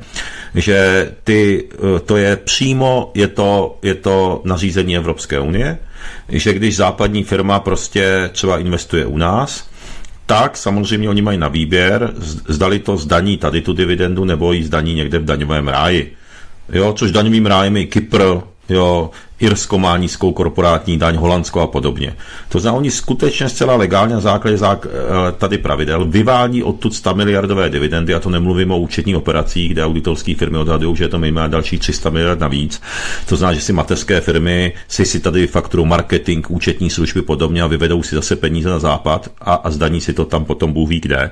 že to je přímo, je to nařízení Evropské unie, že když západní firma prostě třeba investuje u nás, tak samozřejmě oni mají na výběr, zdali to zdaní tady tu dividendu, nebo ji zdaní někde v daňovém ráji. Jo, což daňovým rájem je Kypr, jo, Irsko má nízkou korporátní daň, Holandsko a podobně. To znamená, oni skutečně zcela legálně na základě tady pravidel vyvádí odtud 100 miliardové dividendy, a to nemluvím o účetních operacích, kde auditorské firmy odhadují, že je to minimálně další 300 miliard navíc. To znamená, že si mateřské firmy si tady fakturují marketing, účetní služby podobně a vyvedou si zase peníze na západ a zdaní si to tam potom Bůh ví kde.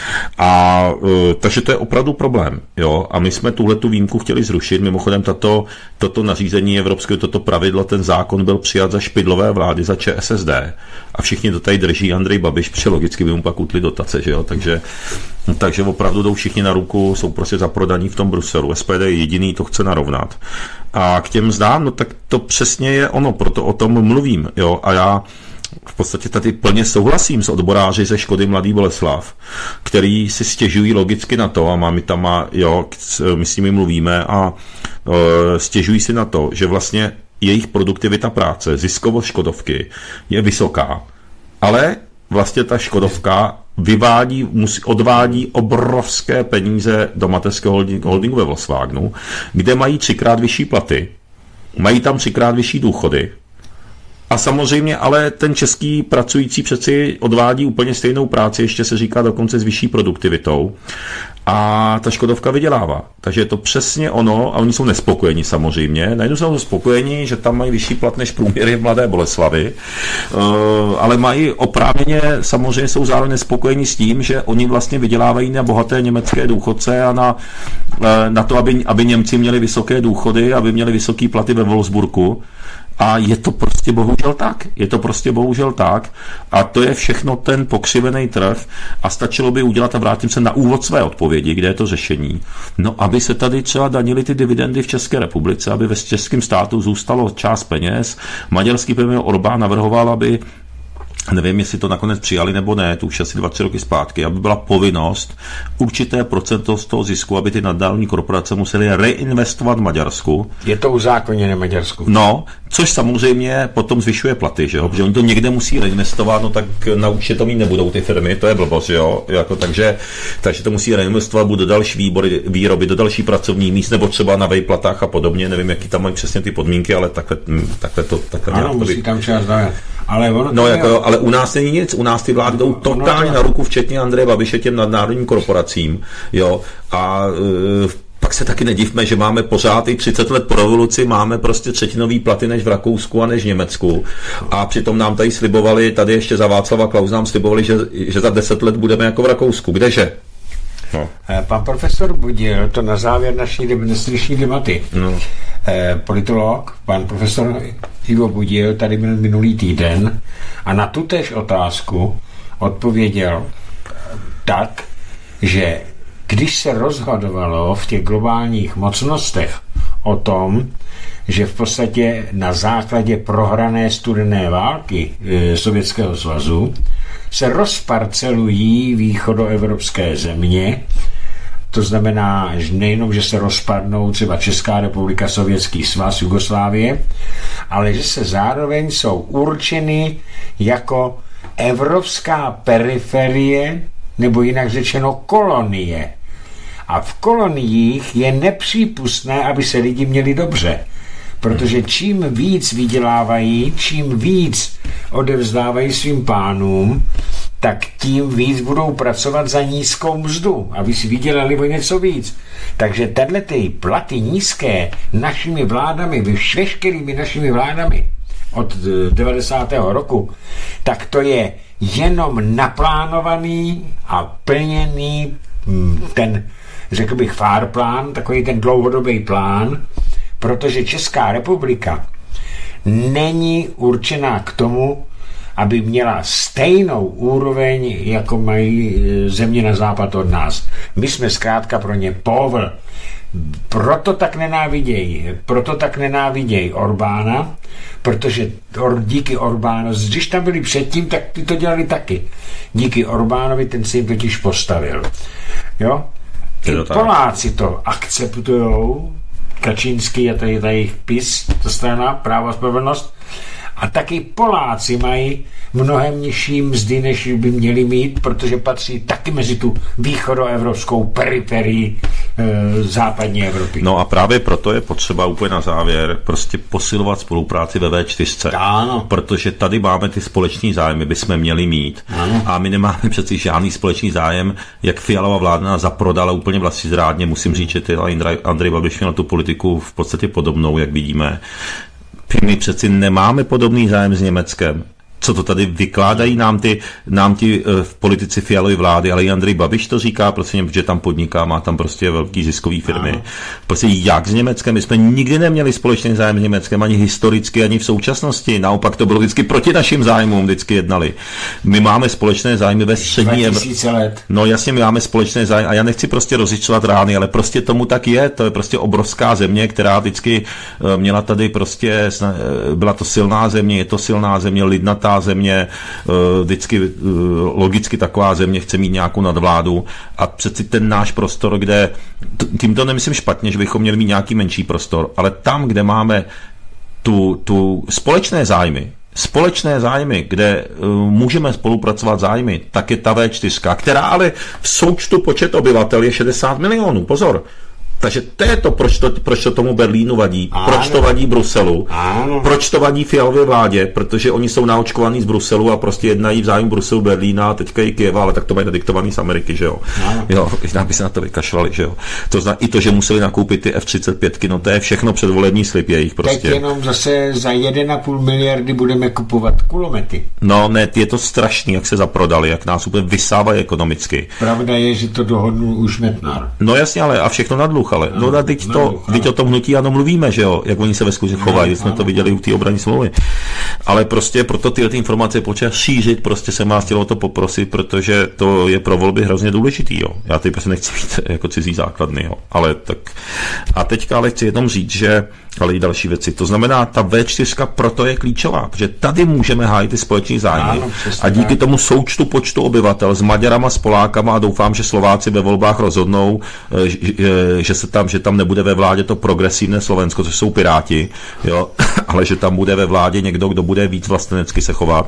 Takže to je opravdu problém. Jo? A my jsme tuhletu výjimku chtěli zrušit. Mimochodem toto nařízení evropské, toto pravidlo, ten zákon byl přijat za Špidlové vlády, za ČSSD a všichni to tady drží Andrej Babiš, protože logicky by mu pak utli dotace, že jo, takže opravdu jdou všichni na ruku, jsou prostě zaprodaní v tom Bruselu. SPD je jediný, to chce narovnat. A k těm zdám, no tak to přesně je ono, proto o tom mluvím, jo, a já v podstatě tady plně souhlasím s odboráři ze Škody Mladý Boleslav, který si stěžují logicky na to, a my s nimi mluvíme a stěžují si na to, že vlastně jejich produktivita práce, ziskovost Škodovky je vysoká, ale vlastně ta Škodovka odvádí obrovské peníze do mateřského holdingu ve Volkswagenu, kde mají 3x vyšší platy, mají tam 3x vyšší důchody. A samozřejmě ale ten český pracující přeci odvádí úplně stejnou práci, ještě se říká dokonce s vyšší produktivitou. A ta Škodovka vydělává. Takže je to přesně ono, a oni jsou nespokojeni samozřejmě. Najednou jsou spokojeni, že tam mají vyšší plat než průměry v Mladé Boleslavi, ale mají oprávněně, samozřejmě jsou zároveň nespokojeni s tím, že oni vlastně vydělávají na bohaté německé důchodce a na to, aby Němci měli vysoké důchody, aby měli vysoké platy ve Wolfsburgu. A je to prostě bohužel tak. A to je všechno ten pokřivený trh a stačilo by udělat, a vrátím se na úvod své odpovědi, kde je to řešení. No, aby se tady třeba danily ty dividendy v České republice, aby ve českém státu zůstalo část peněz. Maďarský premiér Orbán navrhoval, aby, nevím, jestli to nakonec přijali nebo ne, to už asi 2-3 roky zpátky, aby byla povinnost určité procento z toho zisku, aby ty nadnárodní korporace musely reinvestovat v Maďarsku. Je to uzákoněné v Maďarsku. No, což samozřejmě potom zvyšuje platy, že jo? Protože oni to někde musí reinvestovat, no tak na účtě to mít nebudou ty firmy, to je blbost, jo? Takže to musí reinvestovat, bude další výroby, do další pracovních míst, nebo třeba na vejplatách a podobně, nevím, jaký tam mají přesně ty podmínky, ale takhle ano, musí tam čas dávat. Ale u nás není nic, u nás ty vlády jdou totálně na ruku, včetně Andreje Babiše těm nadnárodním korporacím, jo, a pak se taky nedivme, že máme pořád i 30 let po revoluci, máme prostě třetinový platy než v Rakousku a než v Německu. A přitom nám tady slibovali, tady ještě za Václava Klause nám slibovali, že za 10 let budeme jako v Rakousku. Kdeže? No. Pan profesor Budil, to na závěr naší dnešní debaty. No. Politolog, pan profesor Ivo Budil, tady byl minulý týden a na tutéž otázku odpověděl tak, že když se rozhodovalo v těch globálních mocnostech o tom, že v podstatě na základě prohrané studené války Sovětského svazu se rozparcelují východoevropské země, to znamená, že nejenom, že se rozpadnou třeba Česká republika, Sovětský svaz, Jugoslávie, ale že se zároveň jsou určeny jako evropská periferie, nebo jinak řečeno kolonie. A v koloniích je nepřípustné, aby se lidi měli dobře. Protože čím víc vydělávají, čím víc odevzdávají svým pánům, tak tím víc budou pracovat za nízkou mzdu, aby si vydělali o něco víc. Takže tato ty platy nízké našimi vládami, veškerými našimi vládami od 90. roku, tak to je jenom naplánovaný a plněný ten, řekl bych, fárplán, takový ten dlouhodobý plán, protože Česká republika není určená k tomu, aby měla stejnou úroveň, jako mají země na západ od nás. My jsme zkrátka pro ně povl. Proto tak nenávidějí Orbána, protože díky Orbánu, když tam byli předtím, tak ty to dělali taky. Díky Orbánovi ten se jim totiž postavil. Jo? I Poláci to akceptujou, Kačínský a tady jejich PiS, ta strana Právo a spravedlnost, a taky Poláci mají mnohem nižší mzdy, než by měli mít, protože patří taky mezi tu východoevropskou periferii západní Evropy. No a právě proto je potřeba úplně na závěr prostě posilovat spolupráci ve V4. Ano. Protože tady máme ty společný zájmy, bychom měli mít. Ano. A my nemáme přeci žádný společný zájem, jak Fialova vláda nás zaprodala úplně vlastizrádně. Musím říct, že Andrej Babiš měl tu politiku v podstatě podobnou, jak vidíme. My přeci nemáme podobný zájem s Německem. Co to tady vykládají nám ti v politici Fialovy vlády, ale i Andrej Babiš to říká, prostě, že tam podniká, má tam prostě velký ziskový firmy. Aha. Prostě jak s Německem? My jsme nikdy neměli společný zájem s Německem, ani historicky, ani v současnosti. Naopak to bylo vždycky proti našim zájmům, vždycky jednali. My máme společné zájmy ve střední Evropě. No jasně, my máme společné zájmy a já nechci prostě rozličovat rány, ale prostě tomu tak je. To je prostě obrovská země, která vždycky měla tady prostě, byla to silná země, je to silná země, lidnatá, taková země, vždycky logicky taková země chce mít nějakou nadvládu a přeci ten náš prostor, kde, tím to nemyslím špatně, že bychom měli mít nějaký menší prostor, ale tam, kde máme tu společné zájmy, kde můžeme spolupracovat zájmy, tak je ta V4, která ale v součtu počet obyvatel je 60 milionů, pozor. Takže to je to, proč to tomu Berlínu vadí, proč to vadí Bruselu, proč to vadí Fialově vládě, protože oni jsou naočkovaní z Bruselu a prostě jednají v zájmu Bruselu, Berlína a teďka i Kyjeva, ale tak to mají nadiktovaný z Ameriky, že jo. Jo, by se na to vykašlali, že jo. To znamená i to, že museli nakoupit ty F-35, no to je všechno předvolební slib jejich prostě. Teď jenom zase za 1,5 miliardy budeme kupovat kulomety. No ne, je to strašný, jak se zaprodali, jak nás úplně vysávají ekonomicky. Pravda je, že to dohodnul už Metnar. No jasně, ale a všechno na dluh, ale no teď o tom hnutí ano mluvíme, že jo, jak oni se ve skutečnosti chovají, jsme to viděli u té obranné smlouvy. Ale prostě proto ty informace potřeba šířit, prostě se má chtělo to poprosit, protože to je pro volby hrozně důležitý, jo. Já teď prostě nechci být jako cizí základny, jo. Ale tak a teďka ale chci jenom říct, že ale i další věci. To znamená, ta V4 proto je klíčová, protože tady můžeme hájit ty společné zájmy a díky tomu součtu počtu obyvatel s Maďarama, s Polákama a doufám, že Slováci ve volbách rozhodnou, že tam nebude ve vládě to progresivné Slovensko, což jsou Piráti, jo, ale že tam bude ve vládě někdo, kdo bude víc vlastenecky se chovat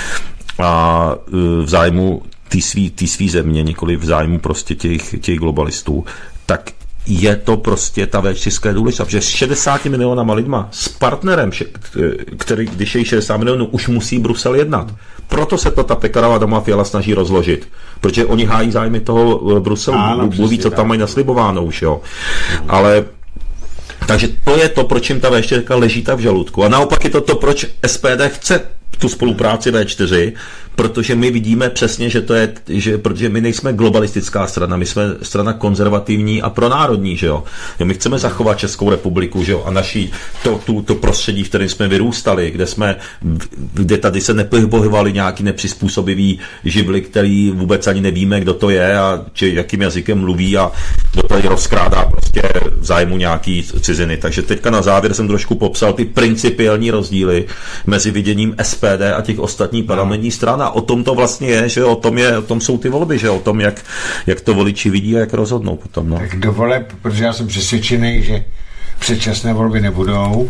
a v zájmu té svý země, nikoli v zájmu prostě těch globalistů, tak je to prostě ta V4 je důležitá, protože s 60 milionama lidma, s partnerem, který, když je 60 milionů, už musí Brusel jednat. Proto se to ta Pekarová Adamová Fiala snaží rozložit, protože oni hájí zájmy toho Bruselu, mluví, co tam mají naslibováno už, jo. Ale takže to je to, proč jim ta V4 leží tak v žaludku. A naopak je to, proč SPD chce tu spolupráci V4, protože my vidíme přesně, protože my nejsme globalistická strana, my jsme strana konzervativní a pronárodní, že jo. My chceme zachovat Českou republiku, že jo, a naší to prostředí, v kterém jsme vyrůstali, kde tady se nepohybovali nějaký nepřizpůsobivý živly, který vůbec ani nevíme, kdo to je a jakým jazykem mluví a kdo tady rozkrádá prostě v zájmu nějaký ciziny. Takže teďka na závěr jsem trošku popsal ty principiální rozdíly mezi viděním SPD a těch ostatních parlamentních stran. A o tom to vlastně je, že o tom jsou ty volby, že o tom, jak to voliči vidí a jak rozhodnou potom. No. Tak do voleb, protože já jsem přesvědčený, že předčasné volby nebudou,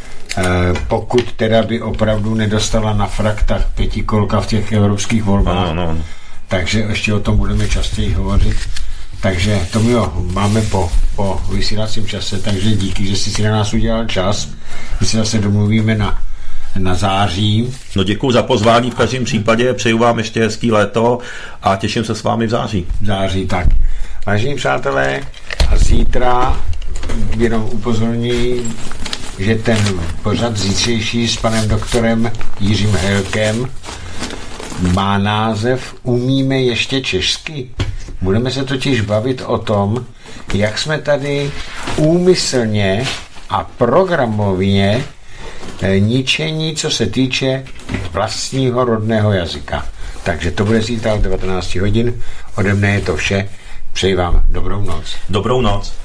pokud teda by opravdu nedostala na frak tak pětikolka v těch evropských volbách. No. Takže ještě o tom budeme častěji hovořit. Takže to máme po vysílacím čase, takže díky, že jsi si na nás udělal čas. My se zase domluvíme na září. No děkuji za pozvání v každém případě, přeju vám ještě hezký léto a těším se s vámi v září. Tak. Vážení přátelé, a zítra jenom upozorňuji, že ten pořad zítřejší s panem doktorem Jiřím Helkem má název Umíme ještě česky? Budeme se totiž bavit o tom, jak jsme tady úmyslně a programově ničení, co se týče vlastního rodného jazyka. Takže to bude zítra od 19 hodin. Ode mne je to vše. Přeji vám dobrou noc. Dobrou noc.